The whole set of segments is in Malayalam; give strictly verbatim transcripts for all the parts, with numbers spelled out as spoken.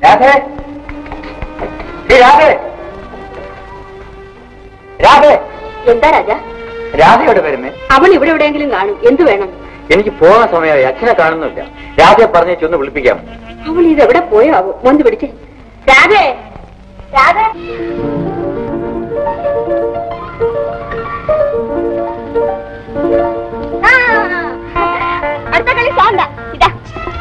രാധേ രാധേ രാധേ. എന്താ രാജ? രാധയുടെ പേരുമേ. അവൻ ഇവിടെ എവിടെയെങ്കിലും കാണും. എന്ത് വേണം? എനിക്ക് പോകാൻ സമയമായി. അച്ഛനെ കാണുന്നില്ല. രാധയെ പറഞ്ഞേച്ച് ഒന്ന് വിളിപ്പിക്കാം. അവൾ ഇതെവിടെ പോയാവോ? മോന്ത് പിടിച്ചേ. രാധേ രാധേ. അടുത്ത കളി സാണ്ട ഇതാ.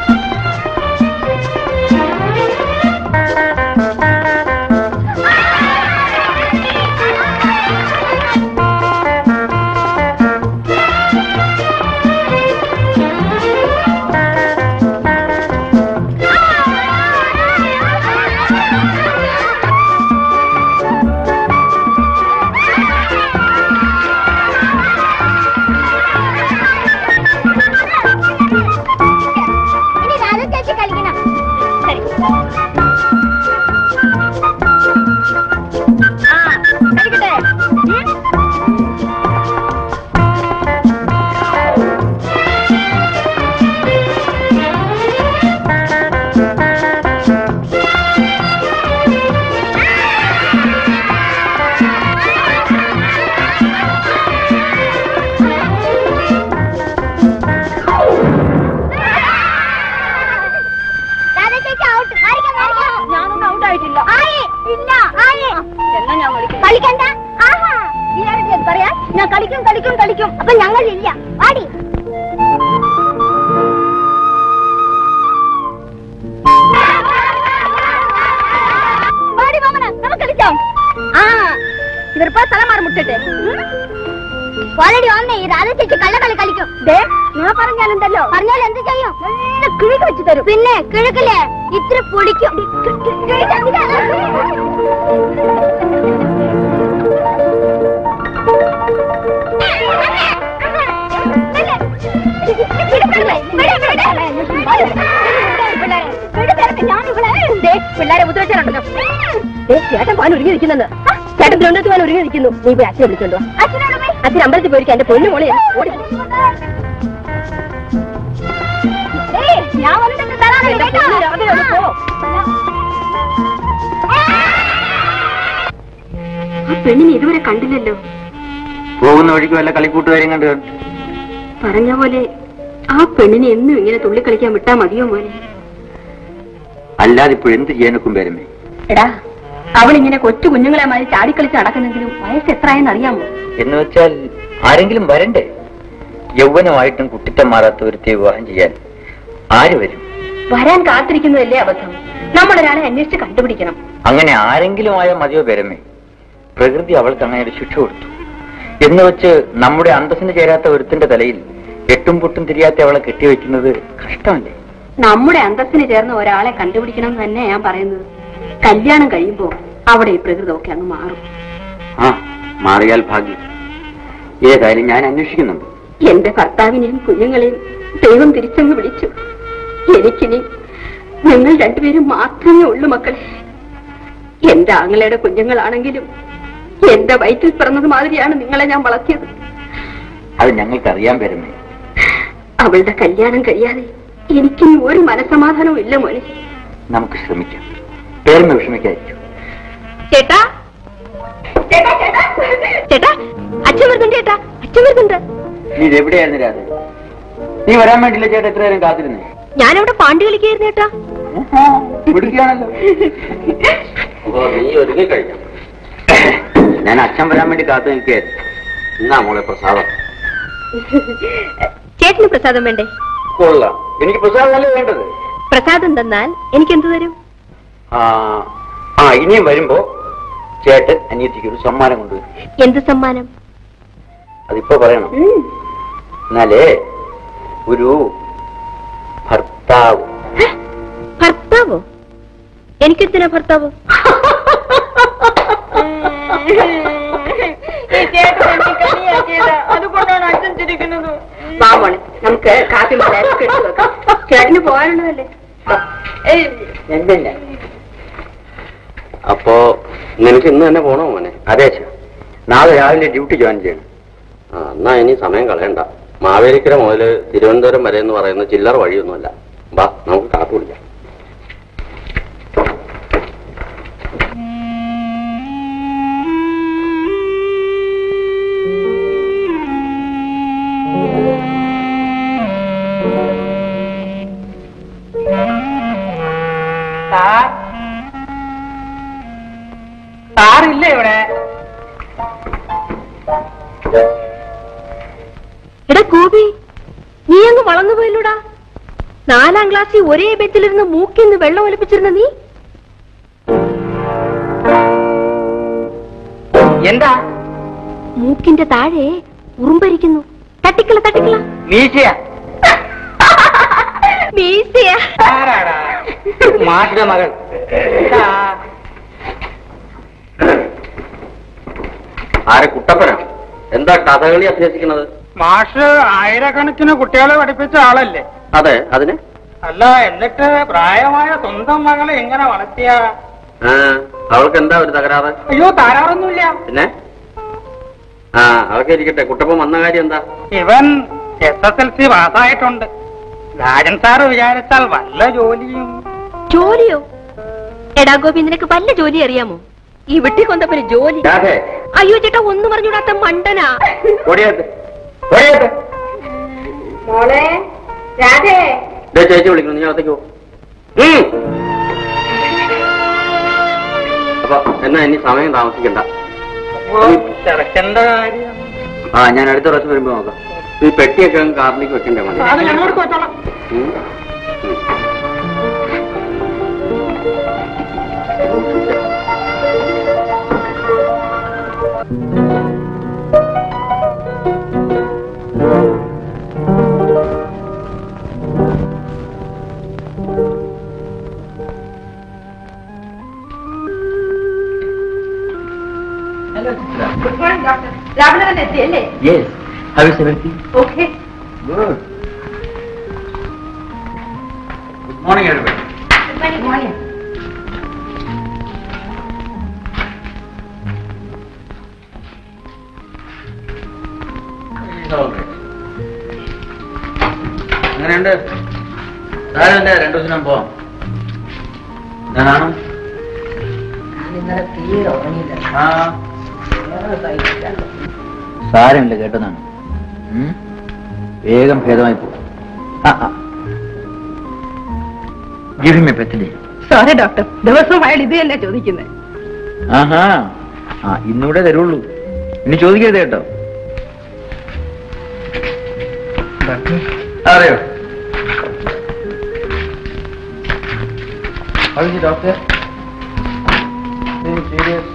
ഞാൻ കളിക്കും കളിക്കും കളിക്കും. അപ്പൊ ഞങ്ങളില്ല. ആടി നമുക്ക് കളിക്കാം. ആ ഇവരിപ്പോ സ്ഥലം മാറി മുട്ടിട്ട് ഓൾറെഡി വന്നേ. ഈ രാധ ചേച്ചി കള്ളക്കളി കളിക്കും. ഞാൻ പറഞ്ഞാലുണ്ടല്ലോ, പറഞ്ഞാൽ എന്ത് ചെയ്യും? നല്ല കിഴുക്ക് വെച്ച് തരും. പിന്നെ കിഴക്കില്ലേ ഇത്തിരി പൊടിക്കും. പിള്ളേരെ മുദ്രച്ചാലുണ്ടല്ലോ. ചേട്ടൻ പാൻ ഒരുങ്ങിയിരിക്കുന്നത്. ചേട്ടൻ തിരുവനന്തപുരത്ത് പാൻ ഒരുങ്ങിയിരിക്കുന്നു. നീ പോയി അച്ഛനെ വിളിച്ചോണ്ടോ. അച്ഛൻ അമ്പലത്തിൽ പോയിരിക്കും. എന്റെ പൊന്നു മോളെ ഓടി. ആ പെണ്ണിനെ ഇതുവരെ കണ്ടില്ലല്ലോ. പോകുന്ന വഴിക്ക് വല്ല കളിക്കൂട്ടുകാരും കണ്ടു. പറഞ്ഞ പോലെ ആ പെണ്ണിനെ എന്നും ഇങ്ങനെ തുള്ളിക്കളിക്കാൻ വിട്ടാ മതിയോ മോനെ? അല്ലാതെ ഇപ്പോഴെന്ത് ചെയ്യാനൊക്കും പേരമേ. എടാ അവളിങ്ങനെ കൊച്ചു കുഞ്ഞുങ്ങളെ മാതിരി ചാടിക്കളിച്ച് നടക്കുന്നെങ്കിലും വയസ്സ് എത്രയെന്ന് അറിയാമോ? എന്ന് വെച്ചാൽ ആരെങ്കിലും വരണ്ടേ? യൗവനമായിട്ടും കുട്ടിത്തം മാറാത്ത ഒരുത്തെ വിവാഹം ചെയ്യാൻ ആര് വരും? വരാൻ കാത്തിരിക്കുന്നതല്ലേ അബദ്ധം. നമ്മളൊരാളെ അന്വേഷിച്ച് കണ്ടുപിടിക്കണം. അങ്ങനെ ആരെങ്കിലും ആയാൽ മതിയോ പേരമേ? പ്രകൃതി അവൾക്ക് അങ്ങനെ ഒരു ശിക്ഷ കൊടുത്തു. എന്ന് വെച്ച് നമ്മുടെ അന്തസ്സിന് ചേരാത്ത ഒരുത്തിന്റെ തലയിൽ എട്ടും പൊട്ടും തിരിയാത്ത അവളെ കെട്ടിവെക്കുന്നത് കഷ്ടമല്ലേ? നമ്മുടെ അന്തസ്സിന് ചേർന്ന ഒരാളെ കണ്ടുപിടിക്കണം എന്ന് തന്നെ ഞാൻ പറയുന്നത്. കല്യാണം കഴിയുമ്പോ അവിടെ ഈ പ്രകൃതമൊക്കെ അങ്ങ് മാറും. ആ മാറിയാൽ ഭാഗ്യം. ഏതായാലും ഞാൻ അന്വേഷിക്കുന്നുണ്ട്. എന്റെ ഭർത്താവിനെയും കുഞ്ഞുങ്ങളെയും ദൈവം തിരിച്ചങ്ങ് വിളിച്ചു. എനിക്കിനി നിങ്ങൾ രണ്ടുപേരും മാത്രമേ ഉള്ളൂ മക്കളെ. എന്റെ ആങ്ങളയുടെ കുഞ്ഞുങ്ങളാണെങ്കിലും എന്റെ വയറ്റിൽ പിറന്നത് മാതിരിയാണ് നിങ്ങളെ ഞാൻ വളർത്തിയത്. അത് ഞങ്ങൾക്കറിയാൻ പേരമേ. അവളുടെ കല്യാണം കഴിയാതെ എനിക്കിനി ഒരു മനസമാധാനവും ഇല്ല മോനെ. നമുക്ക് ശ്രമിക്കാം. പേരമ വിഷമിക്കായിരിക്കും. ചേട്ടാ ചേട്ടാ ചേട്ടാ ചേട്ടാ അച്ഛൻ വരുന്നുണ്ട്. ചേട്ടാ അച്ഛൻ വരുന്നുണ്ട്. നീ ഇതെവിടെയായിരുന്നു രാധ? നീ വരാൻ വേണ്ടിയില്ല ചേട്ടാ എത്ര നേരം കാത്തിരുന്നേ? ഞാനവിടെ പാണ്ടി കളിക്കായിരുന്നു ചേട്ടാ. പിടിക്കുകയാണല്ലോ. നീ ഒരുങ്ങി കഴിഞ്ഞു. ഞാൻ അച്ഛൻ വരാൻ വേണ്ടി കാത്തു നിൽക്കുകയായിരുന്നു. എന്നാ മോളെ പ്രസാദം. ചേട്ടന് പ്രസാദം വേണ്ടേ? കൊള്ളാം. എനിക്ക് പ്രസാദമല്ലേ വേണ്ടത്. പ്രസാദം തന്നാൽ എനിക്കെന്ത് തരും? ആ ആ ഇനിയും വരുമ്പോ ചേട്ടൻ അനിയത്തിക്ക് ഒരു സമ്മാനം കൊണ്ടുവരും. എന്ത് സമ്മാനം? അതിപ്പോ പറയണം. എന്നാലേ ഒരു ഭർത്താവ്. ഭർത്താവോ? എനിക്കെന്തിനാ ഭർത്താവോ? അതുകൊണ്ടാണ് അച്ഛൻ ചിരിക്കുന്നത്. വാമോളെ നമുക്ക് കാപ്പി വെക്കാം. ചേട്ടന് പോകാനുള്ളതല്ലേ. എന്തില്ല. അപ്പോ നിനക്ക് ഇന്ന് തന്നെ പോണോ മോനെ? അതെ അച്ഛാ. നാളെ രാവിലെ ഡ്യൂട്ടി ജോയിൻ ചെയ്യണം. ആ എന്നാ ഇനി സമയം കളയണ്ട. മാവേലിക്കര മുതൽ തിരുവനന്തപുരം വരെ എന്ന് പറയുന്ന ചില്ലറ വഴിയൊന്നുമല്ല. വാ നമുക്ക് കാപ്പി കുടിക്കാം. സാറില്ലേ ഇവിടെ? എടാ ഗോപി, നീ അങ്ങ് വളർന്നു പോയില്ലൂടാ. നാലാം ക്ലാസ്സിൽ ഒരേ ബെഞ്ചിലിരുന്ന് മൂക്കിന്ന് വെള്ളം ഒലിപ്പിച്ചിരുന്ന നീ എന്താ? മൂക്കിന്റെ താഴെ ഉറുമ്പരിക്കുന്നു. തട്ടിക്കള തട്ടിക്കള. മീശയാ? മീശയാ? മാഷിന്റെ മകൾ. ആരെ കുട്ടപ്പന? എന്താ കഥകളി അഭ്യസിക്കുന്നത്? മാഷ് ആയിരക്കണക്കിന് കുട്ടികളെ പഠിപ്പിച്ച ആളല്ലേ? അതെ, അതിന് അല്ല, എന്നിട്ട് പ്രായമായ സ്വന്തം മകളെ എങ്ങനെ വളർത്തിയ? അവൾക്ക് എന്താ ഒരു തകരാറ്? അയ്യോ, തകരാറൊന്നുമില്ല. പിന്നെ ആ അവൾക്ക് ഇരിക്കട്ടെ. കുട്ടപ്പൻ വന്ന കാര്യം എന്താ? ഇവൻ എസ് എസ് എൽ സി പാസ്സായിട്ടുണ്ട്. രാജൻ സാറ് വിചാരിച്ചാൽ വല്ല ജോലിയും. ജോലിയോ? എടാ ഗോപി, നിനക്ക് വല്ല ജോലി അറിയാമോ? ഈ വെട്ടിക്കൊണ്ടപ്പന് ജോലി? അയ്യോ ചേട്ടാ, ഒന്നും പറഞ്ഞുകൂടാത്ത മണ്ടനാ. മോളെ രാധേ, ചേച്ചി വിളിക്കുന്നു, നീ അകത്തേക്ക് പോ. അപ്പൊ എന്നാ ഇനി സമയം താമസിക്കണ്ട. ചെറുക്കന്റെ കാര്യം ആ ഞാൻ അടുത്ത പ്രാവശ്യം വരുമ്പോ നോക്കാം. ഈ പെട്ടിയൊക്കെ കാറിലേക്ക് വെക്കണ്ടേ? മതി. Good morning doctor. രാവിലെ തന്നെ എത്തിയല്ലേ? Yes. How is everything? Okay. Good. Good morning, everybody. Good morning. It's all right. അങ്ങനെയുണ്ട്. സാരമില്ല, രണ്ടു ദിവസം പോവാം. ഞാനാണോ? ഇന്നലെ തീരെ ഉറങ്ങിയില്ല. ആ സാരമില്ല, കേട്ടതാണ്. വേഗം ഭേദമായി പോകും. സോറി ഡോക്ടർ, ദിവസവും അയാൾ ഇത് തന്നെ ചോദിക്കുന്നത്. ആഹാ, ആ ഇന്നിവിടെ തരുള്ളൂ, ഇനി ചോദിക്കരുത് കേട്ടോ. അറിയോ ഡോക്ടർ? സീരിയസ്?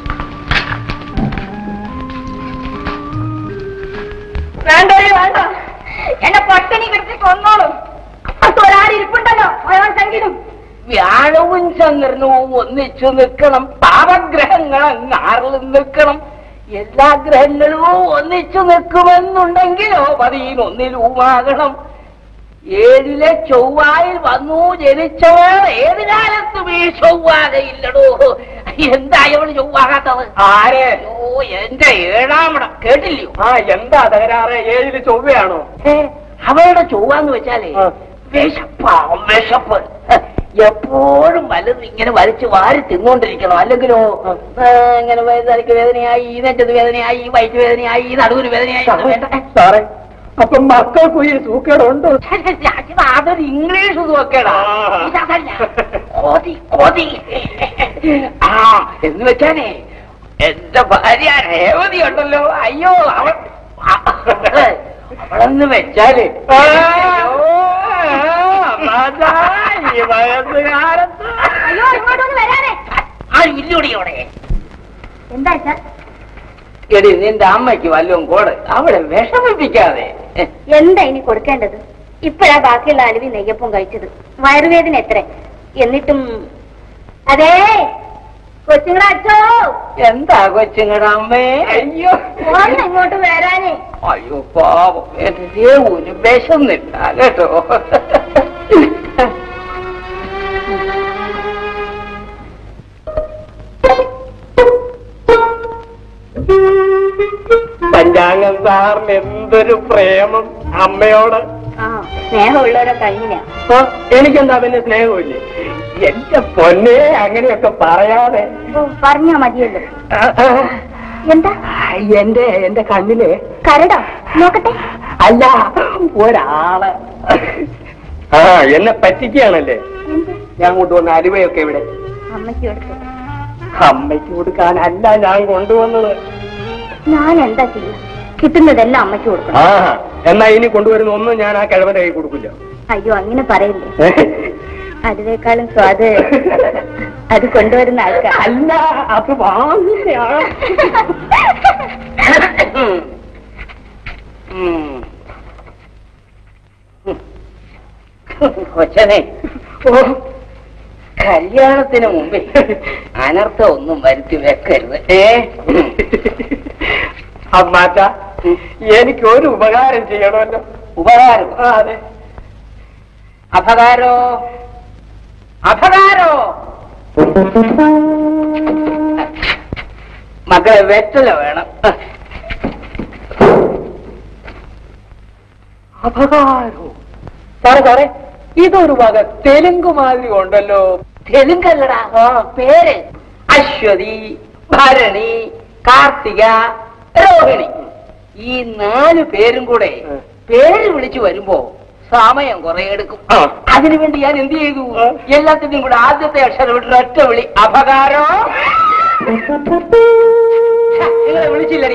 വേണ്ട വേണ്ട, എന്നെ പട്ടിണി കിടത്തി കൊന്നോളും. ഒരാളിരിപ്പുണ്ടല്ലോ അയാൾക്കെങ്കിലും. വ്യാഴവും ചന്ദ്രനും ഒന്നിച്ചു നിൽക്കണം, പാപഗ്രഹങ്ങൾ ആറിൽ നിൽക്കണം. എല്ലാ ഗ്രഹങ്ങളും ഒന്നിച്ചു നിൽക്കുമെന്നുണ്ടെങ്കിലോ പതിനൊന്നിലുമാകണം. ഏഴിലെ ചൊവ്വായിൽ വന്നു ജനിച്ചവൾ ഏത് കാലത്തും ഈ ചൊവ്വാകയില്ലടോ. എന്തായവള് ചൊവ്വാകാത്തത്? ആരെ? ഓ, എന്റെ ഏഴാമട കേട്ടില്ലയോ? ആ എന്താ തകരാറ്? ഏഴില് ചൊവ്വയാണോ? അവളുടെ ചൊവ്വാന്ന് വെച്ചാലേ വിശപ്പാ, വിശപ്പ്. എപ്പോഴും വലുത് ഇങ്ങനെ വലിച്ചു വാരി തിന്നോണ്ടിരിക്കണം. അല്ലെങ്കിലോ ഇങ്ങനെ തലയ്ക്ക് വേദനയായി, ഈ നെഞ്ചത് വേദനയായി, വയറ്റ് വേദനയായി, നടുവിന് വേദനയായി. സാറേ, അപ്പൊ മക്കൾക്കും ഈ സൂക്കേടുണ്ടോ? അതൊരു ഇംഗ്ലീഷ് സൂക്കേടാ, ഇതല്ല. കൊതി കൊതി. ആ എന്ന് വെച്ചാലേ എന്റെ ഭാര്യ രേവതി ഉണ്ടല്ലോ, അയ്യോ അവൾ അവളെന്ന് വെച്ചാല് വയസ്സുകാലത്ത് അയ്യോ, ഇങ്ങോട്ടൊന്ന് വരാനേ. ആ ഇല്ലൂടിയോടെ. എന്താ സാർ? എടി, നിന്റെ അമ്മയ്ക്ക് വല്ലതും കോട്, അവളെ വിഷമിപ്പിക്കാതെ. എന്താ ഇനി കൊടുക്കേണ്ടത്? ഇപ്പഴാ ബാക്കിയുള്ള അലുവി നെയ്യപ്പം കഴിച്ചത്. വയറുവേദന എത്ര എന്നിട്ടും. അതേ കൊച്ചുങ്ങളെ അച്ഛോ. എന്താ കൊച്ചുങ്ങളുടെ അമ്മേ? അയ്യോ, ഇങ്ങോട്ട് വരാനേ. അയ്യോ പാവം, എന്റെ ഒരു വിശന്നില്ല കേട്ടോ. പഞ്ചാംഗം സാറിന് എന്തൊരു പ്രേമം അമ്മയോട്. സ്നേഹമുള്ളവരൊക്കെ കഴിഞ്ഞ. എനിക്കെന്താ പിന്നെ സ്നേഹമില്ലേ? എന്റെ പൊന്നെ, അങ്ങനെയൊക്കെ പറയാതെ. പറഞ്ഞാ മതിയല്ലോ. എന്താ? എന്റെ എന്റെ കണ്ണില് കരടോ? നോക്കട്ടെ. അല്ല, ഒരാള്. ആ എന്നെ പറ്റിക്കുകയാണല്ലേ. ഞാൻ കൊണ്ടുവന്ന അലുവയൊക്കെ ഇവിടെ അമ്മയ്ക്ക് കൊടുത്തു. അമ്മയ്ക്ക് കൊടുക്കാനല്ല ഞാൻ കൊണ്ടുവന്നത്. ഞാൻ എന്താ ചെയ്യാ? കിട്ടുന്നതെല്ലാം അമ്മയ്ക്ക് കൊടുക്കണം. ആ എന്നാ ഇനി കൊണ്ടുവരുന്ന ഒന്നും ഞാൻ ആ കിഴവന്റെ കൈ കൊടുക്കില്ല. അയ്യോ അങ്ങനെ പറയില്ലേ. അതിനേക്കാളും സ്വാദ് അത് കൊണ്ടുവരുന്ന ആൾക്കാർ അല്ല, അത് വാങ്ങില്ല. കൊച്ചനെ, ഓ കല്യാണത്തിന് മുമ്പേ അനർത്ഥം ഒന്നും വരുത്തി വെക്കരുത്. ഏ അമ്മാച്ച, എനിക്ക് ഒരു ഉപകാരം ചെയ്യണമല്ലോ. ഉപകാരം? അതെ. അപകാരോ? അപകാരോ? മക്കളെ വെറ്റല വേണം. അപകാരോ? സാറേ സാറേ, ഇതൊരു വക തെലുങ്ക് മാതിരി ഉണ്ടല്ലോ. തെലുങ്കല്ലടാ പേര്. അശ്വതി, ഭരണി, കാർത്തിക, രോഹിണി, ഈ നാല് പേരും കൂടെ പേര് വിളിച്ചു വരുമ്പോ സമയം കുറെ എടുക്കും. അതിനുവേണ്ടി ഞാൻ എന്ത് ചെയ്തു? എല്ലാത്തിന്റെയും കൂടെ ആദ്യത്തെ അക്ഷരം വിട്ട് ഒറ്റ വിളി, അപകാരോ. നിങ്ങളെ വിളിച്ചില്ലടി.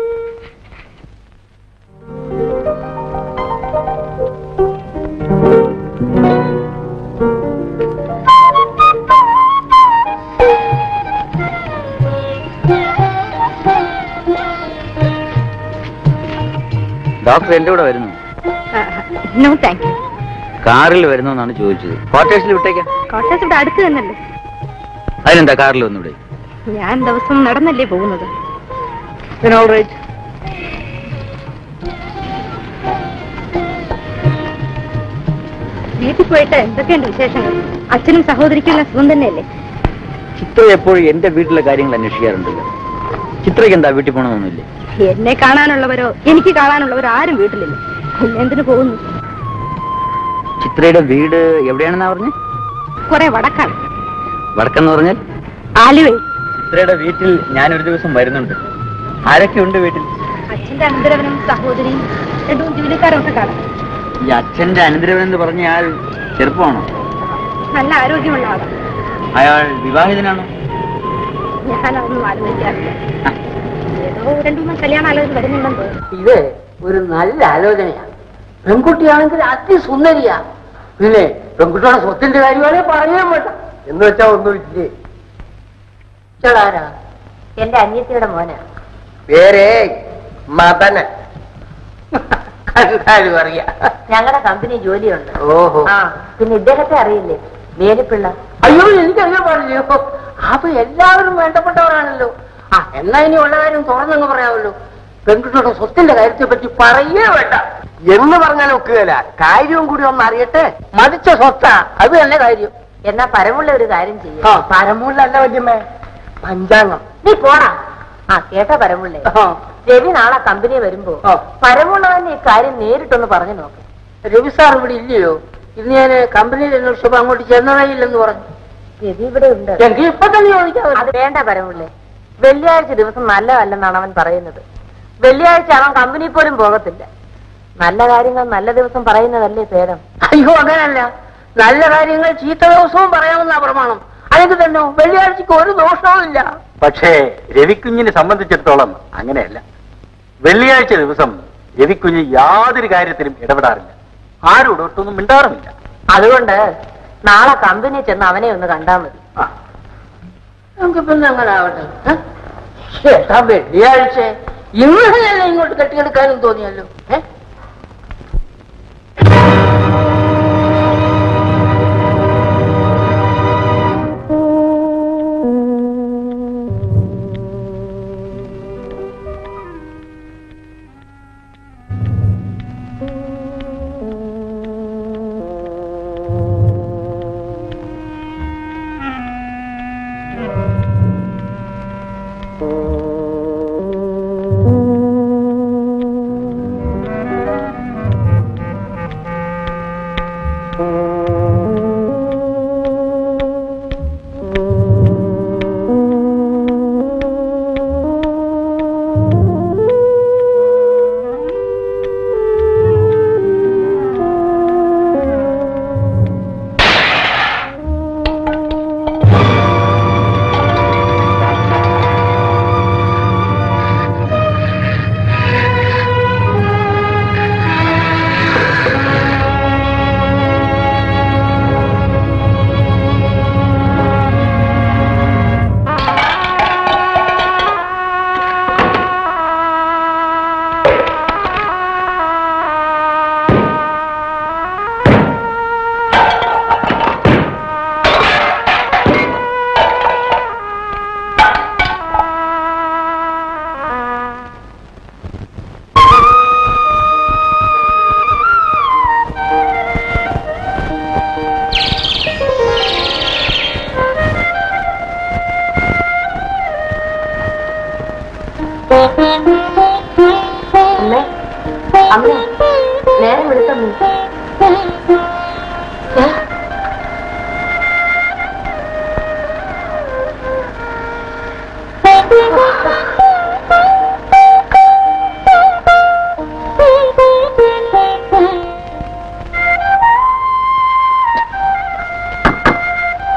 ഡോക്ടർ എന്റെ കൂടെ വരുന്നു. No thank you. കാറിൽ വരുന്നു എന്നാണ് ചോദിച്ചത്. ക്വാർട്ടേഴ്സിൽ വിട്ടേക്കാം. കോട്ടേഴ്സ് ഇവിടെ അടുത്ത് തന്നല്ലേ. അതിനെന്താ കാറിൽ വന്നൂടെ? ഞാൻ ദിവസം നടന്നല്ലേ പോകുന്നത്. വീട്ടിൽ പോയിട്ട് എന്തൊക്കെയുണ്ട് വിശേഷങ്ങൾ? അച്ഛനും സഹോദരിക്കുള്ള സുഖം തന്നെയല്ലേ? ചിത്ര എപ്പോഴും എന്റെ വീട്ടിലെ കാര്യങ്ങൾ അന്വേഷിക്കാറുണ്ടല്ലോ. ചിത്രയ്ക്ക് എന്താ വീട്ടിൽ പോകണമെന്നൊന്നുമില്ലേ? എന്നെ കാണാനുള്ളവരോ എനിക്ക് കാണാനുള്ളവരോ ആരും വീട്ടിലില്ല. പിന്നെ എന്തിനു പോകുന്നു? ചിത്രയുടെ വീട് എവിടെയാണെന്നാ പറഞ്ഞേ? കുറെ വടക്കാണ്. വടക്കെന്ന് പറഞ്ഞാൽ? ആലുവയിൽ. ചിത്രയുടെ വീട്ടിൽ ഞാനൊരു ദിവസം വരുന്നുണ്ട്. ആരൊക്കെ ഉണ്ട് വീട്ടിൽ? അച്ഛന്റെ അനന്തരവനും സഹോദരിയും രണ്ടു ജോലിക്കാരും ഒക്കെ കാണാം. ഈ അച്ഛന്റെ അനന്തരവൻ എന്ന് പറഞ്ഞ ആൾ ചെറുപ്പമാണോ? നല്ല ആരോഗ്യമുള്ള ആളാണ്. അയാൾ വിവാഹിതനാണോ? ഞാനതൊന്നും ആലോചിക്കാറില്ല. ഏതോ രണ്ടു മൂന്ന് കല്യാണ ആലോചന വരുന്നുണ്ടെന്ന് തോന്നുന്നു. ഇത് ഒരു നല്ല ആലോചനയാണ്. പെൺകുട്ടിയാണെങ്കിൽ അതിസുന്ദരിയാ. പിന്നെ പെൺകുട്ടിയുടെ സ്വത്തിന്റെ കാര്യമാണെ പറയാൻ വേണ്ട. എന്ന് വെച്ചാ ഒന്നുമില്ലേ? ചേടാരാ? എന്റെ അനിയത്തിയുടെ മോനാ. പേരേ മദന. കണ്ടാലും അറിയാം. ഞങ്ങളുടെ കമ്പനി ജോലിയുണ്ട്. ഓഹോ. ആ പിന്നെ ഇദ്ദേഹത്തെ അറിയില്ലേ? വേലിപ്പിള്ള. അയ്യോ, എനിക്കറിയാൻ പാടില്ലയോ? അപ്പൊ എല്ലാവരും വേണ്ടപ്പെട്ടവരാണല്ലോ. ആ എന്നാ ഇനി ഉള്ള കാര്യം തുറന്നങ്ങ് പറയാമല്ലോ. പെൺകുട്ടിയുടെ സ്വത്തിന്റെ കാര്യത്തെ പറ്റി പറയേ വേണ്ട. എന്ന് പറഞ്ഞാൽ ഒക്കുകയില്ല. കാര്യവും കൂടി ഒന്ന് അറിയട്ടെ. മതിച്ച സ്വത്താ, അത് തന്നെ കാര്യം. എന്നാ പരമുള്ള ഒരു കാര്യം ചെയ്യും. പരമൂലല്ല വല്യമ്മേ, പഞ്ചാംഗം. നീ പോടാ. ആ കേട്ടാ പരമുള്ളേ, രവി നാളെ കമ്പനി വരുമ്പോ പരമുള്ള തന്നെ ഈ കാര്യം നേരിട്ടൊന്ന് പറഞ്ഞു നോക്ക്. രവി സാർ ഇവിടെ ഇല്ലയോ? ഇന്ന് ഞാൻ കമ്പനിയിൽ അന്വേഷിച്ചപ്പോ അങ്ങോട്ട് ചെന്നൈയില്ലെന്ന് പറഞ്ഞു. രവി ഇവിടെ ഉണ്ട്. എങ്കിൽ ഇപ്പൊ തന്നെ ചോദിക്കാം. അത് വേണ്ട പരമുള്ളേ. വെള്ളിയാഴ്ച ദിവസം നല്ലതല്ലെന്നാണ് അവൻ പറയുന്നത്. വെള്ളിയാഴ്ച അവൻ കമ്പനി പോലും പോകത്തില്ല. നല്ല കാര്യങ്ങൾ നല്ല ദിവസം പറയുന്നതല്ലേ ഭേദം. അയ്യോ അങ്ങനല്ല, നല്ല കാര്യങ്ങൾ ചീത്ത ദിവസവും പറയാമെന്നാ പ്രമാണം. അല്ലെങ്കിൽ തന്നെ വെള്ളിയാഴ്ചക്ക് ഒരു ദോഷവും ഇല്ല. പക്ഷേ രവിക്കുഞ്ഞിനെ സംബന്ധിച്ചിടത്തോളം അങ്ങനെയല്ല. വെള്ളിയാഴ്ച ദിവസം രവിക്കുഞ്ഞ് യാതൊരു കാര്യത്തിലും ഇടപെടാറില്ല. ആരോടും ഒട്ടൊന്നും മിണ്ടാറുമില്ല. അതുകൊണ്ട് നാളെ കമ്പനി ചെന്ന് അവനെ ഒന്ന് കണ്ടാൽ മതി. നമുക്ക് പിന്നെ അങ്ങനെ ആവട്ടെ. ചേട്ടാ വെള്ളിയാഴ്ച ഇന്നലെ ഇങ്ങോട്ട് കെട്ടിയെടുക്കാനും തോന്നിയല്ലോ. ഏ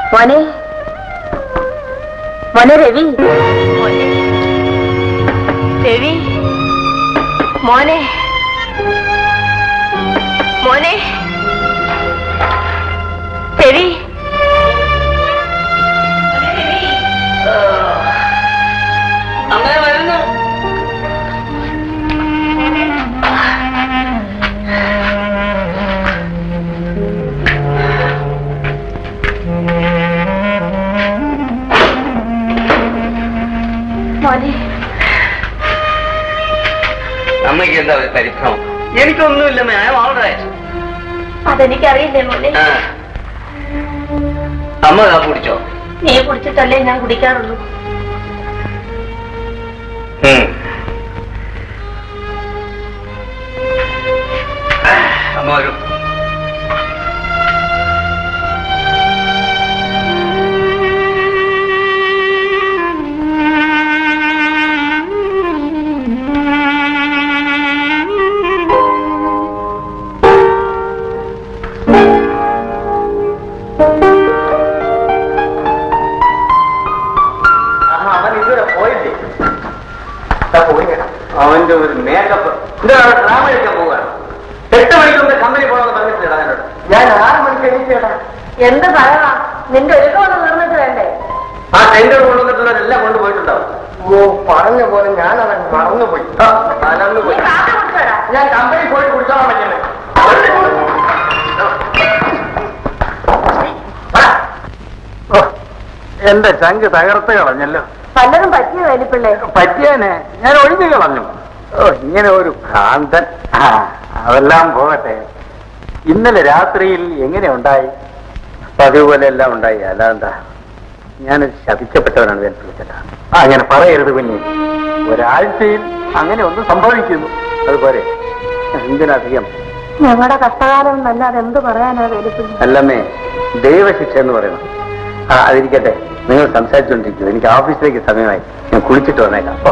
മോനെ മോനെ രവി രവി മോനെ മോനെ രവി അങ്ങനെ വരുന്നു. മോനെ അമ്മയ്ക്ക് എന്താ ഒരു പരിഭ്രമം? എനിക്കൊന്നുമില്ല, ഞാൻ ഓൾറൈ. അതെനിക്കറിയില്ലേ മോനെ. അമ്മ കാ കുടിച്ചോ? നീ കുടിച്ചിട്ടല്ലേ ഞാൻ കുടിക്കാറുള്ളൂ. അമ്മ വരും. അവന്റെ ഒരു മേക്കപ്പ് ഇതാണ് ഡ്രാമ എടുക്കാൻ പോവുകയാണ്. എട്ട് മണിക്ക് മുമ്പ് കമ്പനി പോകണമെന്ന് പറഞ്ഞിട്ടില്ല എന്നോട്. ഞാൻ ആറ് മണിക്ക് എണീറ്റേട്ടാ. എന്ത് പറയാ, നിന്റെ ഒരുക്കമൊന്നും നിർമ്മിച്ച് വേണ്ടേ? ആ ടെൻഡർ കൊണ്ടുവന്നിട്ടുള്ളവരെല്ലാം കൊണ്ടുപോയിട്ടുണ്ടാവും. ഓ, പറഞ്ഞ പോലെ ഞാൻ അവൻ മറന്നുപോയി. മറന്നുപോയി. ഞാൻ കമ്പനി പോയി കുടിച്ചോളാൻ പറ്റുന്നത്. എന്റെ ചങ്ക് തകർത്ത് കളഞ്ഞല്ലോ. പലതും പറ്റിയ വേലിപ്പിള്ളേ. പറ്റിയാനെ ഞാൻ ഒഴിഞ്ഞു കളഞ്ഞു. ഓ, ഇങ്ങനെ ഒരു ഭ്രാന്തൻ. ആ, അതെല്ലാം പോകട്ടെ. ഇന്നലെ രാത്രിയിൽ എങ്ങനെ ഉണ്ടായി? പതിവ് പോലെ എല്ലാം ഉണ്ടായി. അല്ലാതെന്താ, ഞാനൊരു ശപിക്കപ്പെട്ടവനാണ് വേൽപ്പിളിച്ചേട്ടാ. ആ, അങ്ങനെ പറയരുത് കുഞ്ഞി. ഒരാഴ്ചയിൽ അങ്ങനെ ഒന്ന് സംഭവിക്കുന്നു. അതുപോലെ എന്തിനധികം ഞങ്ങളുടെ കഷ്ടകാലം എന്നല്ലാതെ എന്ത് പറയാനാ വേലിപ്പിള്ളേ? അല്ലമ്മേ, ദൈവശിക്ഷ എന്ന് പറയണം. ആ, അതിരിക്കട്ടെ, നിങ്ങൾ സംസാരിച്ചുകൊണ്ടിരിക്കൂ. എനിക്ക് ഓഫീസിലേക്ക് സമയമായി. ഞാൻ കുളിച്ചിട്ട് വന്നേക്കാം. അപ്പോ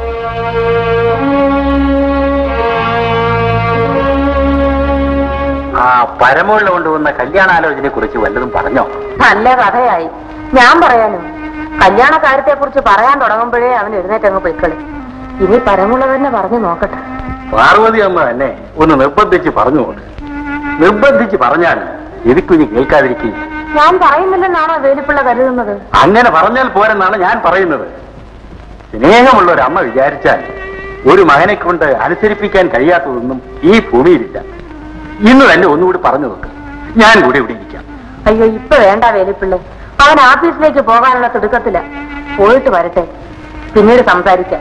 ആ പരമോളിൽ കൊണ്ടുവന്ന കല്യാണാലോചനയെ കുറിച്ച് വല്ലതും പറഞ്ഞോ? നല്ല കഥയായി. ഞാൻ പറയാനും കല്യാണ കാര്യത്തെ കുറിച്ച് പറയാൻ തുടങ്ങുമ്പോഴേ അവൻ എഴുന്നേറ്റങ്ങ് പൊയ്ക്കളി. ഇനി പരമുള്ള തന്നെ പറഞ്ഞു നോക്കട്ടെ. പാർവതി അമ്മ തന്നെ ഒന്ന് നിർബന്ധിച്ച് പറഞ്ഞുകൊണ്ട്. നിർബന്ധിച്ച് പറഞ്ഞാൽ എതിക്കുഞ്ഞ് കേൾക്കാതിരിക്കുകയും. ഞാൻ പറയുന്നില്ലെന്നാണോ വേലിപ്പിള്ള കരുതുന്നത്? അങ്ങനെ പറഞ്ഞാൽ പോരെന്നാണ് ഞാൻ പറയുന്നത്. സ്നേഹമുള്ള ഒരു അമ്മ വിചാരിച്ചാൽ ഒരു മകനെ കൊണ്ട് അനുസരിപ്പിക്കാൻ കഴിയാത്തതൊന്നും ഈ ഭൂമിയിലില്ല. ഇന്ന് തന്നെ ഒന്നുകൂടി പറഞ്ഞു നോക്ക്. ഞാൻ കൂടി ഇവിടെ ഇരിക്കാം. അയ്യോ, ഇപ്പൊ വേണ്ട വേലിപ്പിള്ളേ. അവൻ ഓഫീസിലേക്ക് പോകാനുള്ള തിടുക്കത്തില്ല. പോയിട്ട് വരട്ടെ, പിന്നീട് സംസാരിക്കാം.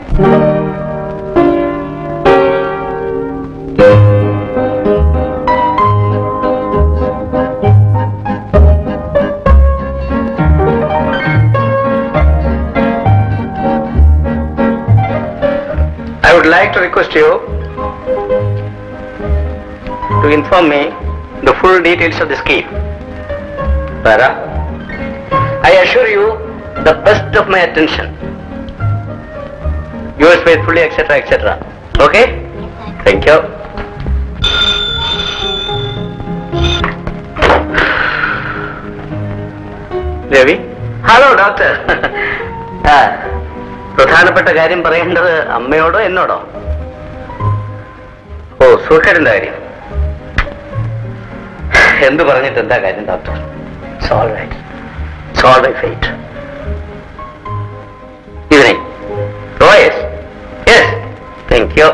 I would like to request you to inform me the full details of the scheme. Para, I assure you the best of my attention. Yours faithfully, et cetera, et cetera. Okay? Thank you. Ravi? Hello, doctor. ah. പ്രധാനപ്പെട്ട കാര്യം പറയേണ്ടത് അമ്മയോടോ എന്നോടോ? ഓ, സുഖന്റെ കാര്യം. എന്ത് പറഞ്ഞിട്ട് എന്താ കാര്യം doctor? It's all right. It's all by fate. Evening. Oh yes. Yes. Thank you.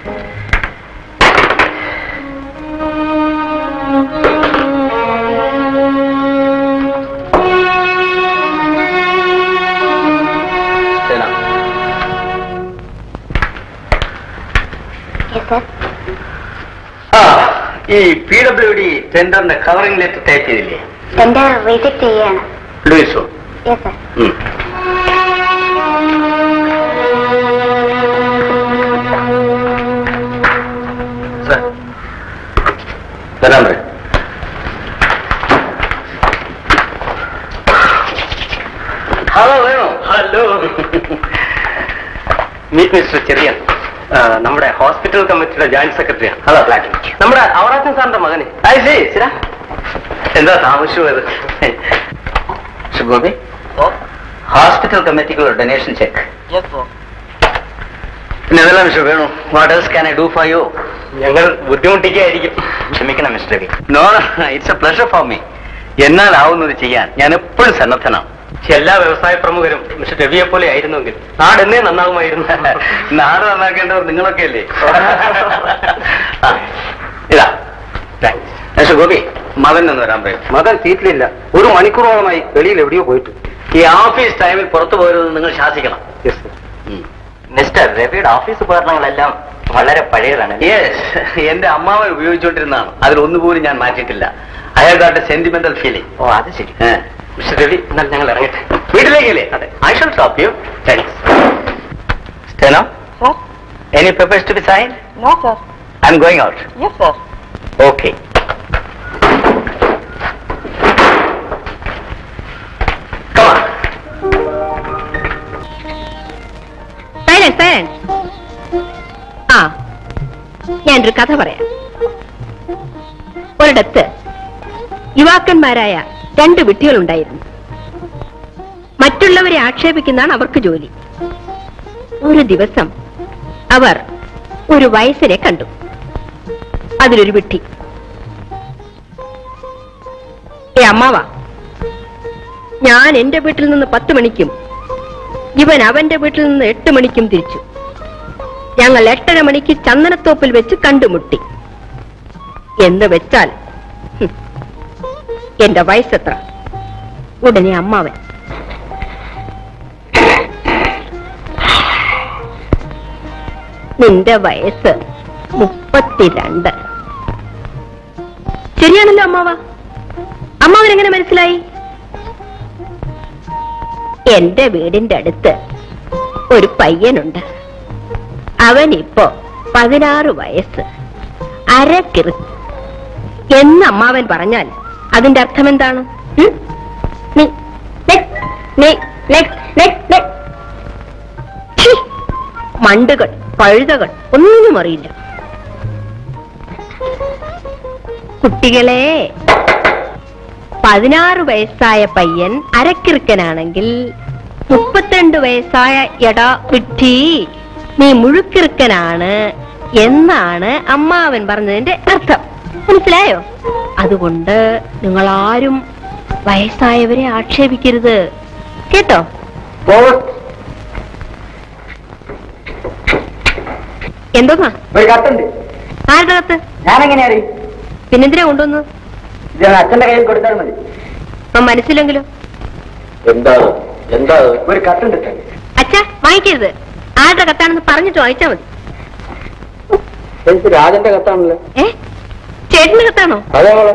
ഈ പി ഡബ്ല്യു ഡി ടെൻഡറിന്റെ കവറിംഗ് ലെറ്റർ ടൈപ്പ് ചെയ്തില്ലേ? ടെൻഡർ റിജക്ട് ചെയ്യാണ്. ലൂയിസോ? Yes sir. സർ, തരാൻ പറ. ഹലോ വേണോ? ഹലോ. മീറ്റ് മിസ്റ്റർ ചെറിയൻ, നമ്മുടെ ഹോസ്പിറ്റൽ കമ്മിറ്റിയുടെ ജോയിന്റ് സെക്രട്ടറിയാണ്. ഹലോ. നമ്മുടെ അവറാച്ചൻ സാറിന്റെ മകന്. എന്താ താമസിച്ചു പോയത്? ഗോപി, ഹോസ്പിറ്റൽ കമ്മിറ്റിക്കുള്ള ഡൊനേഷൻ ചെക്ക്. പിന്നെ അതെല്ലാം mister Venu, what else can I do for you? ഞങ്ങൾ ബുദ്ധിമുട്ടിക്കായിരിക്കും. ക്ഷമിക്കണം mister Ravi. No, it's a pleasure for me. എന്നാലാവുന്നത് ചെയ്യാൻ ഞാൻ എപ്പോഴും സന്നദ്ധനാണ്. എല്ലാ വ്യവസായ പ്രമുഖരും മിസ്റ്റർ രവിയെ പോലെ ആയിരുന്നെങ്കിൽ നാട് എന്നേ നന്നാകുമായിരുന്നു. നാട് നന്നാക്കേണ്ടവർ നിങ്ങളൊക്കെ അല്ലേ? ഇതാ മിസ്റ്റർ ഗോപി, മകൻ എന്ന് വരാൻ പറയും. മകൻ സീറ്റിലില്ല. ഒരു മണിക്കൂറോളമായി വെളിയിൽ എവിടെയോ പോയിട്ട്. ഈ ഓഫീസ് ടൈമിൽ പുറത്തു പോരുന്നത് നിങ്ങൾ ശാസിക്കണം. മിസ്റ്റർ രവിയുടെ ഓഫീസ് ഉപകരണങ്ങളെല്ലാം വളരെ പഴയതാണ്. യെസ്, എന്റെ അമ്മാവൻ ഉപയോഗിച്ചുകൊണ്ടിരുന്നതാണ്. അതിലൊന്നുപോലും ഞാൻ മാറ്റിയിട്ടില്ല. I have got a sentimental feeling. Oh, അത് ശരി. മിസ്റ്റർ രവി, എന്നാൽ ഞങ്ങൾ ഇറങ്ങട്ടെ. വീട്ടിലേക്കല്ലേ? അതെ. I shall stop you. Thanks. Steno, any papers to be sign? No sir. I'm going out. Yes sir. Okay. ആ, ഞാനൊരു കഥ പറയാം. ഒരിടത്ത് യുവാക്കന്മാരായ രണ്ട് വിഡ്ഢികളുണ്ടായിരുന്നു. മറ്റുള്ളവരെ ആക്ഷേപിക്കുന്നതാണ് അവർക്ക് ജോലി. ഒരു ദിവസം അവർ ഒരു വയസ്സിനെ കണ്ടു. അതിലൊരു വിഡ്ഢി, ഏ അമ്മാവ, ഞാൻ എന്റെ വീട്ടിൽ നിന്ന് പത്ത് മണിക്കും ഇവൻ അവന്റെ വീട്ടിൽ നിന്ന് എട്ട് മണിക്കും തിരിച്ചു. ഞങ്ങൾ എട്ടര മണിക്ക് ചന്ദനത്തോപ്പിൽ വെച്ച് കണ്ടുമുട്ടി. എന്ന് വെച്ചാൽ എന്റെ വയസ്സെത്ര? ഉടനെ അമ്മാവൻ, നിന്റെ വയസ്സ് മുപ്പത്തിരണ്ട്. ശരിയാണല്ലോ അമ്മാവ. അമ്മാവൻ എങ്ങനെ മനസ്സിലായി? എന്റെ വീടിന്റെ അടുത്ത് ഒരു പയ്യനുണ്ട്. അവനിപ്പോ പതിനാറ് വയസ്സ്, അരക്കിറു എന്ന് അമ്മാവൻ പറഞ്ഞാൽ അതിന്റെ അർത്ഥം എന്താണ്? മണ്ടുകൾ, പഴുതകൾ ഒന്നും അറിയില്ല. കുട്ടികളെ, പതിനാറ് വയസ്സായ പയ്യൻ അരക്കിറുക്കനാണെങ്കിൽ മുപ്പത്തിരണ്ട് വയസ്സായ എടാ വിഡ്ഢി നീ മുഴുക്കിറുക്കനാണ് എന്നാണ് അമ്മാവൻ പറഞ്ഞതിന്റെ അർത്ഥം. മനസ്സിലായോ? അതുകൊണ്ട് നിങ്ങളാരും വയസ്സായവരെ ആക്ഷേപിക്കരുത്, കേട്ടോ? എന്തോന്നാ? ഒരു കത്തുണ്ട്. ആരുടെ കത്ത്? ഞാനെങ്ങനെയാ അറിയും? പിന്നെന്തിനാ കൊണ്ടുവന്നു? അച്ഛന്റെ കയ്യിൽ കൊടുത്താൽ മതി. അപ്പൊ മനസ്സിലെങ്കിലും എന്താ എന്താ ഒരു കത്തുണ്ട്. അച്ഛാ, വാങ്ങിക്കരുത്. ആരുടെ കത്താണെന്ന് പറഞ്ഞിട്ട് വായിച്ചാ മതി. എനിക്ക് രാജന്റെ കത്താണല്ലോ. ഏ, ചേട്ടന്റെ കത്താണോ? അതെ മോളെ.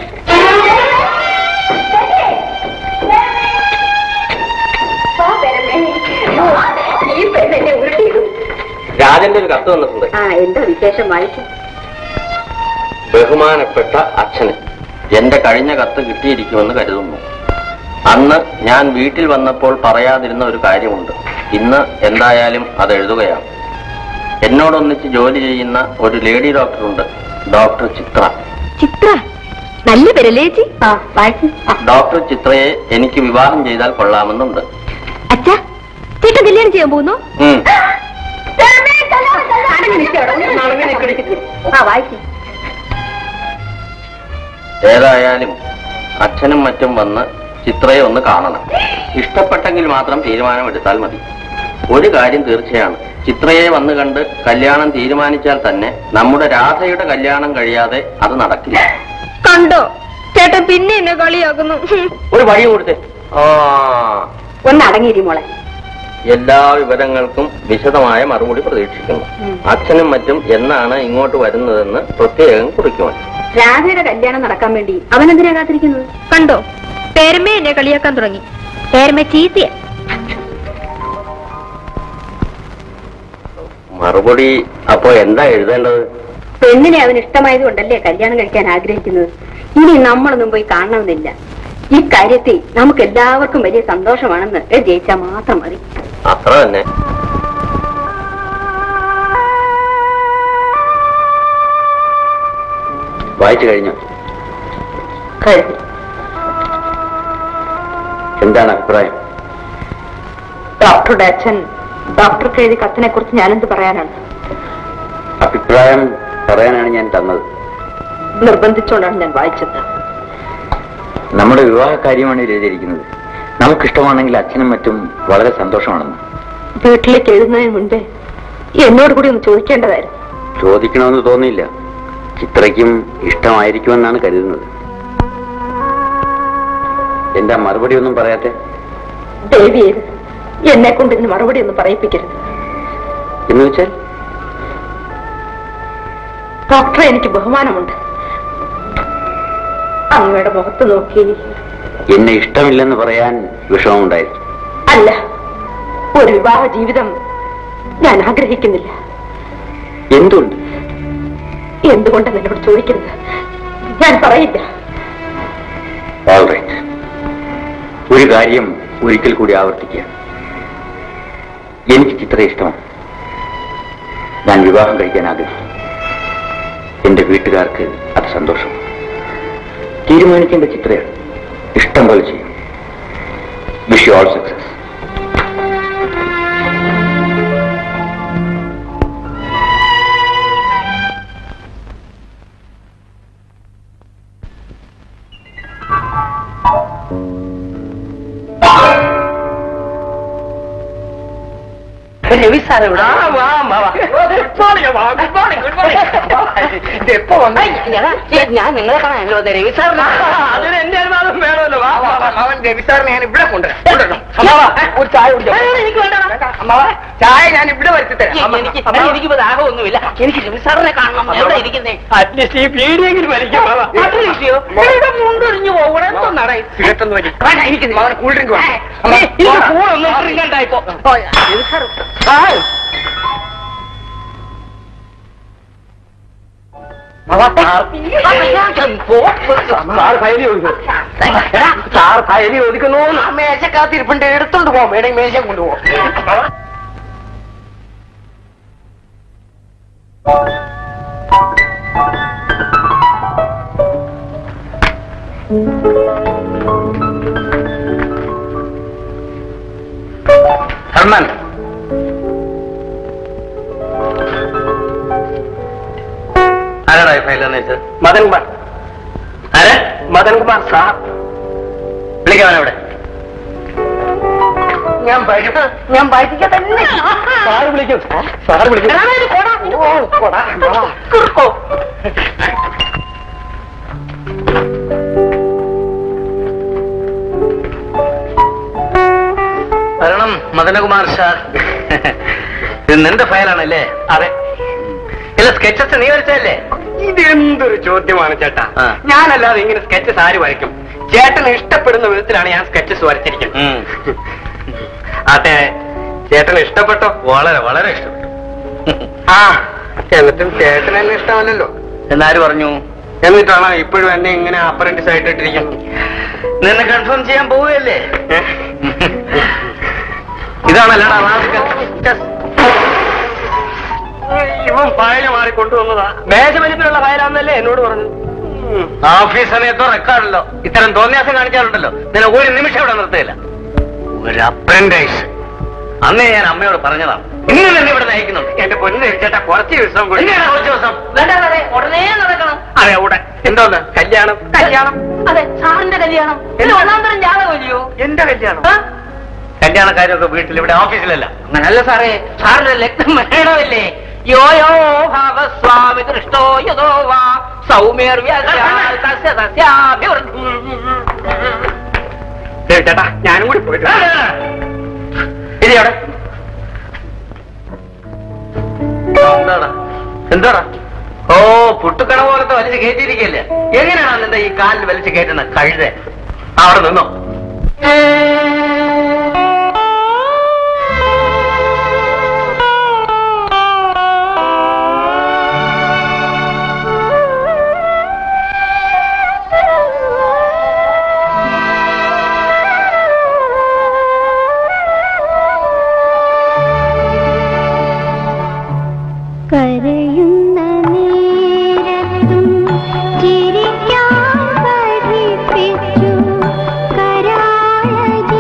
രാജന്റെ ഒരു കത്ത് വന്നിട്ടുണ്ട്. ആ, എന്താ വിശേഷം? വായിച്ചു. ബഹുമാനപ്പെട്ട അച്ഛന് എന്റെ കഴിഞ്ഞ കത്ത് കിട്ടിയിരിക്കുമെന്ന് കരുതുന്നു. അന്ന് ഞാൻ വീട്ടിൽ വന്നപ്പോൾ പറയാതിരുന്ന ഒരു കാര്യമുണ്ട്. ഇന്ന് എന്തായാലും അത് എഴുതുകയാണ്. എന്നോടൊന്നിച്ച് ജോലി ചെയ്യുന്ന ഒരു ലേഡി ഡോക്ടറുണ്ട്, ഡോക്ടർ ചിത്ര. ചിത്ര? നല്ല പേരല്ലേ ചേച്ചി? ഡോക്ടർ ചിത്രയെ എനിക്ക് വിവാഹം ചെയ്താൽ കൊള്ളാമെന്നുണ്ട്. അച്ഛാ, ചേട്ടൻ കല്യാണം ചെയ്യാൻ പോകുന്നു? ഏതായാലും അച്ഛനും മറ്റും വന്ന് ചിത്രയെ ഒന്ന് കാണണം. ഇഷ്ടപ്പെട്ടെങ്കിൽ മാത്രം തീരുമാനമെടുത്താൽ മതി. ഒരു കാര്യം തീർച്ചയാണ്, ചിത്രയെ വന്ന് കണ്ട് കല്യാണം തീരുമാനിച്ചാൽ തന്നെ നമ്മുടെ രാധയുടെ കല്യാണം കഴിയാതെ അത് നടക്കില്ല. കണ്ടോ ചേട്ടൻ പിന്നെ എന്നെ കളിയാക്കുന്നു. ഒരു വഴി കൊടുത്തേ. ആ, ഒന്ന് അടങ്ങിയിരി മോളെ. എല്ലാ വിവരങ്ങൾക്കും വിശദമായ മറുപടി പ്രതീക്ഷിക്കുന്നു. അച്ഛനും മറ്റും എന്നാണ് ഇങ്ങോട്ട് വരുന്നതെന്ന് പ്രത്യേകം കുറിക്കുവാൻ. രാധയുടെ കല്യാണം നടക്കാൻ വേണ്ടി അവനെന്തിനാ കാത്തിരിക്കുന്നത്? കണ്ടോ, പേരമ്മ എന്നെ കളിയാക്കാൻ തുടങ്ങി. പേരമ്മ ചീത്തയ. മറുപടി അപ്പോ എന്താ എഴുതേണ്ടത്? പെണ്ണിനെ അവന് ഇഷ്ടമായത് കൊണ്ടല്ലേ കല്യാണം കഴിക്കാൻ ആഗ്രഹിക്കുന്നത്. ഇനി നമ്മളൊന്നും പോയി കാണണമെന്നില്ല. ഈ കാര്യത്തിൽ നമുക്ക് എല്ലാവർക്കും വലിയ സന്തോഷമാണെന്ന് ജയിച്ചാൽ മാത്രം മതി. അത്ര തന്നെ. വായിച്ചു കഴിഞ്ഞു. കഴിഞ്ഞു. എന്താണ് അഭിപ്രായം? ഡോക്ടറുടെ അച്ഛൻ ഡോക്ടർക്ക് എഴുതി കത്തിനെ കുറിച്ച് ഞാനെന്ത് പറയാനാണ്? അഭിപ്രായം പറയാനാണ് ഞാൻ തന്നത്. നിർബന്ധിച്ചുകൊണ്ടാണ് ഞാൻ വായിച്ചത്. നമ്മുടെ വിവാഹ കാര്യമാണ് എഴുതിയിരിക്കുന്നത്. നമുക്കിഷ്ടമാണെങ്കിൽ അച്ഛനും മറ്റും വളരെ സന്തോഷമാണെന്ന്. വീട്ടിലേക്ക് എഴുതുന്നതിന് മുൻപേ എന്നോട് കൂടി ഒന്ന് ചോദിക്കേണ്ടതായിരുന്നു. ചോദിക്കണമെന്ന് തോന്നിയില്ല. ചിത്രയ്ക്കും ഇഷ്ടമായിരിക്കുമെന്നാണ് കരുതുന്നത്. എന്താ മറുപടി ഒന്നും പറയാത്തെ? ദേവി, എന്നെ കൊണ്ട് ഇതിന് മറുപടി ഒന്നും പറയിപ്പിക്കരുത്. എന്ന് വെച്ചാൽ? ഡോക്ടറെ, എനിക്ക് ബഹുമാനമുണ്ട്. അങ്ങയുടെ മുഖത്ത് നോക്കി എന്നെ ഇഷ്ടമില്ലെന്ന് പറയാൻ വിഷമമുണ്ടായിരുന്നു. അല്ല, ഒരു വിവാഹ ജീവിതം ഞാൻ ആഗ്രഹിക്കുന്നില്ല. എന്തുകൊണ്ട്? എന്തുകൊണ്ടെന്ന് എന്നോട് ചോദിക്കരുത്, ഞാൻ പറയില്ല. All right. ഒരു കാര്യം ഒരിക്കൽ കൂടി ആവർത്തിക്കുക. എനിക്ക് ചിത്ര ഇഷ്ടമാണ്. ഞാൻ വിവാഹം കഴിക്കാൻ ആഗ്രഹിക്കുന്നു. എന്റെ വീട്ടുകാർക്ക് അത് സന്തോഷം. തീരുമാനിക്കേണ്ട ചിത്രയാണ്. ഇഷ്ടം പോലെ ചെയ്യും. Wish you all success. Ravi sir എപ്പോ ഞാൻ നിങ്ങളെ കാണാനല്ലോ രവി സാറിന് അതിന് എന്റെ അനുവാദം വേണമല്ലോ. രവി സാറിനെ ഞാൻ ഇവിടെ കൊണ്ടുവരാം. ഒരു ചായ കുടിക്കാം. എനിക്ക് വേണ്ട ചായ ഞാൻ ഇവിടെ വരുത്തി തരാം. എനിക്കിപ്പോ ദാഹമൊന്നുമില്ല. എനിക്ക് രവി സാറിനെ കാണണം. എവിടെ ഇരിക്കുന്നേ? അറ്റ്ലീസ്റ്റ് ഈ പീടിയെങ്കിലും വലിക്കും. മുണ്ടൊരിഞ്ഞു പോകണം. എന്തോന്നാടേ സിഗരറ്റൊന്നും വലിക്കും. കൂൾ ഡ്രിങ്ക് കൂളൊന്നും ഡ്രിങ്ക് ഉണ്ടായിപ്പോ രവി സാർ ഒതുക്കുന്നു. മേശക്കാത്തിരിപ്പുണ്ട്, എടുത്തോണ്ട് പോവാം. മേടേ മേശ കൊണ്ടുപോവാം. ഹർമൻ, ആരാടാ ഫയൽ അന്വേഷിച്ചത്? മദൻ കുമാർ. ആര്? മദൻ കുമാർ സാർ. വിളിക്കാവൻ അവിടെ. ഞാൻ ഞാൻ വായിപ്പിക്കാൻ തന്നെ. സാറ് വിളിക്കും. സാറ് വിളിക്കും. വരണം മദനകുമാർ സാർ. ഇത് നിന്റെ ഫയലാണല്ലേ? അതെ. ഇല്ല, സ്കെച്ചസ് നീ വരച്ചല്ലേ? ഇതെന്തൊരു ചോദ്യമാണ് ചേട്ടാ. ഞാനല്ലാതെ ഇങ്ങനെ സ്കെച്ചസ് ആര് വരയ്ക്കും? ചേട്ടന് ഇഷ്ടപ്പെടുന്ന വിധത്തിലാണ് ഞാൻ സ്കെച്ചസ് വരച്ചിരിക്കുന്നത്. അതെ, ചേട്ടന് ഇഷ്ടപ്പെട്ടോ? വളരെ വളരെ ഇഷ്ടപ്പെട്ടു. ആ, എന്നിട്ടും ചേട്ടൻ എന്നെ ഇഷ്ടമല്ലല്ലോ. എന്നാര് പറഞ്ഞു? എന്നിട്ടാണോ ഇപ്പോഴും എന്നെ ഇങ്ങനെ അപ്രന്റീസ് ആയിട്ട് ഇട്ടിരിക്കുന്നു? നിന്നെ കൺഫേം ചെയ്യാൻ പോവുകയല്ലേ? ഇതാണല്ലടാ ഇവൻ ഫയല് മാറി കൊണ്ടുവന്നതാ. മേശമലിപ്പിലുള്ള ഫയലാന്നല്ലേ എന്നോട് പറഞ്ഞു. ഓഫീസ് സമയത്തോ റെക്കോർഡല്ലോ ഇത്തരം തോന്നിയാസം കാണിച്ചാലുണ്ടല്ലോ നിന്നെ ഒരു നിമിഷം ഇവിടെ നിർത്തുകയില്ല. ഒരു അപ്രന്റൈസ്. അന്നേ ഞാൻ അമ്മയോട് പറഞ്ഞതാണ്. ഇന്ന് തന്നെ ഇവിടെ നയിക്കുന്നുണ്ട്. എന്റെ പൊന്നു ചേട്ടാ, കുറച്ച് ദിവസം കുറച്ച് ദിവസം ഉടനെ നടക്കണം. അതെ, ഉടൻ. എന്തോന്ന്? കല്യാണം. കല്യാണം? അതെ, സാറിന്റെ കല്യാണം. ഒന്നാം തരം ജാതകമല്ലയോ? എന്റെ കല്യാണം. കല്യാണക്കാരൊക്കെ വീട്ടിൽ, ഇവിടെ ഓഫീസിലല്ല. അങ്ങനല്ല സാറേ, സാറിന്റെ ലഗ്നം വേണമല്ലേ? യോ യോ ഭാവസ്വാമി ദൃഷ്ടോ യതോ വാ സൗമ്യർ ചേട്ടാ, ഞാനും കൂടി പോയിട്ട് ഇനി അവിടെ എന്താടാ? എന്താടാ? ഓ, പുട്ടുക്കട പോലത്തെ വലിച്ചു കയറ്റിയിരിക്കല്ലേ? എങ്ങനെയാണ് നിന്റെ ഈ കാലിൽ വലിച്ചു കയറ്റുന്നത്? കഴുത അവിടെ നിന്നോ. കരയുന്ന നേരത്തും ചിരിക്കാൻ പഠിപ്പിച്ചു കരാള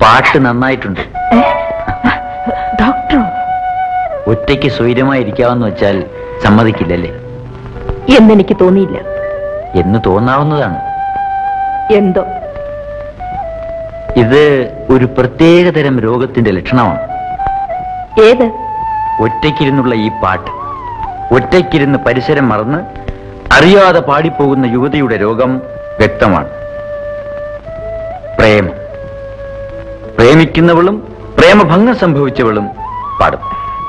പാട്ട് നന്നായിട്ടുണ്ട്. ഡോക്ടറോ? ഒറ്റയ്ക്ക് സ്വൈര്യമായിരിക്കാമെന്ന് വെച്ചാൽ സമ്മതിക്കില്ലല്ലേ? എന്നെനിക്ക് തോന്നിയില്ല. എന്ന് തോന്നാവുന്നതാണ്. എന്തോ ഇത് ഒരു പ്രത്യേകതരം രോഗത്തിന്റെ ലക്ഷണമാണ്. ഏത്? ഒറ്റയ്ക്കിരുന്നുള്ള ഈ പാട്ട്. ഒറ്റയ്ക്കിരുന്ന് പരിസരം മറന്ന് അറിയാതെ പാടിപ്പോകുന്ന യുവതിയുടെ രോഗം വ്യക്തമാണ്. പ്രേമം. പ്രേമിക്കുന്നവളും പ്രേമഭംഗം സംഭവിച്ചവളും പാടും.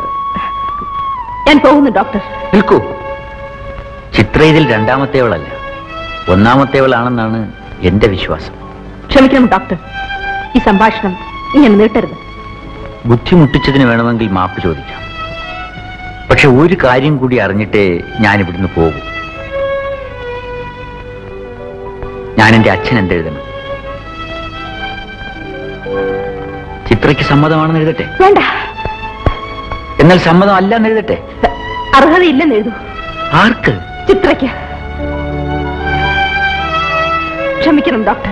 ഞാൻ പോകുന്നു ഡോക്ടർ. നിൽക്കൂ. ചിത്ര ഇതിൽ രണ്ടാമത്തേവളല്ല, ഒന്നാമത്തേവളാണെന്നാണ് എന്റെ വിശ്വാസം. ക്ഷമിക്കണം ഡോക്ടർ, ഈ സംഭാഷണം ഇങ്ങനെ നീട്ടരുത്. ബുദ്ധിമുട്ടിച്ചതിന് വേണമെങ്കിൽ മാപ്പ് ചോദിക്കാം. പക്ഷെ ഒരു കാര്യം കൂടി അറിഞ്ഞിട്ടേ ഞാനിവിടുന്ന് പോകും. ഞാൻ എന്റെ അച്ഛൻ എന്തെഴുതണം? ചിത്രയ്ക്ക് സമ്മതമാണെന്ന് എഴുതട്ടെ? വേണ്ട. എന്നാൽ സമ്മതം അല്ലെന്ന് എഴുതട്ടെ? അർഹതയില്ലെന്ന് എഴുതൂ. ആർക്ക്? ചിത്രയ്ക്ക്. ക്ഷമിക്കണം ഡോക്ടർ.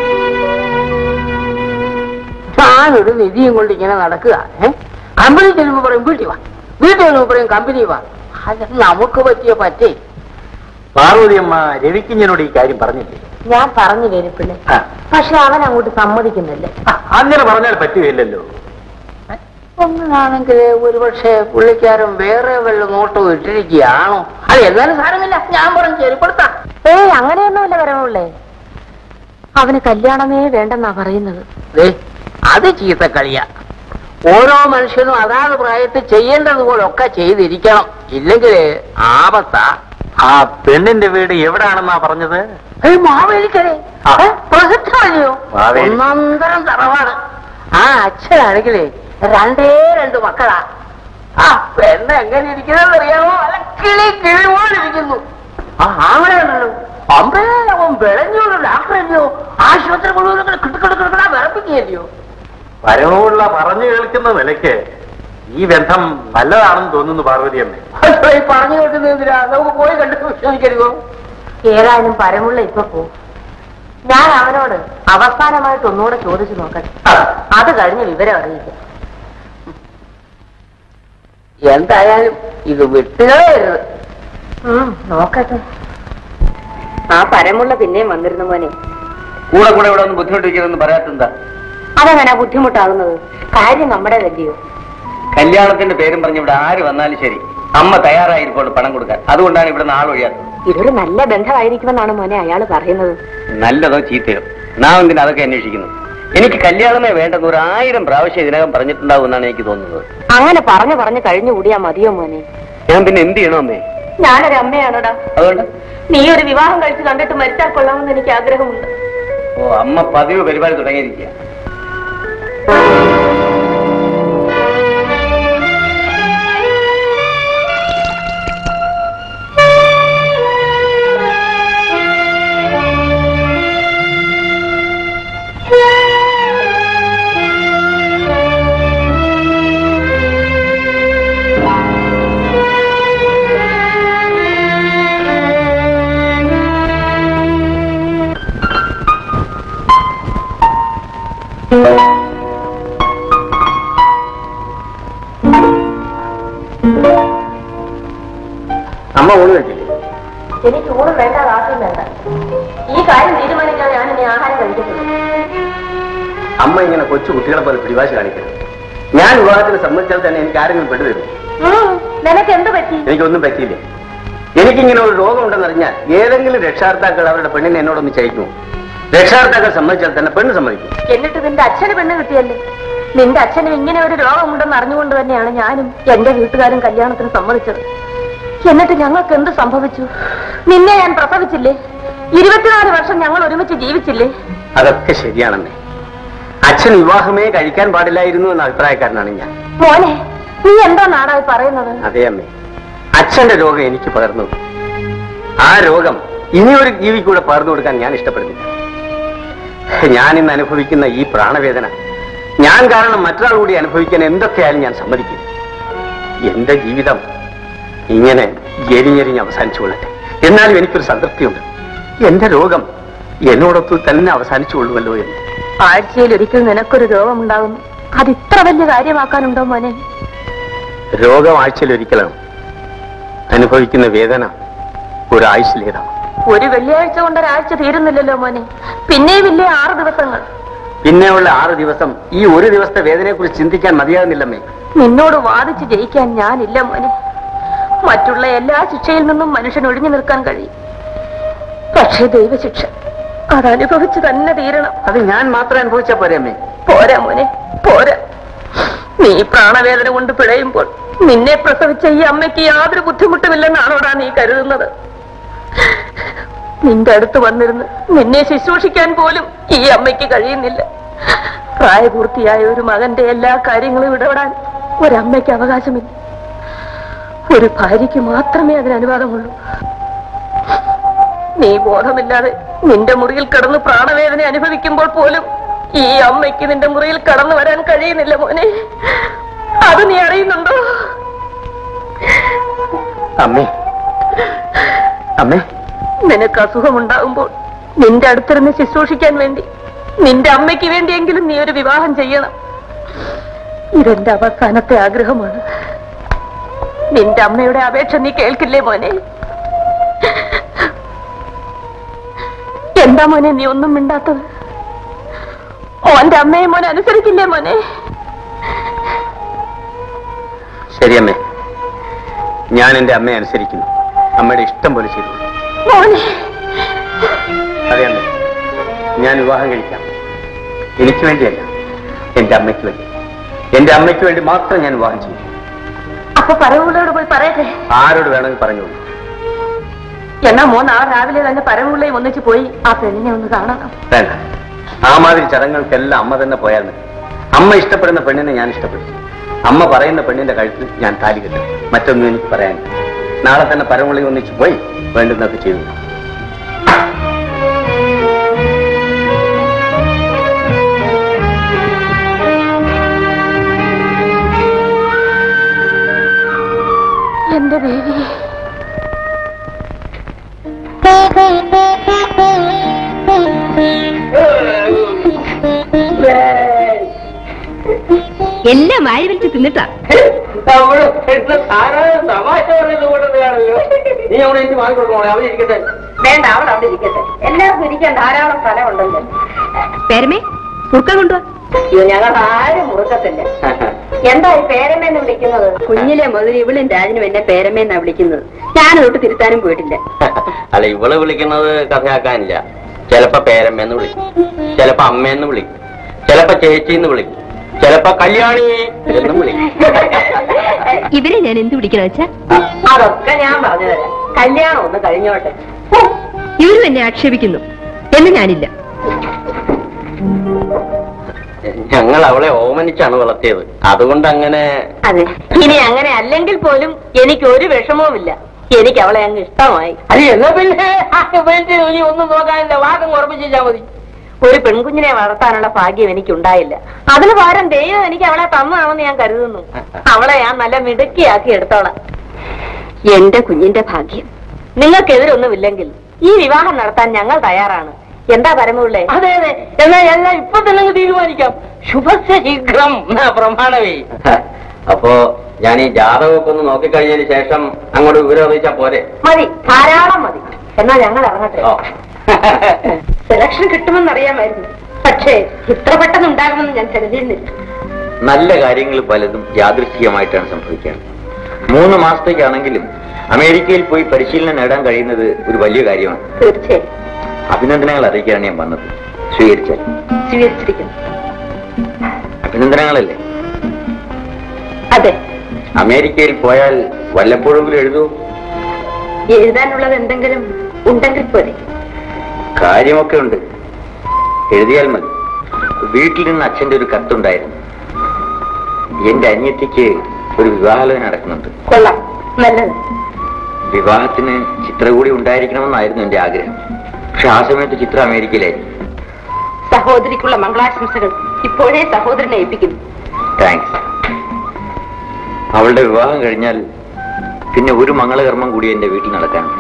താനൊരു നിധിയും കൊണ്ട് ഇങ്ങനെ നടക്കുക. കമ്പനി ചെല്ലുമ്പോ പറയും വീട്ടിൽ വാ, വീട്ടിൽ ചെല്ലുമ്പോ പറയും കമ്പനി വാ. അത് നമുക്ക് പറ്റിയ പറ്റേ. പാർവതിയമ്മ രവിക്കുഞ്ഞനോട് ഈ കാര്യം പറഞ്ഞില്ലേ? ഞാൻ പറഞ്ഞു വേരിപ്പിള്ളേ, പക്ഷെ അവൻ അങ്ങോട്ട് സമ്മതിക്കുന്നില്ല. അങ്ങനെ പറഞ്ഞാൽ പറ്റുകയില്ലല്ലോ. ഒന്നാണെങ്കിൽ ഒരുപക്ഷെ പുള്ളിക്കാരൻ വേറെ വല്ല നോട്ടം ഇട്ടിരിക്കുകയാണോ? അത് എന്നാലും സാരമില്ല, ഞാൻ പറഞ്ഞു ചെരുപ്പെടുത്താം. ഏയ് അങ്ങനെയൊന്നുമില്ല വരണുള്ളേ. അവന് കല്യാണമേ വേണ്ടെന്നാ പറയുന്നത്. അത് ചീത്തക്കളിയാ. ഓരോ മനുഷ്യനും അതാത് പ്രായത്തിൽ ചെയ്യേണ്ടതുപോലൊക്കെ ചെയ്തിരിക്കണം, ഇല്ലെങ്കിൽ ആപത്താ. ആ പെണ്ണിന്റെ വീട് എവിടാണെന്നാ പറഞ്ഞത്? മാവേലിക്കരേ പ്രസിദ്ധമല്ലയോ? ഒന്നന്തരം തറവാട്. ആ അച്ഛനാണെങ്കിലേ രണ്ടേ രണ്ട് മക്കളാ. ആ പെണ്ണ് എങ്ങനെ ഇരിക്കുന്നത് അറിയാമോ? അല്ല കിളി കിളിപോലിരിക്കുന്നു. ആ ആങ്ങളെയുണ്ടല്ലോ, അമ്പേ അവൻ വിളഞ്ഞോളൂ ഡാക്ടറല്ലയോ, ആശുപത്രി മുഴുവൻ കിട്ടുകിടക്കിടക്കണ വിറപ്പിക്കുകയല്ലയോ. പരമുള്ള പറഞ്ഞു കേൾക്കുന്ന നിലയ്ക്ക് ഈ ബന്ധം നല്ലതാണെന്ന് തോന്നുന്നു പാർവതിയമ്മേ. പറഞ്ഞു കേൾക്കുന്നതിനാ നമുക്ക് പോയി കണ്ടു വിശ്വസിക്കരുതോ? ഏതായാലും പരമുള്ള ഇപ്പൊ പോ. ഞാൻ അവനോട് അവസാനമായിട്ട് ഒന്നുകൂടെ ചോദിച്ചു നോക്കട്ടെ, അത് കഴിഞ്ഞ് വിവരം അറിയിക്കാം. എന്തായാലും ഇത് വിട്ടുകളയരുത്. നോക്കട്ടെ. ആ പരമുള്ള പിന്നെയും വന്നിരുന്നു മോനെ. കൂടെ കൂടെ ഇവിടെ ഒന്ന് ബുദ്ധിമുട്ടിക്കണമെന്ന് പറയാത്തെന്താ? അതെങ്ങനാ ബുദ്ധിമുട്ടാകുന്നത്? കാര്യം നമ്മുടെ വലിയോ. കല്യാണത്തിന്റെ പേരും പറഞ്ഞ് ഇവിടെ ആര് വന്നാലും ശരി, അമ്മ തയ്യാറായിരിക്കും പണം കൊടുക്കാൻ. അതുകൊണ്ടാണ് ഇവിടെ നാളൊഴിയാത്തത്. ഇതൊരു നല്ല ബന്ധമായിരിക്കുമെന്നാണ് മോനെ അയാൾ പറയുന്നത്. നല്ലതോ ചീത്തയോ നാം എന്തിനാ അതൊക്കെ അന്വേഷിക്കുന്നു? എനിക്ക് കല്യാണമേ വേണ്ടെന്ന് ഒരു ആയിരം പ്രാവശ്യം ഇതിനകം പറഞ്ഞിട്ടുണ്ടാവും എന്നാണ് എനിക്ക് തോന്നുന്നത്. അങ്ങനെ പറഞ്ഞു പറഞ്ഞ് കഴിഞ്ഞു കൂടിയാ മതിയോ മോനെ? ഞാൻ പിന്നെ എന്ത് ചെയ്യണോ അമ്മേ? ഞാനൊരു അമ്മയാണോടാ. അതുകൊണ്ട് നീ ഒരു വിവാഹം കഴിച്ച് കണ്ടിട്ട് മരിച്ചാൽ കൊള്ളാമെന്ന് എനിക്ക് ആഗ്രഹമുണ്ട്. ഓ, അമ്മ പതിവ് പരിപാടി തുടങ്ങിയിരിക്കുക. അമ്മ ഊണ് കഴിച്ചില്ലേ? എനിക്ക് ഊണ് വേണ്ട, ആദ്യം വേണ്ട. ഈ കാര്യം തീരുമാനിക്കാതെ ഞാൻ ഇനി ആഹാരം കഴിക്കത്തില്ല. അമ്മ ഇങ്ങനെ കൊച്ചു കുട്ടികളെ പോലെ പിടിവാശി കാണിക്കരുത്. ഞാൻ വിവാഹത്തിന് സമ്മതിച്ചാൽ തന്നെ എനിക്ക് ആരെങ്കിലും പെട്ടുതരും. നിനക്ക് എന്ത് പറ്റി? എനിക്കൊന്നും പറ്റിയില്ല. എനിക്കിങ്ങനെ ഒരു രോഗമുണ്ടെന്നറിഞ്ഞാൽ ഏതെങ്കിലും രക്ഷാകർത്താക്കൾ അവരുടെ പെണ്ണിനെ എന്നോടൊന്ന് ചെയ്യിക്കുമോ? രക്ഷാകർത്താക്കൾ സമ്മതിച്ചാൽ തന്നെ പെണ്ണ് സമ്മതിക്കും. എന്നിട്ട് നിന്റെ അച്ഛന് പെണ്ണ് കിട്ടിയല്ലേ? നിന്റെ അച്ഛനും ഇങ്ങനെ ഒരു രോഗമുണ്ടെന്ന് അറിഞ്ഞുകൊണ്ട് തന്നെയാണ് ഞാനും എന്റെ വീട്ടുകാരും കല്യാണത്തിന് സമ്മതിച്ചത്. എന്നിട്ട് ഞങ്ങൾക്ക് എന്ത് സംഭവിച്ചു? നിന്നെ ഞാൻ പ്രസവിച്ചില്ലേ? ഇരുപത്തിനാല് വർഷം ഞങ്ങൾ ഒരുമിച്ച് ജീവിച്ചില്ലേ? അതൊക്കെ ശരിയാണെന്നേ. അച്ഛൻ വിവാഹമേ കഴിക്കാൻ പാടില്ലായിരുന്നു എന്ന അഭിപ്രായക്കാരനാണ് ഞാൻ. മോനെ, നീ എന്താ നാടായി പറയുന്നത്? അതെ അമ്മേ, അച്ഛന്റെ രോഗം എനിക്ക് പകർന്നു. ആ രോഗം ഇനിയൊരു ജീവിക്കൂടെ പകർന്നു കൊടുക്കാൻ ഞാൻ ഇഷ്ടപ്പെടുന്നില്ല. ഞാൻ ഇന്ന് അനുഭവിക്കുന്ന ഈ പ്രാണവേദന ഞാൻ കാരണം മറ്റൊരാൾ കൂടി അനുഭവിക്കാൻ എന്തൊക്കെയായാലും ഞാൻ സമ്മതിക്കും. എന്റെ ജീവിതം ഇങ്ങനെ എരിഞ്ഞെരിഞ്ഞ് അവസാനിച്ചു കൊള്ളട്ടെ. എന്നാലും എനിക്കൊരു സംതൃപ്തിയുണ്ട്. എന്റെ രോഗം എന്നോടൊത്ത് തന്നെ അവസാനിച്ചു കൊള്ളുമല്ലോ എന്ന്. ആഴ്ചയിൽ ഒരിക്കൽ നിനക്കൊരു രോഗമുണ്ടാകുന്നു. അത് ഇത്ര വലിയ കാര്യമാക്കാനുണ്ടോ മോനെ? രോഗം ആഴ്ചയിൽ ഒരിക്കലാണ്. അനുഭവിക്കുന്ന വേദന ഒരാഴ്ചയിലേതാണ്. ഒരു വെള്ളിയാഴ്ച കൊണ്ട് ഒരാഴ്ച തീരുന്നില്ലല്ലോ മോനെ. പിന്നെയും ഇല്ലേ ആറ് ദിവസങ്ങൾ. പിന്നെയുള്ള ആറ് ദിവസം ഈ ഒരു ദിവസത്തെ വേദനയെ കുറിച്ച് ചിന്തിക്കാൻ മതിയാകുന്നില്ലമ്മേ. നിന്നോട് വാദിച്ച് ജയിക്കാൻ ഞാനില്ല മോനെ. മറ്റുള്ള എല്ലാ ശിക്ഷയിൽ നിന്നും മനുഷ്യൻ ഒഴിഞ്ഞു നിൽക്കാൻ കഴിയും. പക്ഷേ ദൈവശിക്ഷ അതനുഭവിച്ച് തന്നെ തീരണം. അത് ഞാൻ മാത്രം അനുഭവിച്ചാ പോരെ അമ്മേ? പോരാ മോനെ, പോരാ. നീ പ്രാണവേദന കൊണ്ട് പിഴയുമ്പോൾ നിന്നെ പ്രസവിച്ച ഈ അമ്മയ്ക്ക് യാതൊരു ബുദ്ധിമുട്ടുമില്ലെന്നാണോടാ നീ കരുതുന്നത്? നിന്റെ അടുത്ത് വന്നിരുന്ന് നിന്നെ ശുശ്രൂഷിക്കാൻ പോലും ഈ അമ്മയ്ക്ക് കഴിയുന്നില്ല. പ്രായപൂർത്തിയായ ഒരു മകന്റെ എല്ലാ കാര്യങ്ങളും ഇടപെടാൻ ഒരമ്മയ്ക്ക് അവകാശമില്ല. ഒരു ഭാര്യയ്ക്ക് മാത്രമേ അതിന് അനുവാദമുള്ളൂ. നീ ബോധമില്ലാതെ നിന്റെ മുറിയിൽ കിടന്ന് പ്രാണവേദന അനുഭവിക്കുമ്പോൾ പോലും ഈ അമ്മയ്ക്ക് നിന്റെ മുറിയിൽ കടന്നു വരാൻ കഴിയുന്നില്ല മോനെ. അത് നീ അറിയുന്നുണ്ടോ? അമ്മേ, അമ്മേ, നിനക്ക് അസുഖമുണ്ടാകുമ്പോൾ നിന്റെ അടുത്തിരുന്ന് ശുശ്രൂഷിക്കാൻ വേണ്ടി നിന്റെ അമ്മയ്ക്ക് വേണ്ടിയെങ്കിലും നീ ഒരു വിവാഹം ചെയ്യണം. ഇതെന്റെ അവസാനത്തെ ആഗ്രഹമാണ്. നിന്റെ അമ്മയുടെ അപേക്ഷ നീ കേൾക്കില്ലേ മോനെ? എന്താ മോനെ നീ ഒന്നും മിണ്ടാത്തത്? മോന്റെ അമ്മയെ മോനെ അനുസരിക്കില്ലേ മോനെ? ശരിയമ്മേ, ഞാൻ എന്റെ അമ്മയെ അനുസരിക്കുന്നു. അമ്മയുടെ ഇഷ്ടം പോലെ ചെയ്തു. മോനെ, അതെ അമ്മേ, ഞാൻ വിവാഹം കഴിക്കാം. എനിക്ക് വേണ്ടിയല്ല, എന്റെ അമ്മയ്ക്ക് വേണ്ടി. എന്റെ അമ്മയ്ക്ക് വേണ്ടി മാത്രം ഞാൻ വിവാഹം ചെയ്യും. അപ്പൊ പരവുള്ളയോട് പോയി പറയട്ടെ. ആരോട് വേണമെങ്കിൽ പറഞ്ഞോളൂ. എന്നാ മോൻ നാളെ രാവിലെ തന്നെ പരവുള്ളയും ഒന്നിച്ച് പോയി ആ പെണ്ണിനെ ഒന്ന് കാണണം. വേണ്ട, ആ മാതിരി ചടങ്ങുകൾക്കെല്ലാം അമ്മ തന്നെ പോയാൽ മതി. അമ്മ ഇഷ്ടപ്പെടുന്ന പെണ്ണിനെ ഞാൻ ഇഷ്ടപ്പെടും. അമ്മ പറയുന്ന പെണ്ണിന്റെ കഴുത്തിൽ ഞാൻ താലി കെട്ടും. മറ്റൊന്നും എനിക്ക് പറയാനില്ല. നാളെ തന്നെ പരമുള്ളി ഒന്നിച്ച് പോയി വേണ്ടുന്നതൊക്കെ ചെയ്തു. എന്റെ ദേവി, എല്ലാം വാരി വലിച്ച് തിന്നിട്ടാ വേണ്ട, അവൾ അവിടെ ഇരിക്കട്ടെ. എല്ലാവർക്കും ഇരിക്കാൻ ധാരാളം സ്ഥലമുണ്ടല്ലോ. പേരമേ മുറുക്ക കൊണ്ടുവാ. ഞങ്ങൾ ആരും മുറുക്കത്തില്ല. എന്താ ഈ പേരമ്മേന്ന് വിളിക്കുന്നത്? കുഞ്ഞിലെ മുതൽ ഇവളും രാജനും എന്നെ പേരമ്മേന്നാ വിളിക്കുന്നത്. ഞാനതൊട്ട് തിരുത്താനും പോയിട്ടില്ല. അല്ല, ഇവള് വിളിക്കുന്നത് കഥയാക്കാനില്ല. ചിലപ്പോ പേരമ്മേന്ന് വിളിക്കും, ചിലപ്പോ അമ്മേന്ന് വിളിക്കും, ചിലപ്പോ ചേച്ചിന്ന് വിളിക്കും, ചിലപ്പോ കല്യാണി എന്നും വിളിക്കും. ഇവരെ ഞാൻ എന്ത് വിളിക്കണ വെച്ചാ? അതൊക്കെ ഞാൻ പറഞ്ഞു തരാം. കല്യാണം ഒന്ന് കഴിഞ്ഞോട്ടെ. ഇവരും എന്നെ ആക്ഷേപിക്കുന്നു എന്ന് ഞാനില്ല. ഞങ്ങൾ അവളെ ഓമനിച്ചാണ് വളർത്തിയത്, അതുകൊണ്ട് അങ്ങനെ. അതെ, ഇനി അങ്ങനെ അല്ലെങ്കിൽ പോലും എനിക്ക് ഒരു വിഷമവുമില്ല. എനിക്ക് അവളെ അങ്ങ് ഇഷ്ടമായി. അത് എന്നാ പിന്നെ ഇനി ഒന്നും നോക്കാനില്ല, വാദം ഉറപ്പിച്ചാൽ മതി. ഒരു പെൺകുഞ്ഞിനെ വളർത്താനുള്ള ഭാഗ്യം എനിക്കുണ്ടായില്ല. അതിന് പകരം ദൈവം എനിക്ക് അവളെ തന്നതാണെന്ന് ഞാൻ കരുതുന്നു. അവളെ ഞാൻ നല്ല മിടുക്കിയാക്കി എടുത്തോളാം. എന്റെ കുഞ്ഞിന്റെ ഭാഗ്യം. നിങ്ങൾക്കെതിരൊന്നുമില്ലെങ്കിൽ ഈ വിവാഹം നടത്താൻ ഞങ്ങൾ തയ്യാറാണ്. എന്താ പരമുള്ളേ? അതെ അതെ, എന്നാ എല്ലാം ഇപ്പൊ തന്നെ തീരുമാനിക്കാം. ശുഭസ്യ ശീഘ്രം പ്രമാണവേ. അപ്പോ ഞാൻ ഈ ജാതകമൊക്കെ ഒന്ന് നോക്കിക്കഴിഞ്ഞതിന് ശേഷം അങ്ങോട്ട് വിവരം അറിയിച്ചാ പോരെ? മതി, ധാരാളം മതി. എന്നാ ഞങ്ങൾ ഇറങ്ങട്ടെ. സെലക്ഷൻ കിട്ടുമെന്നറിയാമായിരുന്നു, പക്ഷേ ഇത്ര പെട്ടെന്ന് ഉണ്ടാകുമെന്ന് ഞാൻ കരുതിയിരുന്നില്ല. നല്ല കാര്യങ്ങൾ പലതും യാദൃശ്ചികമായിട്ടാണ് സംഭവിക്കുന്നത്. മൂന്ന് മാസത്തേക്കാണെങ്കിലും അമേരിക്കയിൽ പോയി പരിശീലനം നേടാൻ കഴിയുന്നത് ഒരു വലിയ കാര്യമാണ്. തീർച്ചയായും. അഭിനന്ദനങ്ങൾ അറിയിക്കാനാണ് ഞാൻ വന്നത്. സ്വീകരിച്ചാൽ? സ്വീകരിച്ചിരിക്കുന്നു. അഭിനന്ദനങ്ങളല്ലേ? അതെ. അമേരിക്കയിൽ പോയാൽ വല്ലപ്പോഴെങ്കിലും എഴുതൂ. എഴുതാനുള്ളത് എന്തെങ്കിലും ഉണ്ടെങ്കിൽ പോലെ. കാര്യമൊക്കെ ഉണ്ട്, എഴുതിയാൽ മതി. വീട്ടിൽ നിന്ന് അച്ഛന്റെ ഒരു കത്തുണ്ടായിരുന്നു. എന്റെ അനിയത്തിക്ക് ഒരു വിവാഹാലോചന നടക്കുന്നുണ്ട്. കൊള്ളാം, നല്ലത്. വിവാഹത്തിന് ചിത്ര കൂടി ഉണ്ടായിരിക്കണമെന്നായിരുന്നു എന്റെ ആഗ്രഹം. പക്ഷെ ആ സമയത്ത് ചിത്ര അമേരിക്കയിലായിരുന്നു. സഹോദരിക്കുള്ള മംഗളാശംസകൾ ഇപ്പോഴേ സഹോദരനെ ഏൽപ്പിക്കുന്നു. താങ്ക്സ്. അവളുടെ വിവാഹം കഴിഞ്ഞാൽ പിന്നെ ഒരു മംഗളകർമ്മം കൂടി എന്റെ വീട്ടിൽ നടക്കാനുണ്ട്.